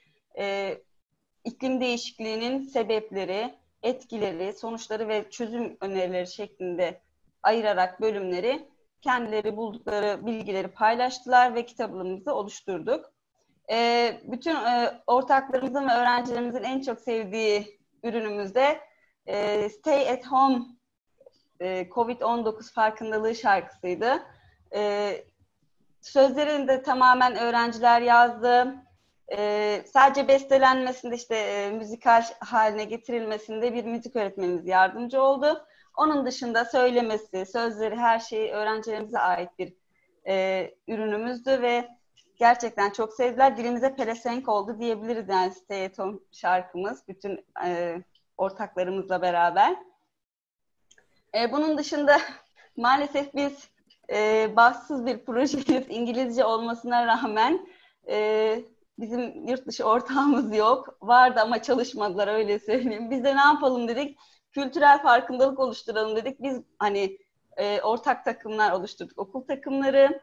iklim değişikliğinin sebepleri, etkileri, sonuçları ve çözüm önerileri şeklinde ayırarak bölümleri kendileri buldukları bilgileri paylaştılar ve kitabımızı oluşturduk. Bütün ortaklarımızın ve öğrencilerimizin en çok sevdiği ürünümüz de Stay at Home COVID-19 farkındalığı şarkısıydı. Sözlerini de tamamen öğrenciler yazdı. Sadece bestelenmesinde işte müzikal haline getirilmesinde bir müzik öğretmenimiz yardımcı oldu. Onun dışında söylemesi, sözleri, her şeyi öğrencilerimize ait bir ürünümüzdü ve gerçekten çok sevdiler. Dilimize pelesenk oldu diyebiliriz yani Stay at Home şarkımız. Bütün ortaklarımızla beraber. Bunun dışında maalesef biz bahtsız bir projeyiz. İngilizce olmasına rağmen bizim yurt dışı ortağımız yok. Vardı ama çalışmadılar, öyle söyleyeyim. Biz de ne yapalım dedik. Kültürel farkındalık oluşturalım dedik. Biz hani ortak takımlar oluşturduk. Okul takımları.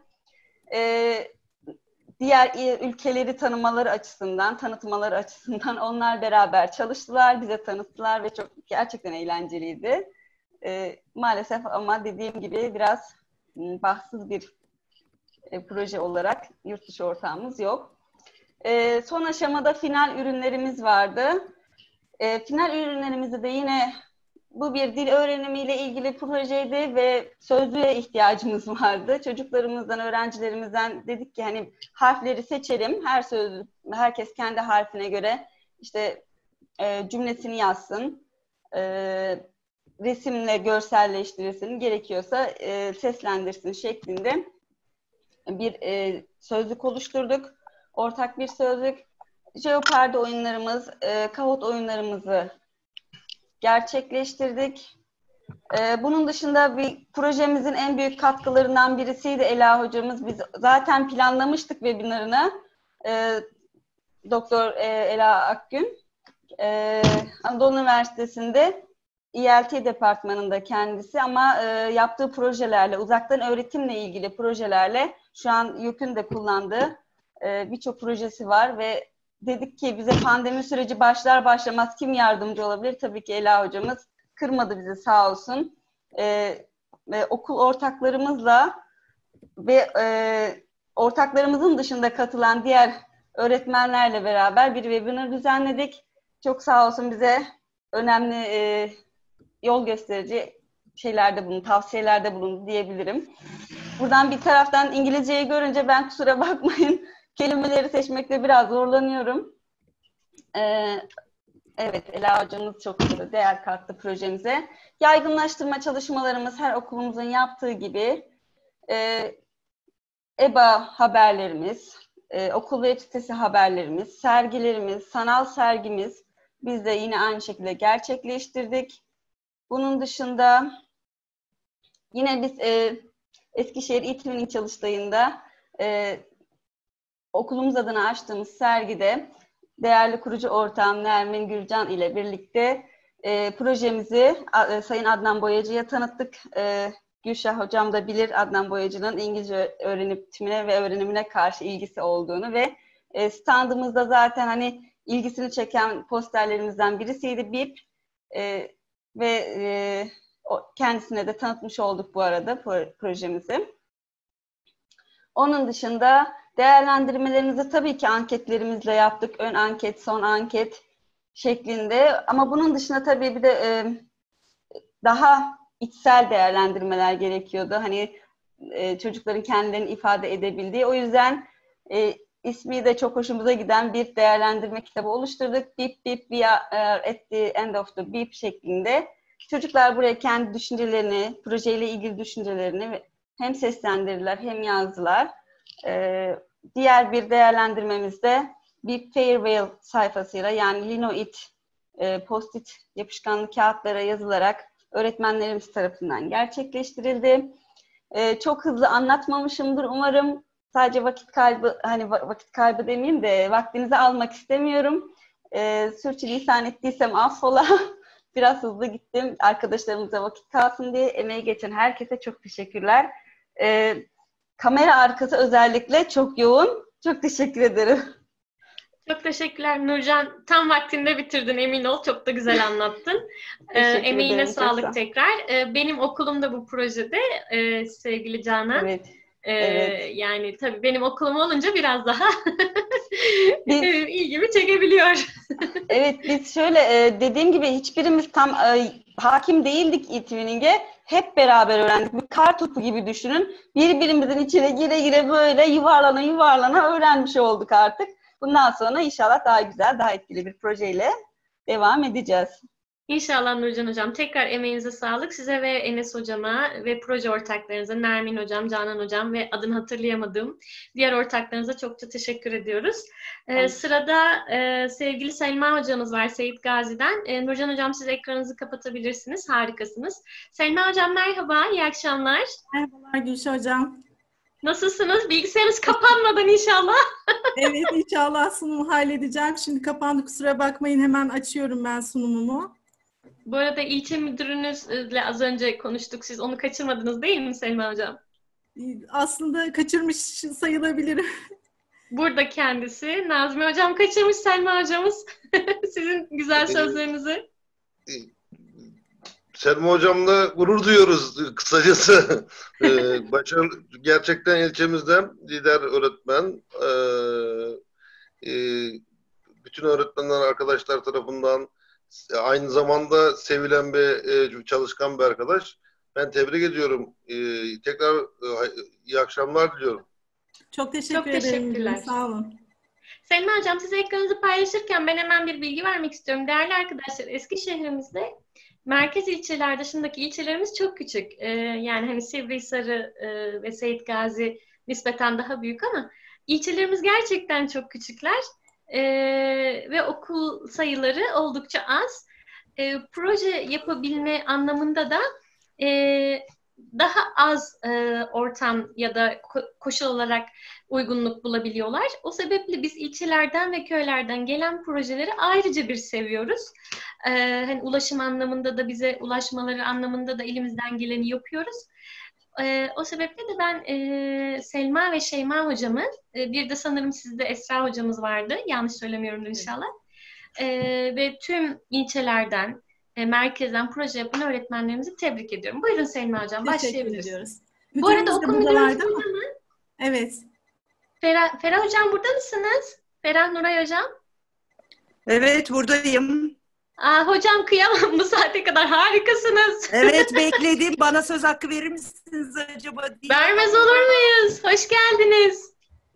Diğer ülkeleri tanıtmaları açısından onlar beraber çalıştılar. Bize tanıttılar ve çok gerçekten eğlenceliydi. Maalesef ama dediğim gibi biraz bahtsız bir proje olarak yurt dışı ortağımız yok. Son aşamada final ürünlerimiz vardı. Final ürünlerimizde de yine bu bir dil öğrenimiyle ilgili projeydi ve sözlüğe ihtiyacımız vardı. Çocuklarımızdan, öğrencilerimizden dedik ki hani harfleri seçelim. Herkes kendi harfine göre işte cümlesini yazsın. Resimle görselleştirirsin, gerekiyorsa seslendirsin şeklinde bir sözlük oluşturduk. Ortak bir sözlük. Jeopardy oyunlarımız, Kahoot oyunlarımızı gerçekleştirdik. Bunun dışında bir projemizin en büyük katkılarından birisiydi Ela hocamız. Biz zaten planlamıştık webinarını. Doktor Ela Akgün. Anadolu Üniversitesi'nde ELT departmanında kendisi ama yaptığı projelerle, uzaktan öğretimle ilgili projelerle şu an YÖK'ün de kullandığı birçok projesi var ve dedik ki bize pandemi süreci başlar başlamaz kim yardımcı olabilir? Tabii ki Ela hocamız kırmadı bizi sağ olsun. Okul ortaklarımızla ve ortaklarımızın dışında katılan diğer öğretmenlerle beraber bir webinar düzenledik. Çok sağ olsun bize önemli yol gösterici tavsiyelerde bulundu diyebilirim. Buradan bir taraftan İngilizceyi görünce ben kusura bakmayın kelimeleri seçmekte biraz zorlanıyorum. Evet, Ela hocamız çok değer kattı projemize. Yaygınlaştırma çalışmalarımız her okulumuzun yaptığı gibi EBA haberlerimiz, okul web sitesi haberlerimiz, sergilerimiz, sanal sergimiz biz de yine aynı şekilde gerçekleştirdik. Bunun dışında yine biz Eskişehir e-Twinning çalıştayında okulumuz adına açtığımız sergide değerli kurucu ortağım Nermin Gürcan ile birlikte projemizi Sayın Adnan Boyacı'ya tanıttık. Gülşah hocam da bilir Adnan Boyacı'nın İngilizce öğretimine ve öğrenimine karşı ilgisi olduğunu ve standımızda zaten hani ilgisini çeken posterlerimizden birisiydi BIP ve kendisine de tanıtmış olduk bu arada projemizi. Onun dışında değerlendirmelerimizi tabii ki anketlerimizle yaptık. Ön anket, son anket şeklinde. Ama bunun dışında tabii bir de daha içsel değerlendirmeler gerekiyordu. Hani çocukların kendilerini ifade edebildiği. O yüzden ismi de çok hoşumuza giden bir değerlendirme kitabı oluşturduk. Beep beep we are at the end of the beep şeklinde. Çocuklar buraya kendi düşüncelerini, projeyle ilgili düşüncelerini hem seslendirdiler hem yazdılar. Diğer bir değerlendirmemizde bir farewell sayfasıyla yani Linoit post-it yapışkanlı kağıtlara yazılarak öğretmenlerimiz tarafından gerçekleştirildi. Çok hızlı anlatmamışımdır umarım. Sadece vakit kaybı demeyeyim de vaktinizi almak istemiyorum. Sürçülisan ettiysem affola. Biraz hızlı gittim. Arkadaşlarımıza vakit kalsın diye emeği geçen herkese çok teşekkürler. Kamera arkası özellikle çok yoğun. Çok teşekkür ederim. Çok teşekkürler Nurcan. Tam vaktinde bitirdin emin ol. Çok da güzel anlattın. Emeğine sağlık tekrar. Benim okulum da bu projede sevgili Canan. Evet. Evet. Yani tabii benim okulum olunca biraz daha ilgimi çekebiliyor. Evet biz şöyle dediğim gibi hiçbirimiz tam hakim değildik e-Twinning'e. Hep beraber öğrendik. Bir kar topu gibi düşünün. Birbirimizin içine gire gire böyle yuvarlana öğrenmiş olduk artık. Bundan sonra inşallah daha güzel, daha etkili bir projeyle devam edeceğiz. İnşallah Nurcan Hocam. Tekrar emeğinize sağlık. Size ve Enes Hocama ve proje ortaklarınıza, Nermin Hocam, Canan Hocam ve adını hatırlayamadığım diğer ortaklarınıza çokça teşekkür ediyoruz. Sırada sevgili Selma Hocamız var Seyit Gazi'den. Nurcan Hocam siz ekranınızı kapatabilirsiniz. Harikasınız. Selma Hocam merhaba, iyi akşamlar. Merhabalar Gülşah Hocam. Nasılsınız? Bilgisayarınız kapanmadan inşallah. Evet, inşallah sunumu halledeceğim. Şimdi kapandı, kusura bakmayın, hemen açıyorum ben sunumumu. Bu arada ilçe müdürünüzle az önce konuştuk. Siz onu kaçırmadınız değil mi Selma Hocam? Aslında kaçırmış sayılabilirim. Burada kendisi. Nazmi Hocam kaçırmış Selma Hocamız. Sizin güzel sözlerinizi. Selma Hocam'la gurur duyuyoruz kısacası. Gerçekten ilçemizden lider öğretmen. Bütün öğretmenler arkadaşlar tarafından aynı zamanda sevilen bir çalışkan bir arkadaş. Ben tebrik ediyorum. Tekrar iyi akşamlar diliyorum. Çok teşekkür ederim. Teşekkürler. Sağ olun. Selma Hocam size ekranınızı paylaşırken ben hemen bir bilgi vermek istiyorum. Değerli arkadaşlar, Eskişehir'imizde merkez ilçeler dışındaki ilçelerimiz çok küçük. Yani hani Sivrihisar'ı ve Seyit Gazi nispeten daha büyük ama ilçelerimiz gerçekten çok küçükler. Ve okul sayıları oldukça az. Proje yapabilme anlamında da daha az ortam ya da koşul olarak uygunluk bulabiliyorlar. O sebeple biz ilçelerden ve köylerden gelen projeleri ayrıca bir seviyoruz. Hani ulaşım anlamında da bize ulaşmaları anlamında da elimizden geleni yapıyoruz. O sebeple de ben Selma ve Şeyma hocamı, bir de sanırım sizde Esra hocamız vardı, yanlış söylemiyorumdur inşallah. Ve tüm ilçelerden, merkezden proje yapan öğretmenlerimizi tebrik ediyorum. Buyurun Selma hocam, başlayabiliriz. Bu arada okul müdürümüz burada mı? Evet. Ferah hocam burada mısınız? Ferah Nuray hocam. Evet, buradayım. Hocam kıyamam bu saate kadar, harikasınız. Evet, bekledim. Bana söz hakkı verir misiniz acaba diye. Vermez olur muyuz? Hoş geldiniz.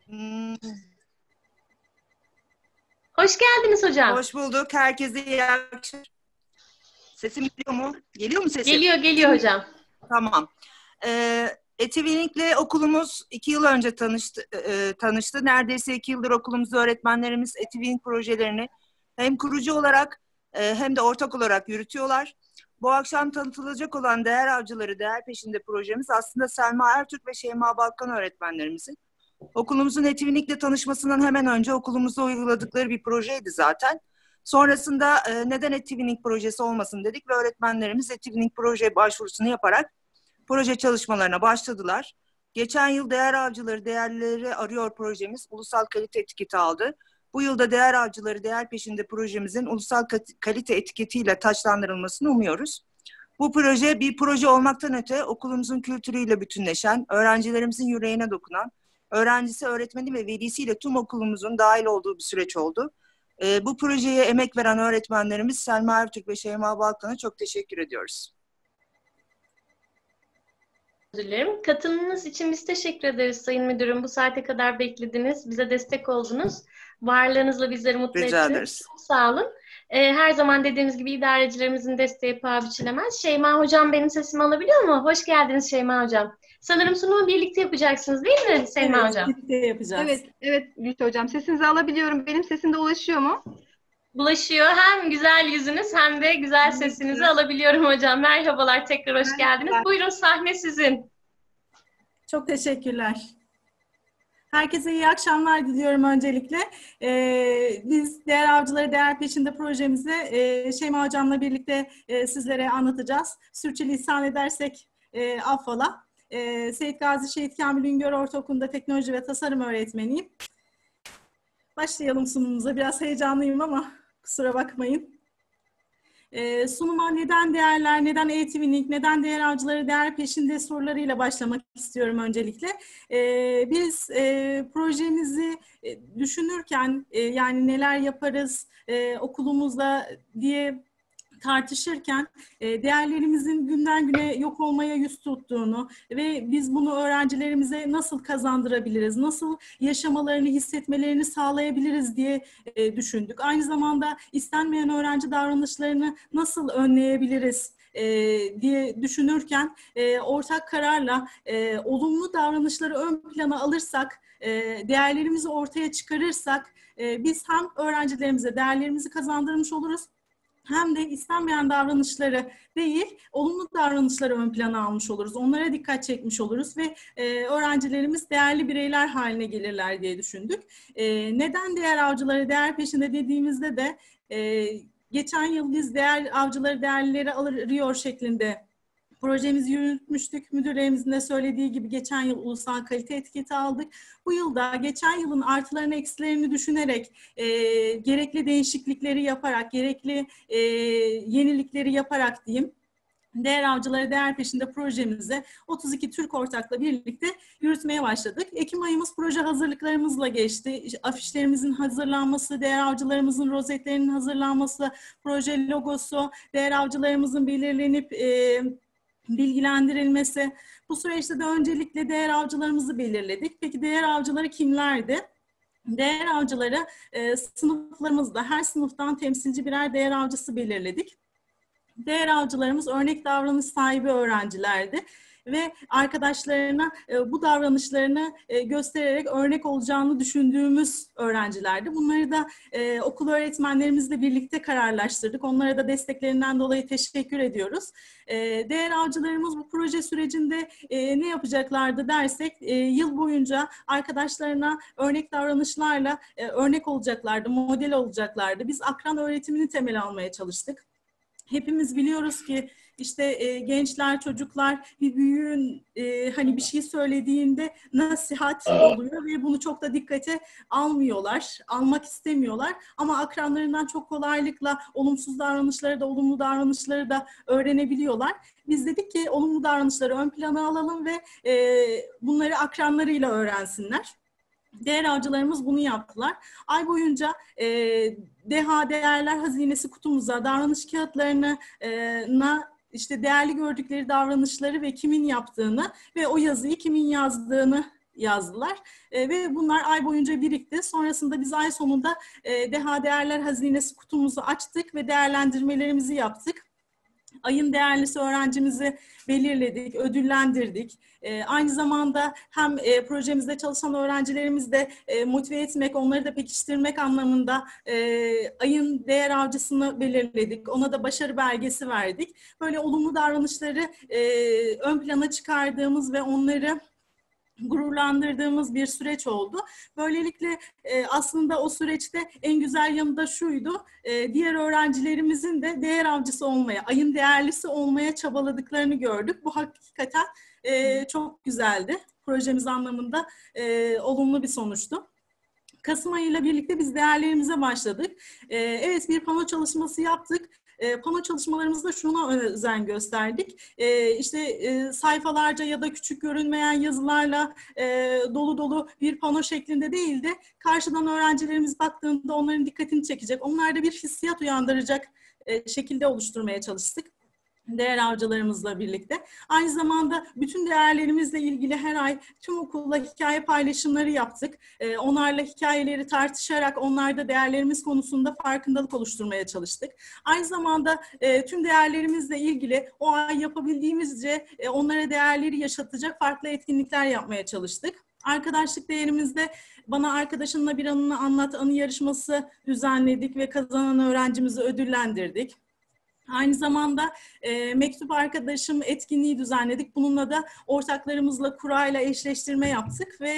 Hoş geldiniz hocam. Hoş bulduk. Herkese iyi akşamlar. Sesim geliyor mu? Geliyor mu sesim? Geliyor hocam. Tamam. Etivink'le okulumuz 2 yıl önce tanıştı. Neredeyse 2 yıldır okulumuzda öğretmenlerimiz Etivink projelerini hem kurucu olarak hem de ortak olarak yürütüyorlar. Bu akşam tanıtılacak olan Değer Avcıları, Değer Peşinde projemiz aslında Selma Ertürk ve Şeyma Balkan öğretmenlerimizin okulumuzun Etivink'le tanışmasından hemen önce okulumuzda uyguladıkları bir projeydi zaten. Sonrasında neden Etivink projesi olmasın dedik ve öğretmenlerimiz Etivink proje başvurusunu yaparak proje çalışmalarına başladılar. Geçen yıl Değer Avcıları, Değerleri Arıyor projemiz ulusal kalite etiketi aldı. Bu yılda Değer Avcıları, Değer Peşinde projemizin ulusal kalite etiketiyle taçlandırılmasını umuyoruz. Bu proje bir proje olmaktan öte okulumuzun kültürüyle bütünleşen, öğrencilerimizin yüreğine dokunan, öğrencisi, öğretmeni ve velisiyle tüm okulumuzun dahil olduğu bir süreç oldu. Bu projeye emek veren öğretmenlerimiz Selma Ertürk ve Şeyma Balkan'a çok teşekkür ediyoruz. Özür dilerim. Katılımınız için biz teşekkür ederiz Sayın Müdürüm. Bu saate kadar beklediniz, bize destek oldunuz. Varlığınızla bizleri mutlu ettiniz. Çok sağ olun. Her zaman dediğimiz gibi idarecilerimizin desteği paha biçilemez. Şeyma Hocam benim sesimi alabiliyor mu? Hoş geldiniz Şeyma Hocam. Sanırım sunumu birlikte yapacaksınız değil mi Selma Hocam? Birlikte yapacağız. Evet Gülşah Hocam. Sesinizi alabiliyorum. Benim sesim de ulaşıyor mu? Ulaşıyor. Hem güzel yüzünüz hem de güzel sesinizi alabiliyorum hocam. Merhabalar, tekrar hoş geldiniz. Buyurun, sahne sizin. Çok teşekkürler. Herkese iyi akşamlar diliyorum öncelikle. Biz Değer Avcıları Değer Peşinde projemizi Şeyma Hocam'la birlikte sizlere anlatacağız. Sürçülisan edersek affola. Seyit Gazi Şehit Kamil Üngör Ortaokulu'nda teknoloji ve tasarım öğretmeniyim. Başlayalım sunumumuza. Biraz heyecanlıyım ama kusura bakmayın. Sunuma neden değerler, neden Etivinik, neden Değer Avcıları, Değer Peşinde sorularıyla başlamak istiyorum öncelikle. Biz projemizi düşünürken yani neler yaparız okulumuzda diye tartışırken değerlerimizin günden güne yok olmaya yüz tuttuğunu ve biz bunu öğrencilerimize nasıl kazandırabiliriz, nasıl yaşamalarını, hissetmelerini sağlayabiliriz diye düşündük. Aynı zamanda istenmeyen öğrenci davranışlarını nasıl önleyebiliriz diye düşünürken ortak kararla olumlu davranışları ön plana alırsak, değerlerimizi ortaya çıkarırsak biz hem öğrencilerimize değerlerimizi kazandırmış oluruz, hem de istenmeyen davranışları değil, olumlu davranışları ön plana almış oluruz. Onlara dikkat çekmiş oluruz ve öğrencilerimiz değerli bireyler haline gelirler diye düşündük. Neden değer avcıları değer peşinde dediğimizde de geçen yıl biz değer avcıları değerlileri arıyor şeklinde projemizi yürütmüştük. Müdürlerimizin de söylediği gibi geçen yıl ulusal kalite etiketi aldık. Bu yılda geçen yılın artılarını eksilerini düşünerek gerekli değişiklikleri yaparak, gerekli yenilikleri yaparak diyeyim, Değer Avcıları Değer Peşinde projemizi 32 Türk ortakla birlikte yürütmeye başladık. Ekim ayımız proje hazırlıklarımızla geçti. Afişlerimizin hazırlanması, değer avcılarımızın rozetlerinin hazırlanması, proje logosu, değer avcılarımızın belirlenip bilgilendirilmesi. Bu süreçte de öncelikle değer avcılarımızı belirledik. Peki değer avcıları kimlerdi? Değer avcıları sınıflarımızda her sınıftan temsilci birer değer avcısı belirledik. Değer avcılarımız örnek davranış sahibi öğrencilerdi ve arkadaşlarına bu davranışlarını göstererek örnek olacağını düşündüğümüz öğrencilerdi. Bunları da okul öğretmenlerimizle birlikte kararlaştırdık. Onlara da desteklerinden dolayı teşekkür ediyoruz. Değer avcılarımız bu proje sürecinde ne yapacaklardı dersek, yıl boyunca arkadaşlarına örnek davranışlarla örnek olacaklardı, model olacaklardı. Biz akran öğretimini temel almaya çalıştık. Hepimiz biliyoruz ki işte gençler, çocuklar bir büyüğün hani bir şey söylediğinde nasihat oluyor ve bunu çok da dikkate almıyorlar, almak istemiyorlar. Ama akranlarından çok kolaylıkla olumsuz davranışları da, olumlu davranışları da öğrenebiliyorlar. Biz dedik ki olumlu davranışları ön plana alalım ve bunları akranlarıyla öğrensinler. Değer avcılarımız bunu yaptılar. Ay boyunca DH Değerler Hazinesi kutumuza davranış kağıtlarına işte değerli gördükleri davranışları ve kimin yaptığını ve o yazıyı kimin yazdığını yazdılar. Ve bunlar ay boyunca birikti. Sonrasında biz ay sonunda DH Değerler Hazinesi kutumuzu açtık ve değerlendirmelerimizi yaptık. Ayın değerlisi öğrencimizi belirledik, ödüllendirdik. Aynı zamanda hem projemizde çalışan öğrencilerimizi de motive etmek, onları da pekiştirmek anlamında ayın değer avcısını belirledik. Ona da başarı belgesi verdik. Böyle olumlu davranışları ön plana çıkardığımız ve onları gururlandırdığımız bir süreç oldu. Böylelikle aslında o süreçte en güzel yanı da şuydu, diğer öğrencilerimizin de değer avcısı olmaya, ayın değerlisi olmaya çabaladıklarını gördük. Bu hakikaten çok güzeldi. Projemiz anlamında olumlu bir sonuçtu. Kasım ayıyla birlikte biz değerlerimize başladık. Evet, bir pano çalışması yaptık. Pano çalışmalarımızda şuna özen gösterdik. İşte sayfalarca ya da küçük görünmeyen yazılarla dolu dolu bir pano şeklinde değil de karşıdan öğrencilerimiz baktığında onların dikkatini çekecek, onlarda bir hissiyat uyandıracak şekilde oluşturmaya çalıştık. Değer avcılarımızla birlikte. Aynı zamanda bütün değerlerimizle ilgili her ay tüm okulla hikaye paylaşımları yaptık. Onlarla hikayeleri tartışarak onlarda değerlerimiz konusunda farkındalık oluşturmaya çalıştık. Aynı zamanda tüm değerlerimizle ilgili o ay yapabildiğimizce onlara değerleri yaşatacak farklı etkinlikler yapmaya çalıştık. Arkadaşlık değerimizde Bana Arkadaşınla Bir Anını Anlat anı yarışması düzenledik ve kazanan öğrencimizi ödüllendirdik. Aynı zamanda Mektup Arkadaşım etkinliği düzenledik. Bununla da ortaklarımızla kurayla eşleştirme yaptık ve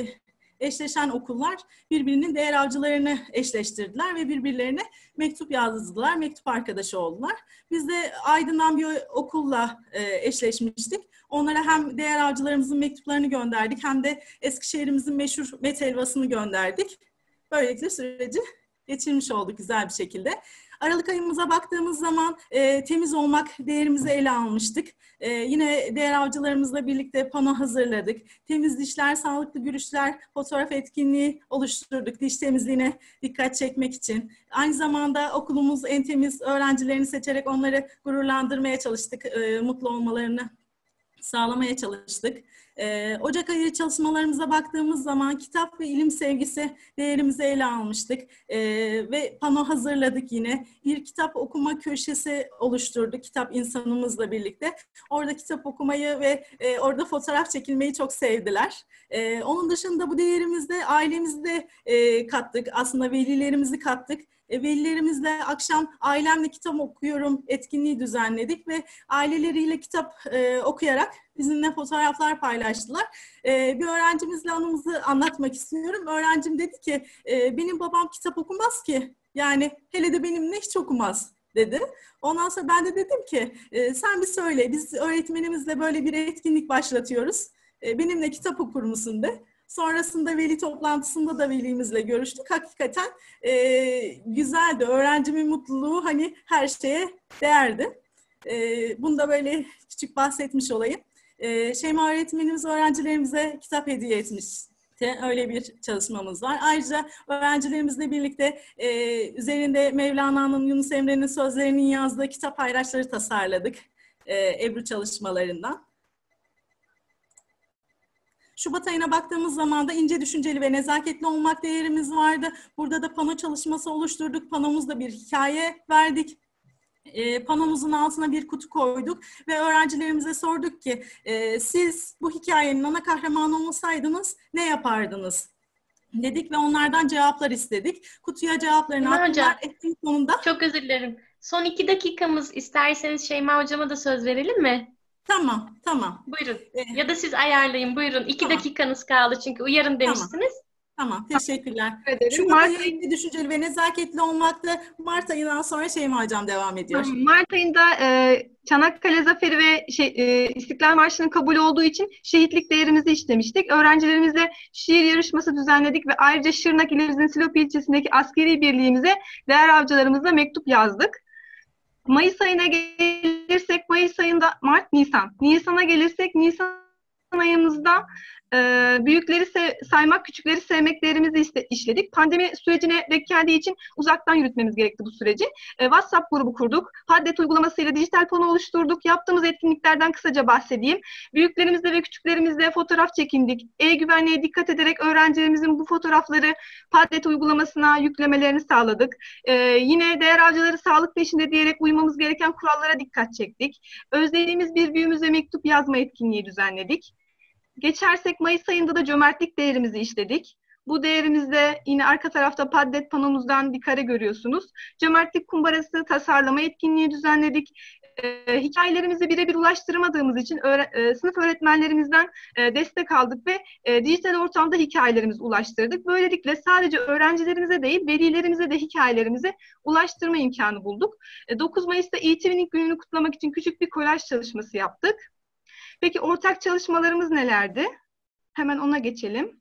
eşleşen okullar birbirinin değer avcılarını eşleştirdiler ve birbirlerine mektup yazdılar, mektup arkadaşı oldular. Biz de Aydın'dan bir okulla eşleşmiştik. Onlara hem değer avcılarımızın mektuplarını gönderdik hem de Eskişehir'imizin meşhur met helvasını gönderdik. Böylelikle süreci geçirmiş olduk güzel bir şekilde. Aralık ayımıza baktığımız zaman temiz olmak değerimizi ele almıştık. Yine değer avcılarımızla birlikte pano hazırladık. Temiz dişler, sağlıklı gülüşler fotoğraf etkinliği oluşturduk diş temizliğine dikkat çekmek için. Aynı zamanda okulumuz en temiz öğrencilerini seçerek onları gururlandırmaya çalıştık, mutlu olmalarını sağlamaya çalıştık. Ocak ayı çalışmalarımıza baktığımız zaman kitap ve ilim sevgisi değerimizi ele almıştık ve pano hazırladık yine. Bir kitap okuma köşesi oluşturduk kitap insanımızla birlikte. Orada kitap okumayı ve orada fotoğraf çekilmeyi çok sevdiler. Onun dışında bu değerimizde ailemizi de kattık. Aslında velilerimizi kattık. Velilerimizle akşam ailemle kitap okuyorum etkinliği düzenledik ve aileleriyle kitap okuyarak bizimle fotoğraflar paylaştılar. Bir öğrencimizle anımızı anlatmak istiyorum. Öğrencim dedi ki benim babam kitap okumaz ki. Yani hele de benimle hiç okumaz dedi. Ondan sonra ben de dedim ki sen bir söyle biz öğretmenimizle böyle bir etkinlik başlatıyoruz. Benimle kitap okur musun de. Sonrasında veli toplantısında da velimizle görüştük. Hakikaten güzeldi. Öğrencimin mutluluğu hani her şeye değerdi. Bunu da böyle küçük bahsetmiş olayım. Şeyma öğretmenimiz öğrencilerimize kitap hediye etmişti. Öyle bir çalışmamız var. Ayrıca öğrencilerimizle birlikte üzerinde Mevlana'nın, Yunus Emre'nin sözlerinin yazdığı kitap ayraçları tasarladık. Ebru çalışmalarından. Şubat ayına baktığımız zaman da ince düşünceli ve nezaketli olmak değerimiz vardı. Burada da pano çalışması oluşturduk. Panomuzda bir hikaye verdik. Panomuzun altına bir kutu koyduk ve öğrencilerimize sorduk ki siz bu hikayenin ana kahramanı olsaydınız ne yapardınız? Dedik ve onlardan cevaplar istedik. Kutuya cevaplarını attılar. Sonunda... Çok özür dilerim. Son 2 dakikamız isterseniz Şeyma Hocama da söz verelim mi? Tamam. Buyurun. Ya da siz ayarlayın. Buyurun. 2 dakikanız kaldı çünkü uyarın demiştiniz. Tamam. Teşekkürler. Ederim. Şubat ayında düşünceli ve nezaketli olmakta Mart ayından sonra Şeyma Hocam devam ediyor. Mart ayında Çanakkale Zaferi ve İstiklal Marşı'nın kabul olduğu için şehitlik değerimizi işlemiştik. Öğrencilerimizle şiir yarışması düzenledik ve ayrıca Şırnak ilimizin Silopi ilçesindeki askeri birliğimize değer avcılarımızla mektup yazdık. Mayıs ayına gelirsek, Mayıs ayında Nisan'a gelirsek, Nisan ayımızda büyükleri saymak, küçükleri sevmek değerimizi işledik. Pandemi sürecine denk geldiği için uzaktan yürütmemiz gerekti bu süreci. WhatsApp grubu kurduk. Padlet uygulamasıyla dijital pano oluşturduk. Yaptığımız etkinliklerden kısaca bahsedeyim. Büyüklerimizle ve küçüklerimizle fotoğraf çekindik. E-güvenliğe dikkat ederek öğrencilerimizin bu fotoğrafları Padlet uygulamasına yüklemelerini sağladık. Yine değer avcıları sağlık peşinde diyerek uymamız gereken kurallara dikkat çektik. Özlediğimiz bir büyüğümüze mektup yazma etkinliği düzenledik. Geçersek Mayıs ayında da cömertlik değerimizi işledik. Bu değerimizde yine arka tarafta Padlet panomuzdan bir kare görüyorsunuz. Cömertlik kumbarası tasarlama etkinliği düzenledik. Hikayelerimizi birebir ulaştıramadığımız için sınıf öğretmenlerimizden destek aldık ve dijital ortamda hikayelerimizi ulaştırdık. Böylelikle sadece öğrencilerimize değil, velilerimize de hikayelerimizi ulaştırma imkanı bulduk. 9 Mayıs'ta e-twinning gününü kutlamak için küçük bir kolaj çalışması yaptık. Peki ortak çalışmalarımız nelerdi? Hemen ona geçelim.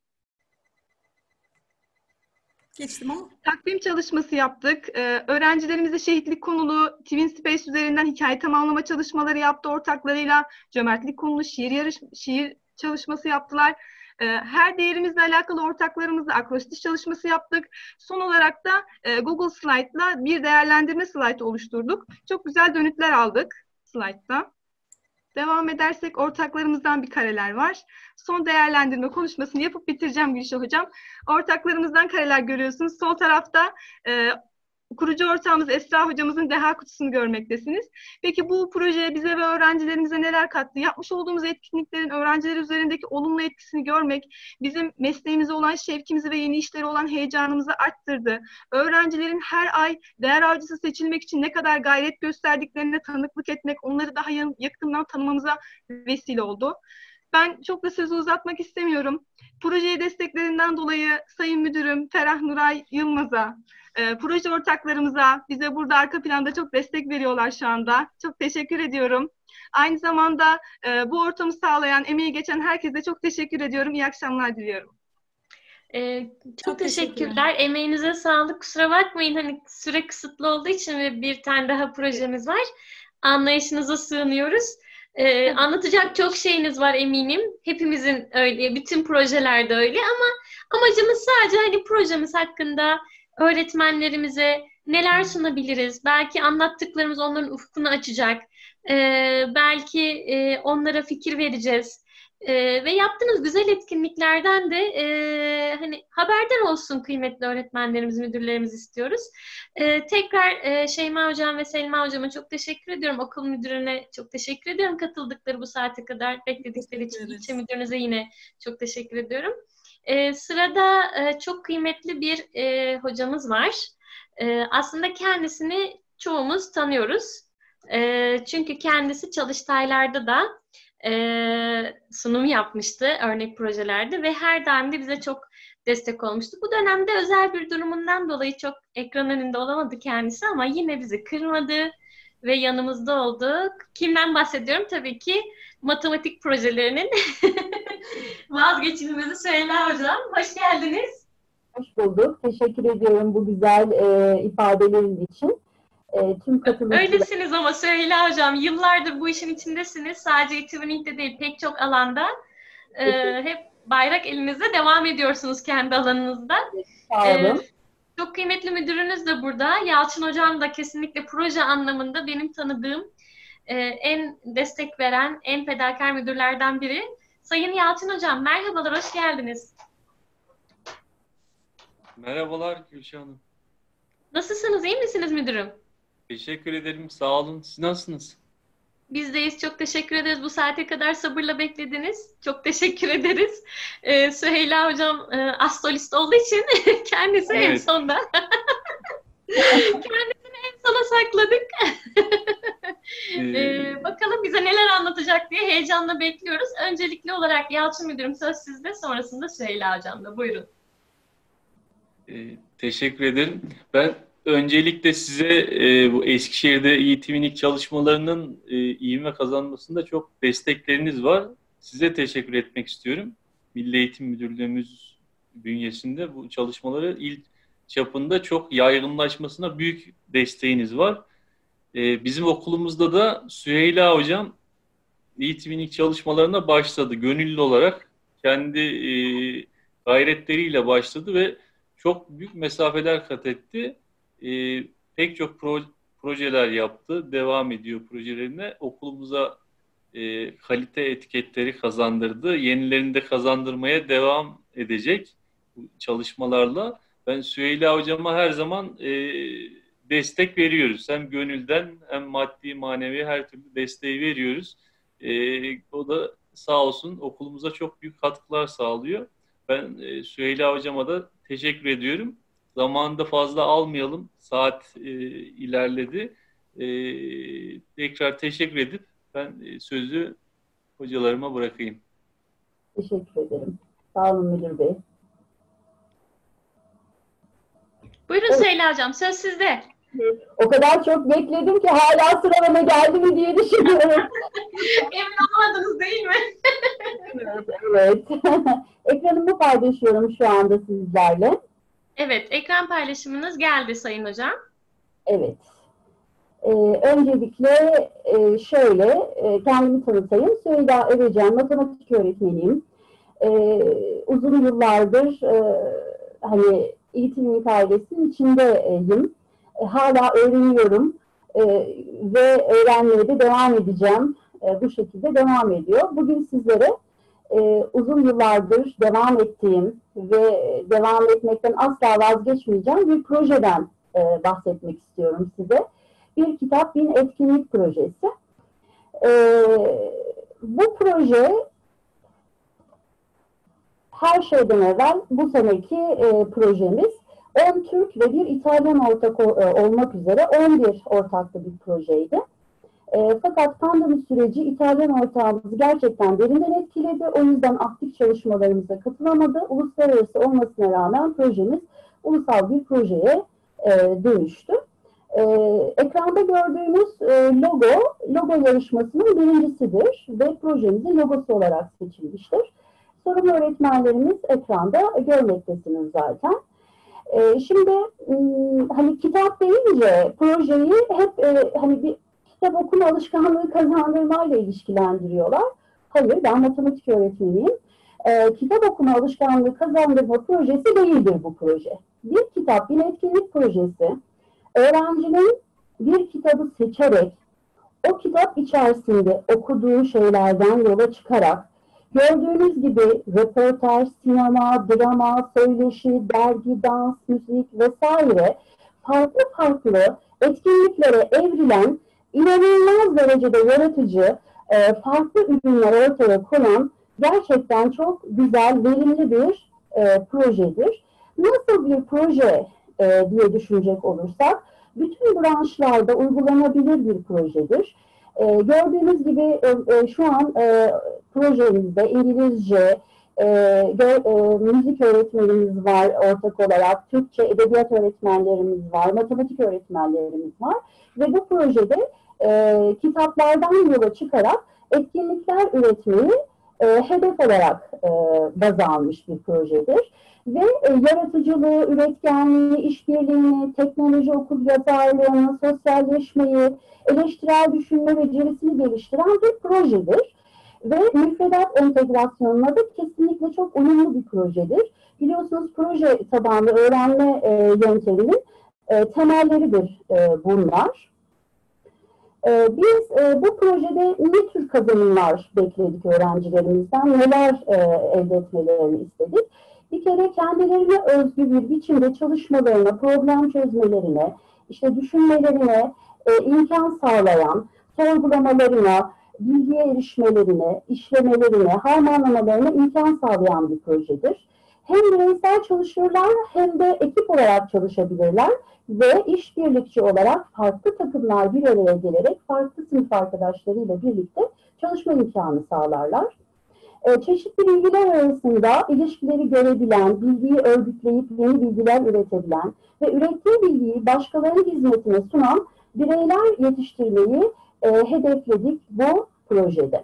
Geçtim ama. Takvim çalışması yaptık. Öğrencilerimize şehitlik konulu Twin Space üzerinden hikaye tamamlama çalışmaları yaptı ortaklarıyla. Cömertlik konulu şiir çalışması yaptılar. Her değerimizle alakalı ortaklarımızla akrostiş çalışması yaptık. Son olarak da Google Slide'la bir değerlendirme slide oluşturduk. Çok güzel dönütler aldık slide'da. Devam edersek ortaklarımızdan bir kareler var. Son değerlendirme konuşmasını yapıp bitireceğim Gülşah Hocam. Ortaklarımızdan kareler görüyorsunuz. Sol tarafta kurucu ortağımız Esra Hocamızın deha kutusunu görmektesiniz. Peki bu proje bize ve öğrencilerimize neler kattı? Yapmış olduğumuz etkinliklerin öğrenciler üzerindeki olumlu etkisini görmek, bizim mesleğimize olan şevkimizi ve yeni işlere olan heyecanımızı arttırdı. Öğrencilerin her ay değer avcısı seçilmek için ne kadar gayret gösterdiklerine tanıklık etmek, onları daha yakından tanımamıza vesile oldu. Ben çok da sözü uzatmak istemiyorum. Projeye desteklerinden dolayı Sayın Müdürüm Ferah Nuray Yılmaz'a, proje ortaklarımıza, bize burada arka planda çok destek veriyorlar şu anda. Çok teşekkür ediyorum. Aynı zamanda bu ortamı sağlayan, emeği geçen herkese çok teşekkür ediyorum. İyi akşamlar diliyorum. Çok teşekkürler. Emeğinize sağlık. Kusura bakmayın, hani süre kısıtlı olduğu için ve bir tane daha projemiz var. Anlayışınıza sığınıyoruz. Anlatacak çok şeyiniz var eminim. Hepimizin öyle, bütün projelerde öyle ama amacımız sadece hani projemiz hakkında öğretmenlerimize neler sunabiliriz? Belki anlattıklarımız onların ufkunu açacak. Belki onlara fikir vereceğiz. Ve yaptığınız güzel etkinliklerden de hani haberdar olsun kıymetli öğretmenlerimiz, müdürlerimiz istiyoruz. Tekrar Şeyma Hocam ve Selma Hocam'a çok teşekkür ediyorum. Okul müdürüne çok teşekkür ediyorum katıldıkları bu saate kadar bekledikleri için. İlçe müdürünüze yine çok teşekkür ediyorum. Sırada çok kıymetli bir hocamız var. Aslında kendisini çoğumuz tanıyoruz. Çünkü kendisi Çalıştaylar'da da sunum yapmıştı örnek projelerde ve her daim de bize çok destek olmuştu. Bu dönemde özel bir durumundan dolayı çok ekran önünde olamadı kendisi ama yine bizi kırmadı ve yanımızda oldu. Kimden bahsediyorum? Tabii ki matematik projelerinin vazgeçilmezi Süheyla Hocam. Hoş geldiniz. Hoş bulduk. Teşekkür ediyorum bu güzel ifadelerin için. Tüm katılımcılar... Öylesiniz ama Süheyla Hocam. Yıllardır bu işin içindesiniz. Sadece e-twining'de değil, pek çok alanda. Hep bayrak elinizde devam ediyorsunuz kendi alanınızda. Sağ olun. Çok kıymetli müdürünüz de burada. Yalçın Hocam da kesinlikle proje anlamında benim tanıdığım en destek veren, en fedakar müdürlerden biri. Sayın Yalçın Hocam, merhabalar, hoş geldiniz. Merhabalar Gülşah Hanım. Nasılsınız, iyi misiniz müdürüm? Teşekkür ederim, sağ olun. Siz nasılsınız? Bizdeyiz, çok teşekkür ederiz. Bu saate kadar sabırla beklediniz. Çok teşekkür ederiz. Süheyla Hocam astrolist olduğu için kendisi evet. En sonda. Kendisini en sona sakladık. Bakalım bize neler anlatacak diye heyecanla bekliyoruz. Öncelikli olarak Yalçın Müdürüm söz sizde, sonrasında Süheyla Hocam'da. Buyurun. Teşekkür ederim. Ben öncelikle size bu Eskişehir'de e-twinning çalışmalarının ivme kazanmasında çok destekleriniz var. Size teşekkür etmek istiyorum. Milli Eğitim Müdürlüğümüz bünyesinde bu çalışmaları il çapında çok yaygınlaşmasına büyük desteğiniz var. Bizim okulumuzda da Süheyla Hocam e-twinning çalışmalarına başladı. Gönüllü olarak kendi gayretleriyle başladı ve çok büyük mesafeler kat etti. Pek çok projeler yaptı. Devam ediyor projelerine. Okulumuza kalite etiketleri kazandırdı. Yenilerini de kazandırmaya devam edecek bu çalışmalarla. Ben Süheyla Hocam'a her zaman destek veriyoruz. Hem gönülden hem maddi manevi her türlü desteği veriyoruz. O da sağ olsun okulumuza çok büyük katkılar sağlıyor. Ben Süheyla Hocam'a da teşekkür ediyorum. Zamanında fazla almayalım. Saat ilerledi. Tekrar teşekkür edip ben sözü hocalarıma bırakayım. Teşekkür ederim. Sağ olun Müdür Bey. Buyurun evet. Süheyla Hocam, söz sizde. O kadar çok bekledim ki hala sıra bana geldi mi diye düşünüyorum. Emin olamadınız değil mi? Evet. Ekranımı paylaşıyorum şu anda sizlerle. Evet, ekran paylaşımınız geldi Sayın Hocam. Evet. Öncelikle şöyle kendimi tanıtayım. Süheyla Övecan, matematik öğretmeniyim. Uzun yıllardır hani e-twinning ailesinin içindeyim. Hala öğreniyorum ve öğrenmeye de devam edeceğim. Bu şekilde devam ediyor. Bugün sizlere uzun yıllardır devam ettiğim ve devam etmekten asla vazgeçmeyeceğim bir projeden bahsetmek istiyorum size. Bir kitap, bir etkinlik projesi. Bu proje her şeyden evvel bu seneki projemiz 10 Türk ve bir İtalyan ortak olmak üzere 11 ortaklı bir projeydi. Fakat pandemi süreci İtalyan ortağımızı gerçekten derinden etkiledi. O yüzden aktif çalışmalarımıza katılamadı. Uluslararası olmasına rağmen projemiz ulusal bir projeye dönüştü. Ekranda gördüğünüz logo yarışmasının birincisidir ve projemizin logosu olarak seçilmiştir. Sorumlu öğretmenlerimiz ekranda görmektesiniz zaten. Şimdi hani kitap deyince projeyi hep hani bir kitap okuma alışkanlığı kazandırmayla ilişkilendiriyorlar. Hayır, ben matematik öğretmeniyim. Kitap okuma alışkanlığı kazandırma projesi değildir bu proje. Bir kitap, bir etkinlik projesi. Öğrencinin bir kitabı seçerek, o kitap içerisinde okuduğu şeylerden yola çıkarak, gördüğünüz gibi röportaj, sinema, drama, söyleşi, dergi, dans, müzik vesaire farklı farklı etkinliklere evrilen, inanılmaz derecede yaratıcı, farklı ürünler ortaya konan gerçekten çok güzel, verimli bir projedir. Nasıl bir proje diye düşünecek olursak, bütün branşlarda uygulanabilir bir projedir. Gördüğünüz gibi şu an projemizde İngilizce, müzik öğretmenimiz var ortak olarak, Türkçe, edebiyat öğretmenlerimiz var, matematik öğretmenlerimiz var ve bu projede kitaplardan yola çıkarak etkinlikler üretmeyi hedef olarak baz almış bir projedir. Ve yaratıcılığı, üretkenliği, işbirliğini, teknoloji okul yazarlığını, sosyalleşmeyi, eleştirel düşünme becerisini geliştiren bir projedir. Ve müfredat entegrasyonuna da kesinlikle çok uyumlu bir projedir. Biliyorsunuz proje tabanlı öğrenme yönteminin temelleridir bunlar. Biz bu projede ne tür kazanımlar bekledik öğrencilerimizden, neler elde etmelerini istedik? Bir kere kendilerine özgü bir biçimde çalışmalarına, problem çözmelerine, işte düşünmelerine imkan sağlayan, sorgulamalarına, bilgiye erişmelerine, işlemelerine, harmanlamalarına imkan sağlayan bir projedir. Hem bireysel çalışırlar hem de ekip olarak çalışabilirler ve işbirlikçi olarak farklı takımlar bir araya gelerek farklı sınıf arkadaşlarıyla birlikte çalışma imkanı sağlarlar. Çeşitli bilgiler arasında ilişkileri görebilen, bilgiyi örgütleyip yeni bilgiler üretebilen ve ürettiği bilgiyi başkalarının hizmetine sunan bireyler yetiştirmeyi hedefledik bu projede.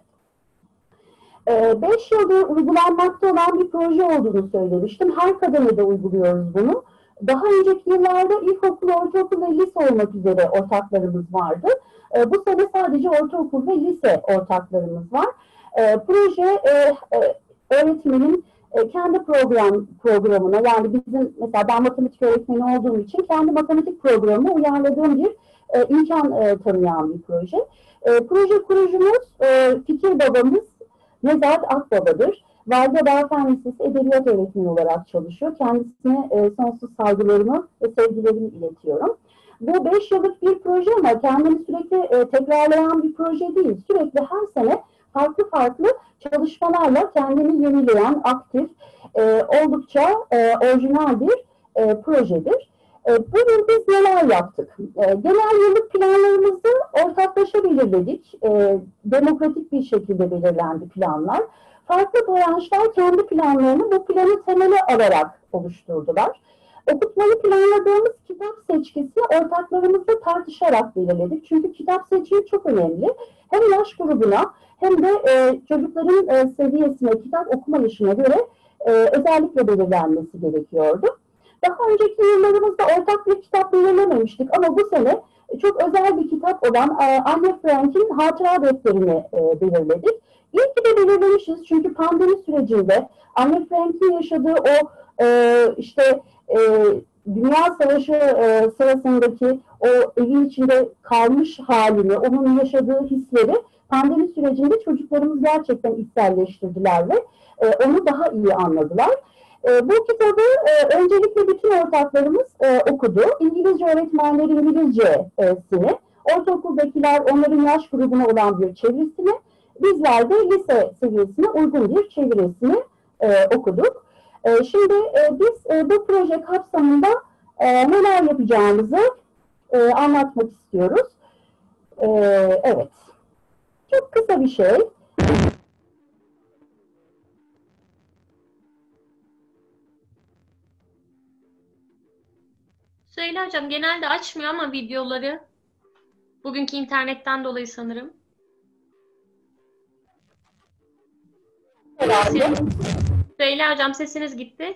5 yıldır uygulanmakta olan bir proje olduğunu söylemiştim. Her kademede uyguluyoruz bunu. Daha önceki yıllarda ilkokul, ortaokul ve lise olmak üzere ortaklarımız vardı. Bu sene sadece ortaokul ve lise ortaklarımız var. Proje öğretmenin kendi programına, yani bizim mesela ben matematik öğretmeni olduğum için kendi matematik programıma uyarladığım bir imkan tanıyan bir proje. Proje kurucumuz, fikir babamız Nezahat Akbaba'dır. Valide Bağfen Lisesi Edebiyat Öğretmeni olarak çalışıyor. Kendisine sonsuz saygılarımı ve sevgilerimi iletiyorum. Bu 5 yıllık bir proje ama kendini sürekli tekrarlayan bir proje değil. Sürekli her sene farklı farklı çalışmalarla kendini yenileyen, aktif, oldukça orijinal bir projedir. Bugün biz neler yaptık? Genel yıllık planlarımızı ortaklaşa belirledik. Demokratik bir şekilde belirlendi planlar. Farklı branşlar kendi planlarını bu planı temeli alarak oluşturdular. Okutmayı planladığımız kitap seçkisi ortaklarımızla tartışarak belirledik. Çünkü kitap seçimi çok önemli. Hem yaş grubuna hem de çocukların seviyesine, kitap okuma yaşına göre özellikle belirlenmesi gerekiyordu. Daha önceki yıllarımızda ortak bir kitap belirlememiştik ama bu sene çok özel bir kitap olan Anne Frank'in Hatıra Defteri'ni belirledik. İyi ki de belirlemişiz çünkü pandemi sürecinde Anne Frank'in yaşadığı o Dünya Savaşı sırasındaki o evin içinde kalmış halini, onun yaşadığı hisleri pandemi sürecinde çocuklarımız gerçekten içselleştirdiler ve onu daha iyi anladılar. Bu kitabı öncelikle bütün ortaklarımız okudu. İngilizce öğretmenleri İngilizcesini, ortaokuldakiler onların yaş grubuna olan bir çevirisini, bizler de lise seviyesine uygun bir çevirisini okuduk. Şimdi biz bu proje kapsamında neler yapacağımızı anlatmak istiyoruz. Evet, çok kısa bir şey. Söyle hocam, genelde açmıyor ama videoları. Bugünkü internetten dolayı sanırım. Herhalde. Süheyla Hocam sesiniz gitti.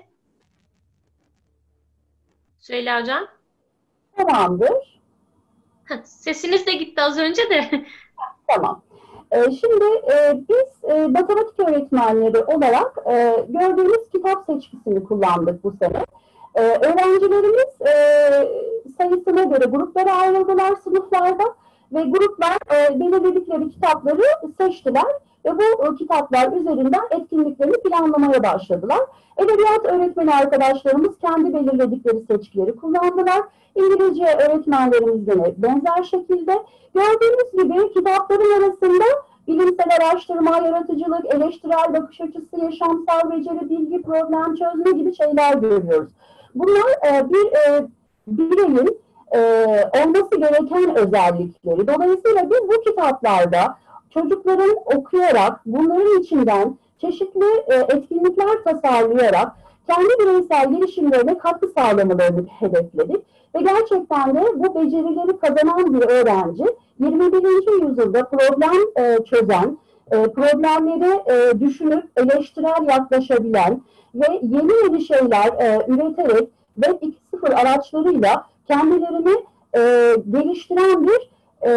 Süheyla Hocam. Tamamdır. Sesiniz de gitti az önce de. Tamam. Şimdi biz matematik öğretmenleri olarak gördüğümüz kitap seçkisini kullandık bu sene. Öğrencilerimiz sayısına göre gruplara ayrıldılar sınıflarda ve gruplar belirledikleri kitapları seçtiler ve bu kitaplar üzerinden etkinliklerini planlamaya başladılar. Edebiyat öğretmeni arkadaşlarımız kendi belirledikleri seçkileri kullandılar. İngilizce öğretmenlerimiz de benzer şekilde. Gördüğünüz gibi kitapların arasında bilimsel araştırma, yaratıcılık, eleştirel bakış açısı, yaşamsal beceri, bilgi, problem çözme gibi şeyler görüyoruz. Bunlar bir bireyin olması gereken özellikleri. Dolayısıyla biz bu kitaplarda çocukların okuyarak, bunların içinden çeşitli etkinlikler tasarlayarak kendi bireysel gelişimlerine katkı sağlamalarını hedefledik. Ve gerçekten de bu becerileri kazanan bir öğrenci 21. yüzyılda problem çözen, problemleri düşünüp eleştirel yaklaşabilen ve yeni şeyler üreterek Web 2.0 araçlarıyla kendilerini geliştiren bir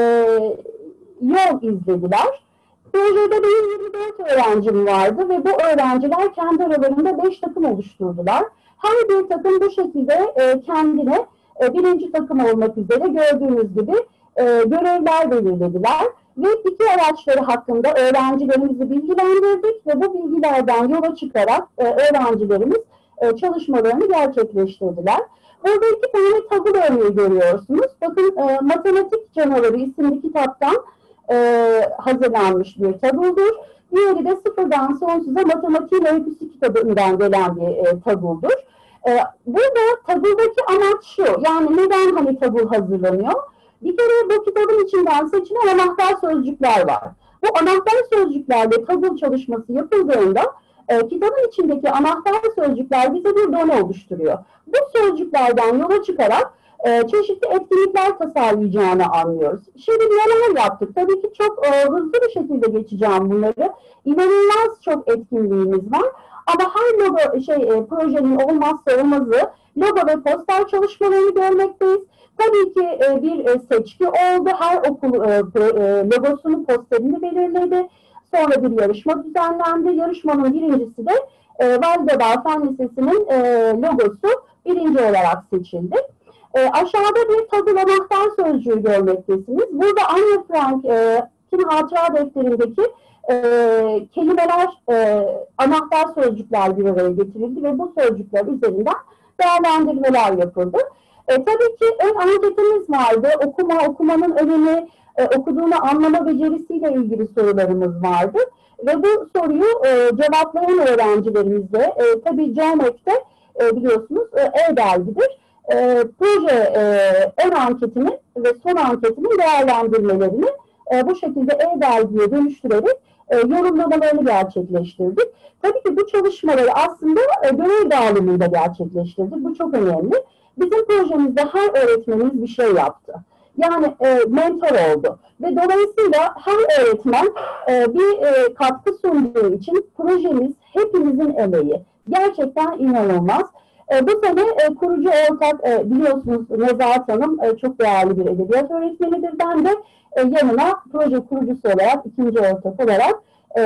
yol izlediler. Projede benim 24 öğrencim vardı ve bu öğrenciler kendi aralarında 5 takım oluşturdular. Her bir takım bu şekilde kendine birinci takım olmak üzere gördüğünüz gibi görevler belirlediler. Ve iki araçları hakkında öğrencilerimizi bilgilendirdik ve bu bilgilerden yola çıkarak öğrencilerimiz çalışmalarını gerçekleştirdiler. Burada iki tane tablo örneği görüyorsunuz. Bakın Matematik Canavarı isimli kitaptan hazırlanmış bir tablodur. Diğeri de Sıfırdan Sonsuza Matematiğin Öyküsü kitabından gelen bir tablodur. Burada tabuldaki amaç şu, yani neden hani tabul hazırlanıyor? Bir kere bu kitabın içinden seçilen anahtar sözcükler var. Bu anahtar sözcüklerle tabul çalışması yapıldığında kitabın içindeki anahtar sözcükler bize bir done oluşturuyor. Bu sözcüklerden yola çıkarak çeşitli etkinlikler tasarlayacağını anlıyoruz. Şimdi neler yaptık? Tabii ki çok hızlı bir şekilde geçeceğim bunları. İnanılmaz çok etkinliğimiz var. Ama her logo projenin olmazsa olmazı logo ve poster çalışmalarını görmekteyiz. Tabii ki bir seçki oldu. Her okul logosunu, posterini belirledi. Sonra bir yarışma düzenlendi. Yarışmanın birincisi de Validebağ Fen Lisesi'nin logosu birinci olarak seçildi. Aşağıda bir tabul anahtar sözcüğü görmektesiniz. Burada Anne Frank'in hatıra defterindeki kelimeler, anahtar sözcükler bir araya getirildi ve bu sözcükler üzerinden değerlendirmeler yapıldı. Tabii ki ön anketimiz vardı. Okumanın önemi, okuduğunu anlama becerisiyle ilgili sorularımız vardı. Ve bu soruyu cevaplayan öğrencilerimizle, tabii CEOMEK'te biliyorsunuz e-dergidir. Proje ön anketinin ve son anketinin değerlendirmelerini bu şekilde e-dergiye dönüştürerek yorumlamalarını gerçekleştirdik. Tabii ki bu çalışmaları aslında görev dağılımında gerçekleştirdik. Bu çok önemli. Bizim projemizde her öğretmenimiz bir şey yaptı. Yani mentor oldu. Ve dolayısıyla her öğretmen bir katkı sunduğu için projemiz hepimizin emeği. Gerçekten inanılmaz. Bu sene kurucu ortak, biliyorsunuz Nezahat Hanım çok değerli bir edebiyat öğretmenidir. Ben de yanına proje kurucusu olarak, ikinci ortak olarak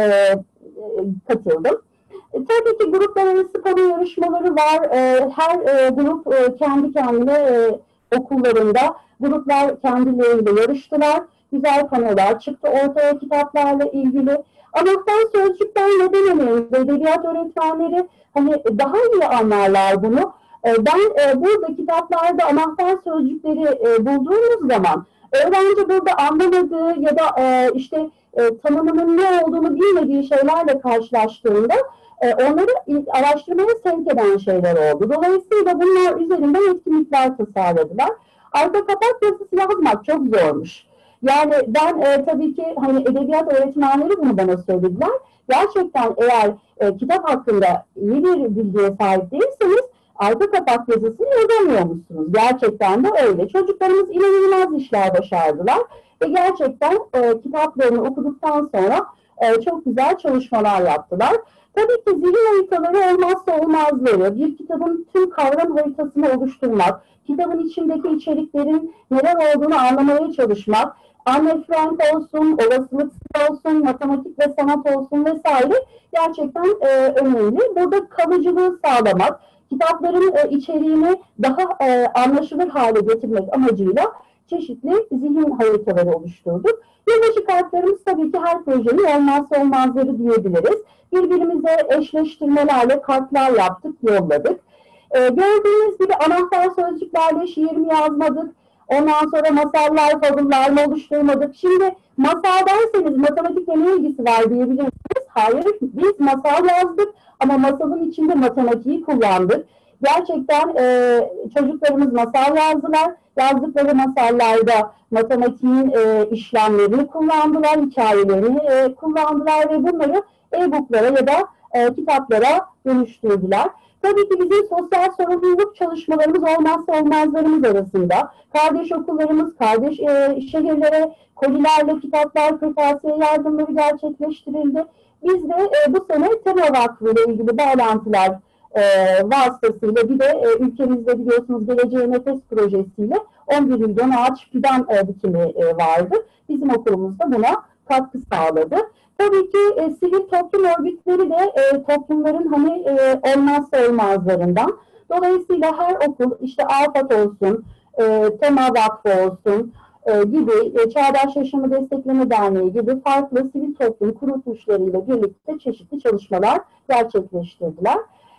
katıldım. Tabii ki gruplar arası konu yarışmaları var. Her grup kendi kendine okullarında gruplar kendileriyle yarıştılar. Güzel panolar çıktı ortaya kitaplarla ilgili. Anahtar sözcükler neden önemli? Edebiyat öğretmenleri hani daha iyi anlarlar bunu. Ben burada kitaplarda anahtar sözcükleri bulduğumuz zaman öğrenci burada anlamadığı ya da işte tanımının ne olduğunu bilmediği şeylerle karşılaştığında onları araştırmaya sevk eden şeyler oldu. Dolayısıyla bunlar üzerinden etkinlikler tasarladılar. Arka kapak yazısı yazmak çok zormuş. Yani ben tabii ki hani edebiyat öğretmenleri bunu bana söylediler. Gerçekten eğer kitap hakkında iyi bir bilgiye sahip değilseniz arka kapak yazısını yazamıyormuşsunuz. Gerçekten de öyle. Çocuklarımız inanılmaz işler başardılar ve gerçekten kitaplarını okuduktan sonra çok güzel çalışmalar yaptılar. Tabii ki zihin haritaları olmazsa olmazları, bir kitabın tüm kavram haritasını oluşturmak, kitabın içindeki içeriklerin neler olduğunu anlamaya çalışmak, Anne Frank olsun, olasılıksal olsun, matematik ve sanat olsun vesaire gerçekten önemli. Burada kalıcılığı sağlamak, kitapların içeriğini daha anlaşılır hale getirmek amacıyla çeşitli zihin haritaları oluşturduk. Yılbaşı kartlarımız tabii ki her projenin olmazsa olmazları diyebiliriz. Birbirimize eşleştirmelerle kartlar yaptık, yolladık. Gördüğünüz gibi anahtar sözcüklerle şiir mi yazmadık? Ondan sonra masallar, fabullar mı oluşturmadık? Şimdi masal derseniz matematikle ne ilgisi var diyebilirsiniz. Hayır, biz masal yazdık ama masalın içinde matematiği kullandık. Gerçekten çocuklarımız masal yazdılar. Yazdıkları masallarda matematiğin işlemlerini kullandılar, hikayelerini kullandılar ve bunları e-booklara ya da kitaplara dönüştürdüler. Tabii ki bizim sosyal sorumluluk çalışmalarımız olmazsa olmazlarımız arasında. Kardeş okullarımız, kardeş şehirlere kolilerle kitaplar, kırtasiye yardımları gerçekleştirildi. Biz de bu sene Tema Vakfı ile ilgili bağlantılar vasıtasıyla bir de ülkemizde biliyorsunuz Geleceğe Nefes projesiyle 11 milyon ağaç fidan dikimi vardı. Bizim okulumuz da buna katkı sağladı. Tabii ki sivil toplum örgütleri de toplumların hani olmazsa olmazlarından. Dolayısıyla her okul işte AFAD olsun, Tema Vakfı olsun gibi Çağdaş Yaşamı Destekleme Derneği gibi farklı sivil toplum kuruluşlarıyla birlikte çeşitli çalışmalar gerçekleştirdiler.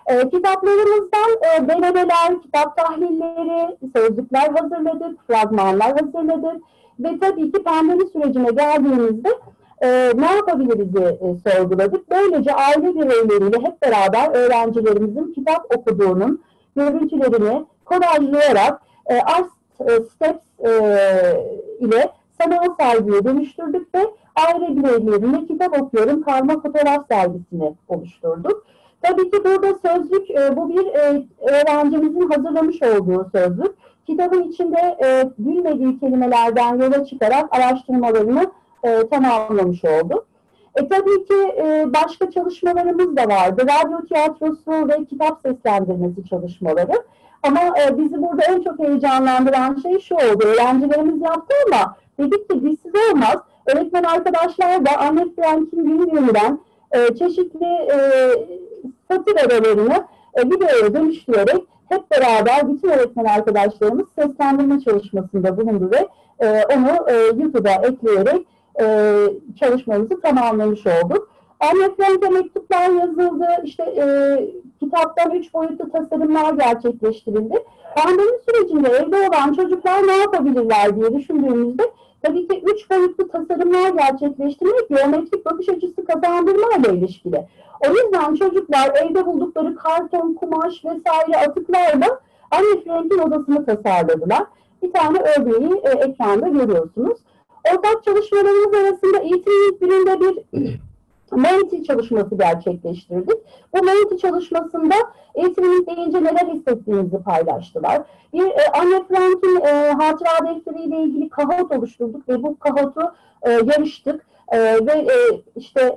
Kitaplarımızdan denemeler, kitap tahlilleri, sözlükler hazırladık, fragmanlar hazırladık ve tabii ki pandemi sürecine geldiğimizde ne yapabiliriz'i sorguladık. Böylece aile bireyleriyle hep beraber öğrencilerimizin kitap okuduğunun görüntülerini kolajlayarak Art Steps ile sanal sergiye dönüştürdük ve aile bireylerine kitap okuyorum karma fotoğraf sergisini oluşturduk. Tabii ki burada sözlük, bu bir öğrencimizin hazırlamış olduğu sözlük. Kitabın içinde bilmediği kelimelerden yola çıkarak araştırmalarını tamamlamış oldu. Tabii ki başka çalışmalarımız da vardı. Radyo tiyatrosu ve kitap seslendirmesi çalışmaları. Ama bizi burada en çok heyecanlandıran şey şu oldu. Öğrencilerimiz yaptı ama dedik ki bizsiz olmaz. Öğretmen arkadaşlar da Anne Frank'in günlüğünden çeşitli satır aralarını videoya dönüştürerek hep beraber bütün öğretmen arkadaşlarımız seslendirme çalışmasında bulundu ve onu YouTube'a ekleyerek çalışmamızı tamamlamış olduk. Anne Frank'e mektuplar yazıldı, işte kitaptan 3 boyutlu tasarımlar gerçekleştirildi. Pandemi sürecinde evde olan çocuklar ne yapabilirler diye düşündüğümüzde tabii ki 3 boyutlu tasarımlar gerçekleştirmek geometrik bakış açısı kazandırmayla ilişkili. O yüzden çocuklar evde buldukları karton, kumaş vesaire atıklarla Anne Frank'in odasını tasarladılar. Bir tane örneği ekranda görüyorsunuz. Ortak çalışmalarımız arasında eğitim birinde bir Menti çalışması gerçekleştirdik. Bu Menti çalışmasında eğitimimiz deyince neler hissettiğimizi paylaştılar. Bir Anne Frank'in hatıra defteriyle ilgili kahot oluşturduk ve bu kahotu yarıştık ve işte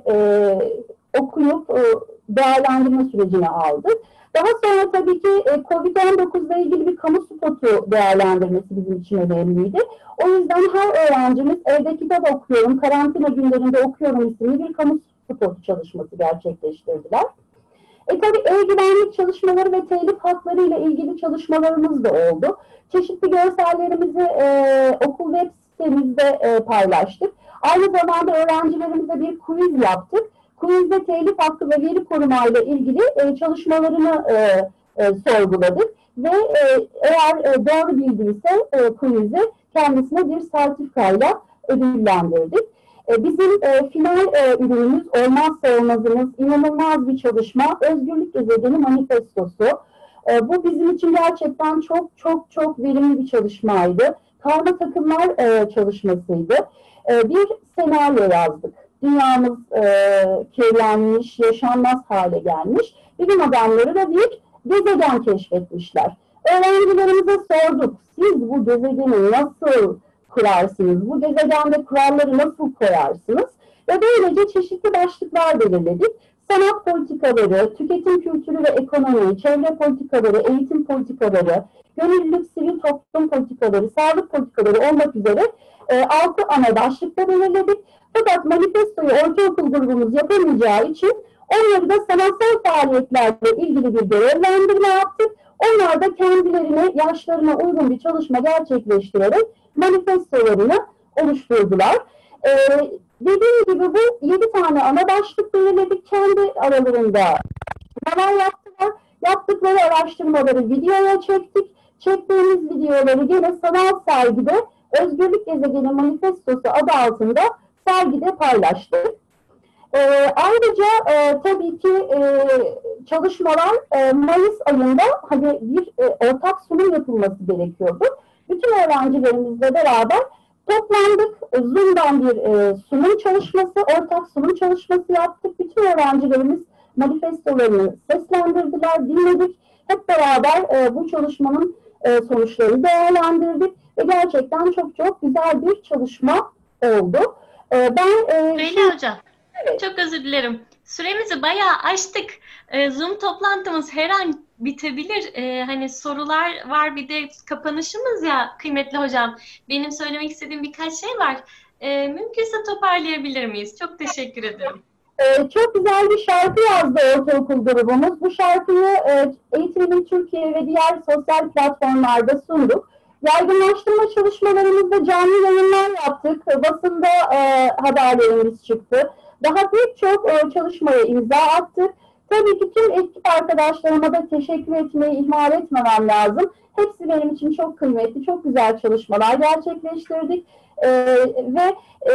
okuyup değerlendirme sürecine aldık. Daha sonra tabii ki COVID-19 ile ilgili bir kamu spotu değerlendirmesi bizim için önemliydi. O yüzden her öğrencimiz evde kitap okuyorum, karantina günlerinde okuyorum isimli bir kamu spotu çalışması gerçekleştirdiler. Tabii e-güvenlik çalışmaları ve telif hakları ile ilgili çalışmalarımız da oldu. Çeşitli görsellerimizi okul web sitemizde paylaştık. Aynı zamanda öğrencilerimize bir quiz yaptık. Quiz'de telif hakkı ve veri koruma ile ilgili çalışmalarını sorguladık ve eğer doğru bildiyse quiz'i kendisine bir sertifikayla ödüllendirdik. Bizim final ürünümüz, olmazsa olmazımız, inanılmaz bir çalışma, Özgürlük Gezegeni Manifestosu. Bu bizim için gerçekten çok verimli bir çalışmaydı. Karma takımlar çalışmasıydı. Bir senaryo yazdık. Dünyamız kirlenmiş, yaşanmaz hale gelmiş. Bilim adamları da bir gezegen keşfetmişler. Öğrencilerimize sorduk, siz bu gezegeni nasıl kurarsınız? Bu gezegende kuralları nasıl koyarsınız? Ve böylece çeşitli başlıklar belirledik. Sanat politikaları, tüketim kültürü ve ekonomi, çevre politikaları, eğitim politikaları, gönüllülük, sivil toplum politikaları, sağlık politikaları olmak üzere 6 ana başlıkta belirledik. Fakat manifestoyu ortaokul grubumuz yapamayacağı için onları da sanatsal faaliyetlerle ilgili bir görevlendirme yaptık. Onlar da kendilerine, yaşlarına uygun bir çalışma gerçekleştirerek manifestolarını oluşturdular. Dediğim gibi bu 7 tane ana başlık belirledik. Kendi aralarında neler yaptılar. Yaptıkları araştırmaları videoya çektik. Çektiğimiz videoları yine sanal sergide Özgürlük Gezegeni Manifestosu adı altında sergide paylaştık. Ayrıca tabii ki çalışmalar Mayıs ayında hani bir ortak sunum yapılması gerekiyordu. Bütün öğrencilerimizle beraber toplandık. Zoom'dan bir sunum çalışması, ortak sunum çalışması yaptık. Bütün öğrencilerimiz manifestolarını seslendirdiler, dinledik. Hep beraber bu çalışmanın sonuçlarını değerlendirdik ve gerçekten çok çok güzel bir çalışma oldu. Leyla Hocam, evet. Çok özür dilerim. Süremizi bayağı aştık. Zoom toplantımız her an bitebilir. Hani sorular var, bir de kapanışımız ya kıymetli hocam. Benim söylemek istediğim birkaç şey var. Mümkünse toparlayabilir miyiz? Çok teşekkür ederim. Çok güzel bir şarkı yazdı ortaokul grubumuz. Bu şarkıyı Eğitim Türkiye ve diğer sosyal platformlarda sunduk. Yaygınlaştırma çalışmalarımızda canlı yayınlar yaptık. Basında haberlerimiz çıktı. Daha birçok çalışmaya imza attık. Tabii ki tüm ekip arkadaşlarıma da teşekkür etmeyi ihmal etmemem lazım. Hepsi benim için çok kıymetli, çok güzel çalışmalar gerçekleştirdik. Ve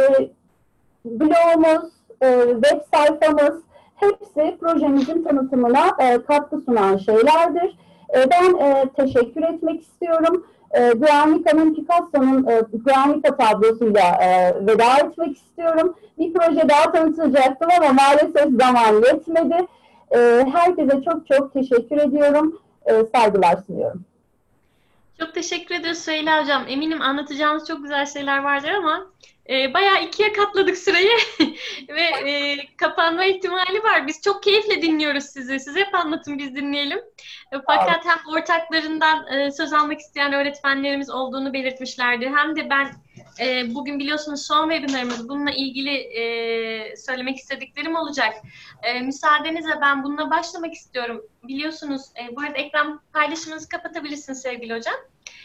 blogumuz, web sayfamız hepsi projemizin tanıtımına katkı sunan şeylerdir. Ben teşekkür etmek istiyorum. Guernica'nın Picasso'nun Guernica tablosuyla veda etmek istiyorum. Bir proje daha tanıtacaktım ama maalesef zaman yetmedi. Herkese çok çok teşekkür ediyorum. Saygılar sunuyorum. Çok teşekkür ederiz Süheyla Hocam. Eminim anlatacağınız çok güzel şeyler vardır ama bayağı ikiye katladık sırayı ve kapanma ihtimali var. Biz çok keyifle dinliyoruz sizi. Siz hep anlatın, biz dinleyelim. Fakat hem ortaklarından söz almak isteyen öğretmenlerimiz olduğunu belirtmişlerdi. Hem de ben bugün biliyorsunuz son webinarımız, bununla ilgili söylemek istediklerim olacak. Müsaadenizle ben bununla başlamak istiyorum. Biliyorsunuz bu arada ekran paylaşımınızı kapatabilirsiniz sevgili hocam.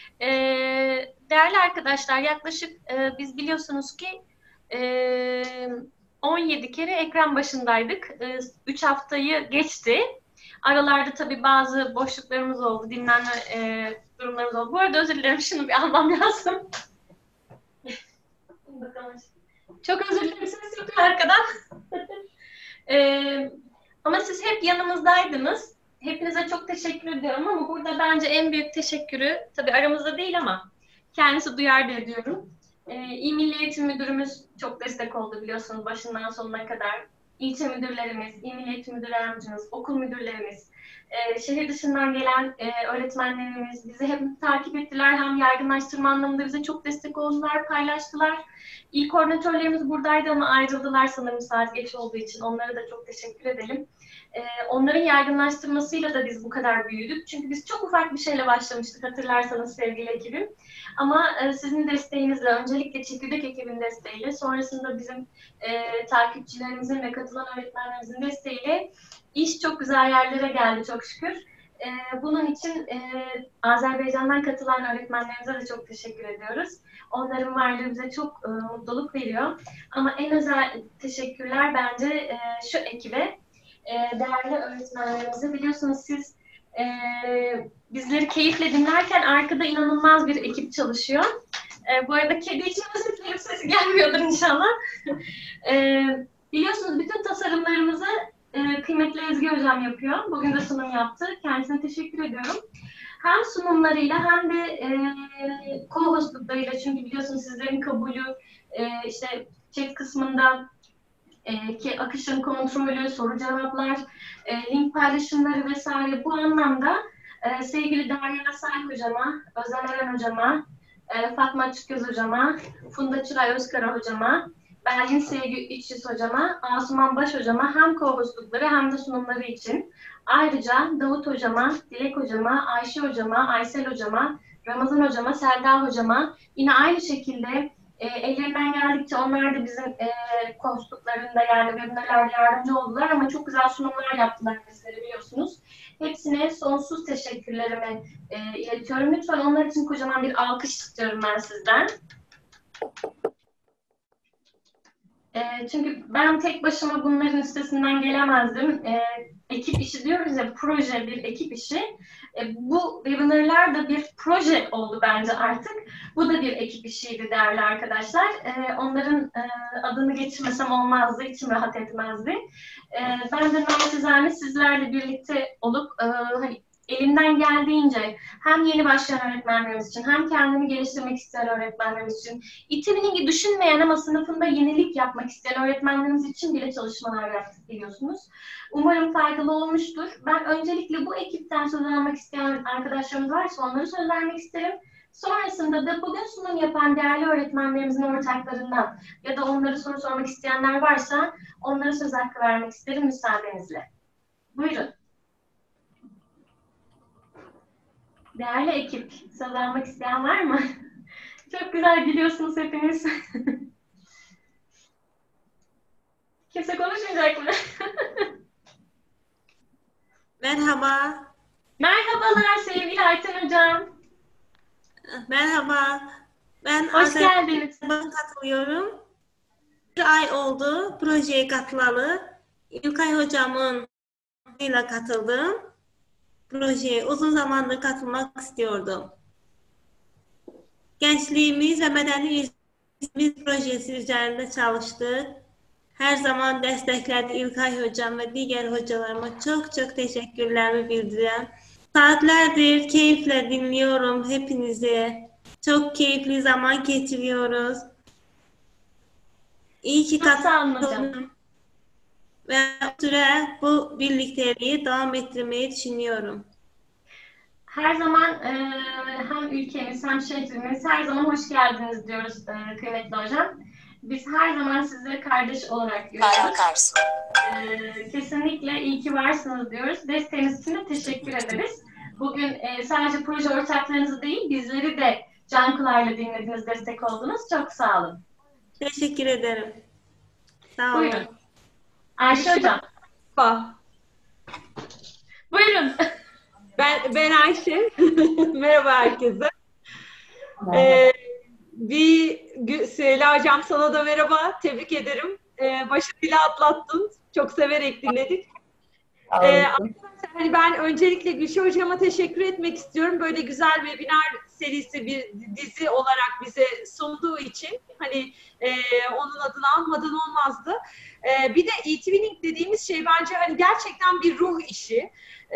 Değerli arkadaşlar, yaklaşık biz biliyorsunuz ki 17 kere ekran başındaydık. 3 haftayı geçti. Aralarda tabii bazı boşluklarımız oldu, dinlenme durumlarımız oldu. Bu arada özür dilerim, şunu bir almam lazım. Çok özür dilerim, ses yapıyor arkadan. Ama siz hep yanımızdaydınız. Hepinize çok teşekkür ediyorum ama burada bence en büyük teşekkürü, tabii aramızda değil ama kendisi duyar diye diyorum. İl Milli Eğitim Müdürümüz çok destek oldu biliyorsunuz başından sonuna kadar. İlçe müdürlerimiz, İl Milli Eğitim Müdür Yardımcımız, okul müdürlerimiz, şehir dışından gelen öğretmenlerimiz bizi hem takip ettiler hem yaygınlaştırma anlamında bize çok destek oldular, paylaştılar. İl koordinatörlerimiz buradaydı ama ayrıldılar sanırım saat geç olduğu için. Onlara da çok teşekkür edelim. Onların yaygınlaştırmasıyla da biz bu kadar büyüdük. Çünkü biz çok ufak bir şeyle başlamıştık hatırlarsanız sevgili ekibim. Ama sizin desteğinizle, öncelikle Çekirdek ekibinin desteğiyle, sonrasında bizim takipçilerimizin ve katılan öğretmenlerimizin desteğiyle iş çok güzel yerlere geldi çok şükür. Bunun için Azerbaycan'dan katılan öğretmenlerimize de çok teşekkür ediyoruz. Onların varlığı bize çok mutluluk veriyor. Ama en özel teşekkürler bence şu ekibe. Değerli öğretmenlerimize, biliyorsunuz siz bizleri keyifle dinlerken arkada inanılmaz bir ekip çalışıyor. Bu arada kedi için sesi gelmiyordur inşallah. Biliyorsunuz bütün tasarımlarımızı kıymetli Ezgi Hocam yapıyor. Bugün de sunum yaptı. Kendisine teşekkür ediyorum. Hem sunumlarıyla hem de co-hostluklarıyla, çünkü biliyorsunuz sizlerin kabulü işte chat kısmında ki akışın kontrolü, soru cevaplar, link paylaşımları vesaire, bu anlamda sevgili Derya Asay Hocama, Özen Eren Hocama, Fatma Açıkgöz Hocama, Funda Çıray Özkara Hocama Belgin Sevgi İçiz hocama, Asuman Baş hocama hem co-hostlukları hem de sunumları için. Ayrıca Davut hocama, Dilek hocama, Ayşe hocama, Aysel hocama, Ramazan hocama, Selda hocama, yine aynı şekilde ellerinden geldikçe onlar da bizim co-hostluklarında yani webinarlarda yardımcı oldular ama çok güzel sunumlar yaptılar bizlere biliyorsunuz. Hepsine sonsuz teşekkürlerimi iletiyorum. Lütfen onlar için kocaman bir alkış istiyorum ben sizden. Çünkü ben tek başıma bunların üstesinden gelemezdim. Ekip işi diyoruz ya, proje bir ekip işi. Bu webinarlar da bir proje oldu bence artık. Bu da bir ekip işiydi değerli arkadaşlar. Onların adını geçirmesem olmazdı, içim rahat etmezdi. Ben de naçizane sizlerle birlikte olup hani elimden geldiğince hem yeni başlayan öğretmenlerimiz için hem kendini geliştirmek isteyen öğretmenlerimiz için, İTÜ'nü düşünmeyen ama sınıfında yenilik yapmak isteyen öğretmenlerimiz için bile çalışmalar yaptık biliyorsunuz. Umarım faydalı olmuştur. Ben öncelikle bu ekipten söz almak isteyen arkadaşlarımız varsa onları söz vermek isterim. Sonrasında da bugün sunum yapan değerli öğretmenlerimizin ortaklarından ya da onlara soru sormak isteyenler varsa onlara söz hakkı vermek isterim müsaadenizle. Buyurun. Değerli ekip, söz almak isteyen var mı? Çok güzel gülüyorsunuz hepiniz. Kimse konuşmayacak mı? Merhaba. Merhabalar sevgili Ayten Hocam. Merhaba. Ben hoş geldiniz. Katılıyorum. Bir ay oldu projeye katılalı. İlkay Hocamın ile katıldım. Projeye uzun zamandır katılmak istiyordum. Gençliğimiz ve medeni ilişkimiz projesi üzerinde çalıştık. Her zaman destekledi İlkay Hocam ve diğer hocalarıma çok teşekkürlerimi bildirem. Saatlerdir keyifle dinliyorum hepinizi. Çok keyifli zaman geçiriyoruz. İyi ki katıldım. Ve süre bu birlikteliği devam ettirmeyi düşünüyorum. Her zaman hem ülkemiz hem şehrimiz her zaman hoş geldiniz diyoruz kıymetli hocam. Biz her zaman sizi kardeş olarak görüyoruz. Kesinlikle iyi ki varsınız diyoruz. Desteğiniz için de teşekkür ederiz. Bugün sadece proje ortaklarınızı değil, bizleri de can kulağıyla dinlediniz, destek oldunuz. Çok sağ olun. Teşekkür ederim. Sağ olun. Buyurun. Ayşe Hocam. Buyurun. Ben Ayşe. Merhaba herkese. Süheyla Hocam sana da merhaba. Tebrik ederim. Başarıyla atlattın. Çok severek dinledik. Arkadaşlar hani ben öncelikle Gülşah Hocam'a teşekkür etmek istiyorum. Böyle güzel webinar serisi bir dizi olarak bize sunduğu için hani onun adını almadan olmazdı. Bir de e-twinning dediğimiz şey bence hani gerçekten bir ruh işi.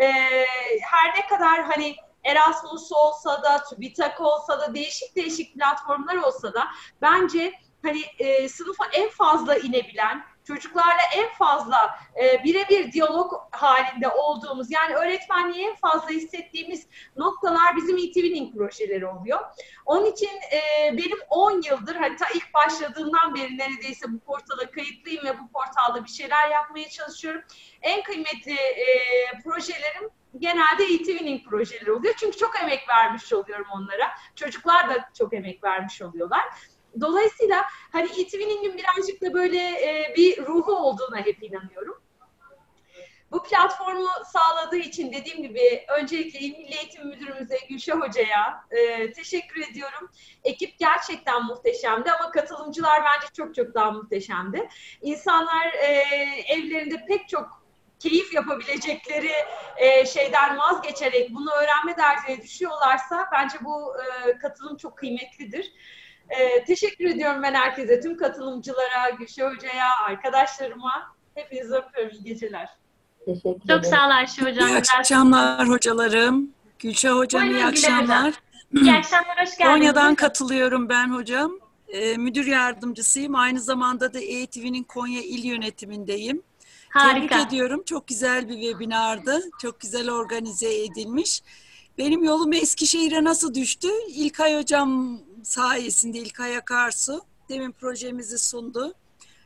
Her ne kadar hani Erasmus olsa da, TÜBİTAK olsa da, değişik platformlar olsa da bence hani sınıfa en fazla inebilen, çocuklarla en fazla birebir diyalog halinde olduğumuz, yani öğretmenliği en fazla hissettiğimiz noktalar bizim e-twinning projeleri oluyor. Onun için benim 10 yıldır, hani ta ilk başladığımdan beri neredeyse bu portala kayıtlıyım ve bu portalda bir şeyler yapmaya çalışıyorum. En kıymetli projelerim genelde e-twinning projeleri oluyor. Çünkü çok emek vermiş oluyorum onlara. Çocuklar da çok emek vermiş oluyorlar. Dolayısıyla hani e-twinning'in birazcık da böyle bir ruhu olduğuna hep inanıyorum. Bu platformu sağladığı için dediğim gibi öncelikle Milli Eğitim Müdürümüze, Gülşah Hoca'ya teşekkür ediyorum. Ekip gerçekten muhteşemdi ama katılımcılar bence çok daha muhteşemdi. İnsanlar evlerinde pek çok keyif yapabilecekleri şeyden vazgeçerek bunu öğrenme derdine düşüyorlarsa bence bu katılım çok kıymetlidir. Teşekkür ediyorum ben herkese, tüm katılımcılara, Gülşah Hoca'ya, arkadaşlarıma. Hepinize öpüyorum, iyi geceler. Teşekkür ederim. Çok sağ ol Ayşe Hocam. İyi akşamlar hocalarım. Gülşah Hocam Buyurun, iyi akşamlar. İyi akşamlar, hoş geldiniz. Konya'dan katılıyorum ben hocam. Müdür yardımcısıyım. Aynı zamanda da e-twinning Konya İl Yönetimindeyim. Harika. Tebrik ediyorum. Çok güzel bir webinardı. Çok güzel organize edilmiş. Benim yolum Eskişehir'e nasıl düştü? İlkay Hocam sayesinde, İlkay Akarsu demin projemizi sundu.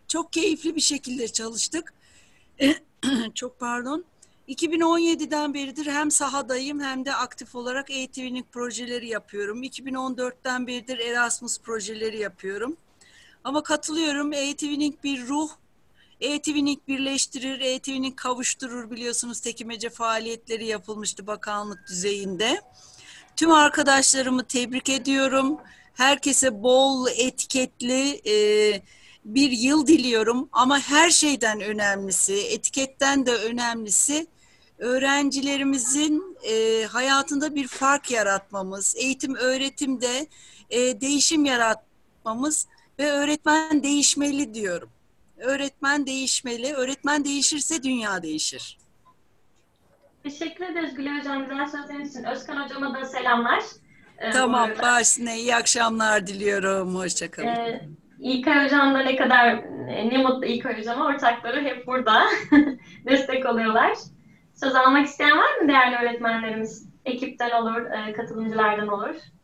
çok keyifli bir şekilde çalıştık. Çok pardon. 2017'den beridir hem sahadayım hem de aktif olarak e-twinning projeleri yapıyorum. 2014'ten beridir Erasmus projeleri yapıyorum. Ama katılıyorum, e-twinning bir ruh. E-twinning birleştirir, e-twinning kavuşturur, biliyorsunuz tekimece faaliyetleri yapılmıştı bakanlık düzeyinde. Tüm arkadaşlarımı tebrik ediyorum. Herkese bol etiketli bir yıl diliyorum. Ama her şeyden önemlisi, etiketten de önemlisi öğrencilerimizin hayatında bir fark yaratmamız, eğitim öğretimde değişim yaratmamız ve öğretmen değişmeli diyorum. Öğretmen değişmeli. Öğretmen değişirse dünya değişir. Teşekkür ederiz Gülay Hocam güzel sözleriniz için. Özkan Hocama da selamlar. Tamam, başına iyi akşamlar diliyorum. Hoşçakalın. İlkay Hocam da ne kadar ne mutlu İlkay Hocama, ortakları hep burada destek oluyorlar. Söz almak isteyen var mı değerli öğretmenlerimiz? Ekipten olur, katılımcılardan olur.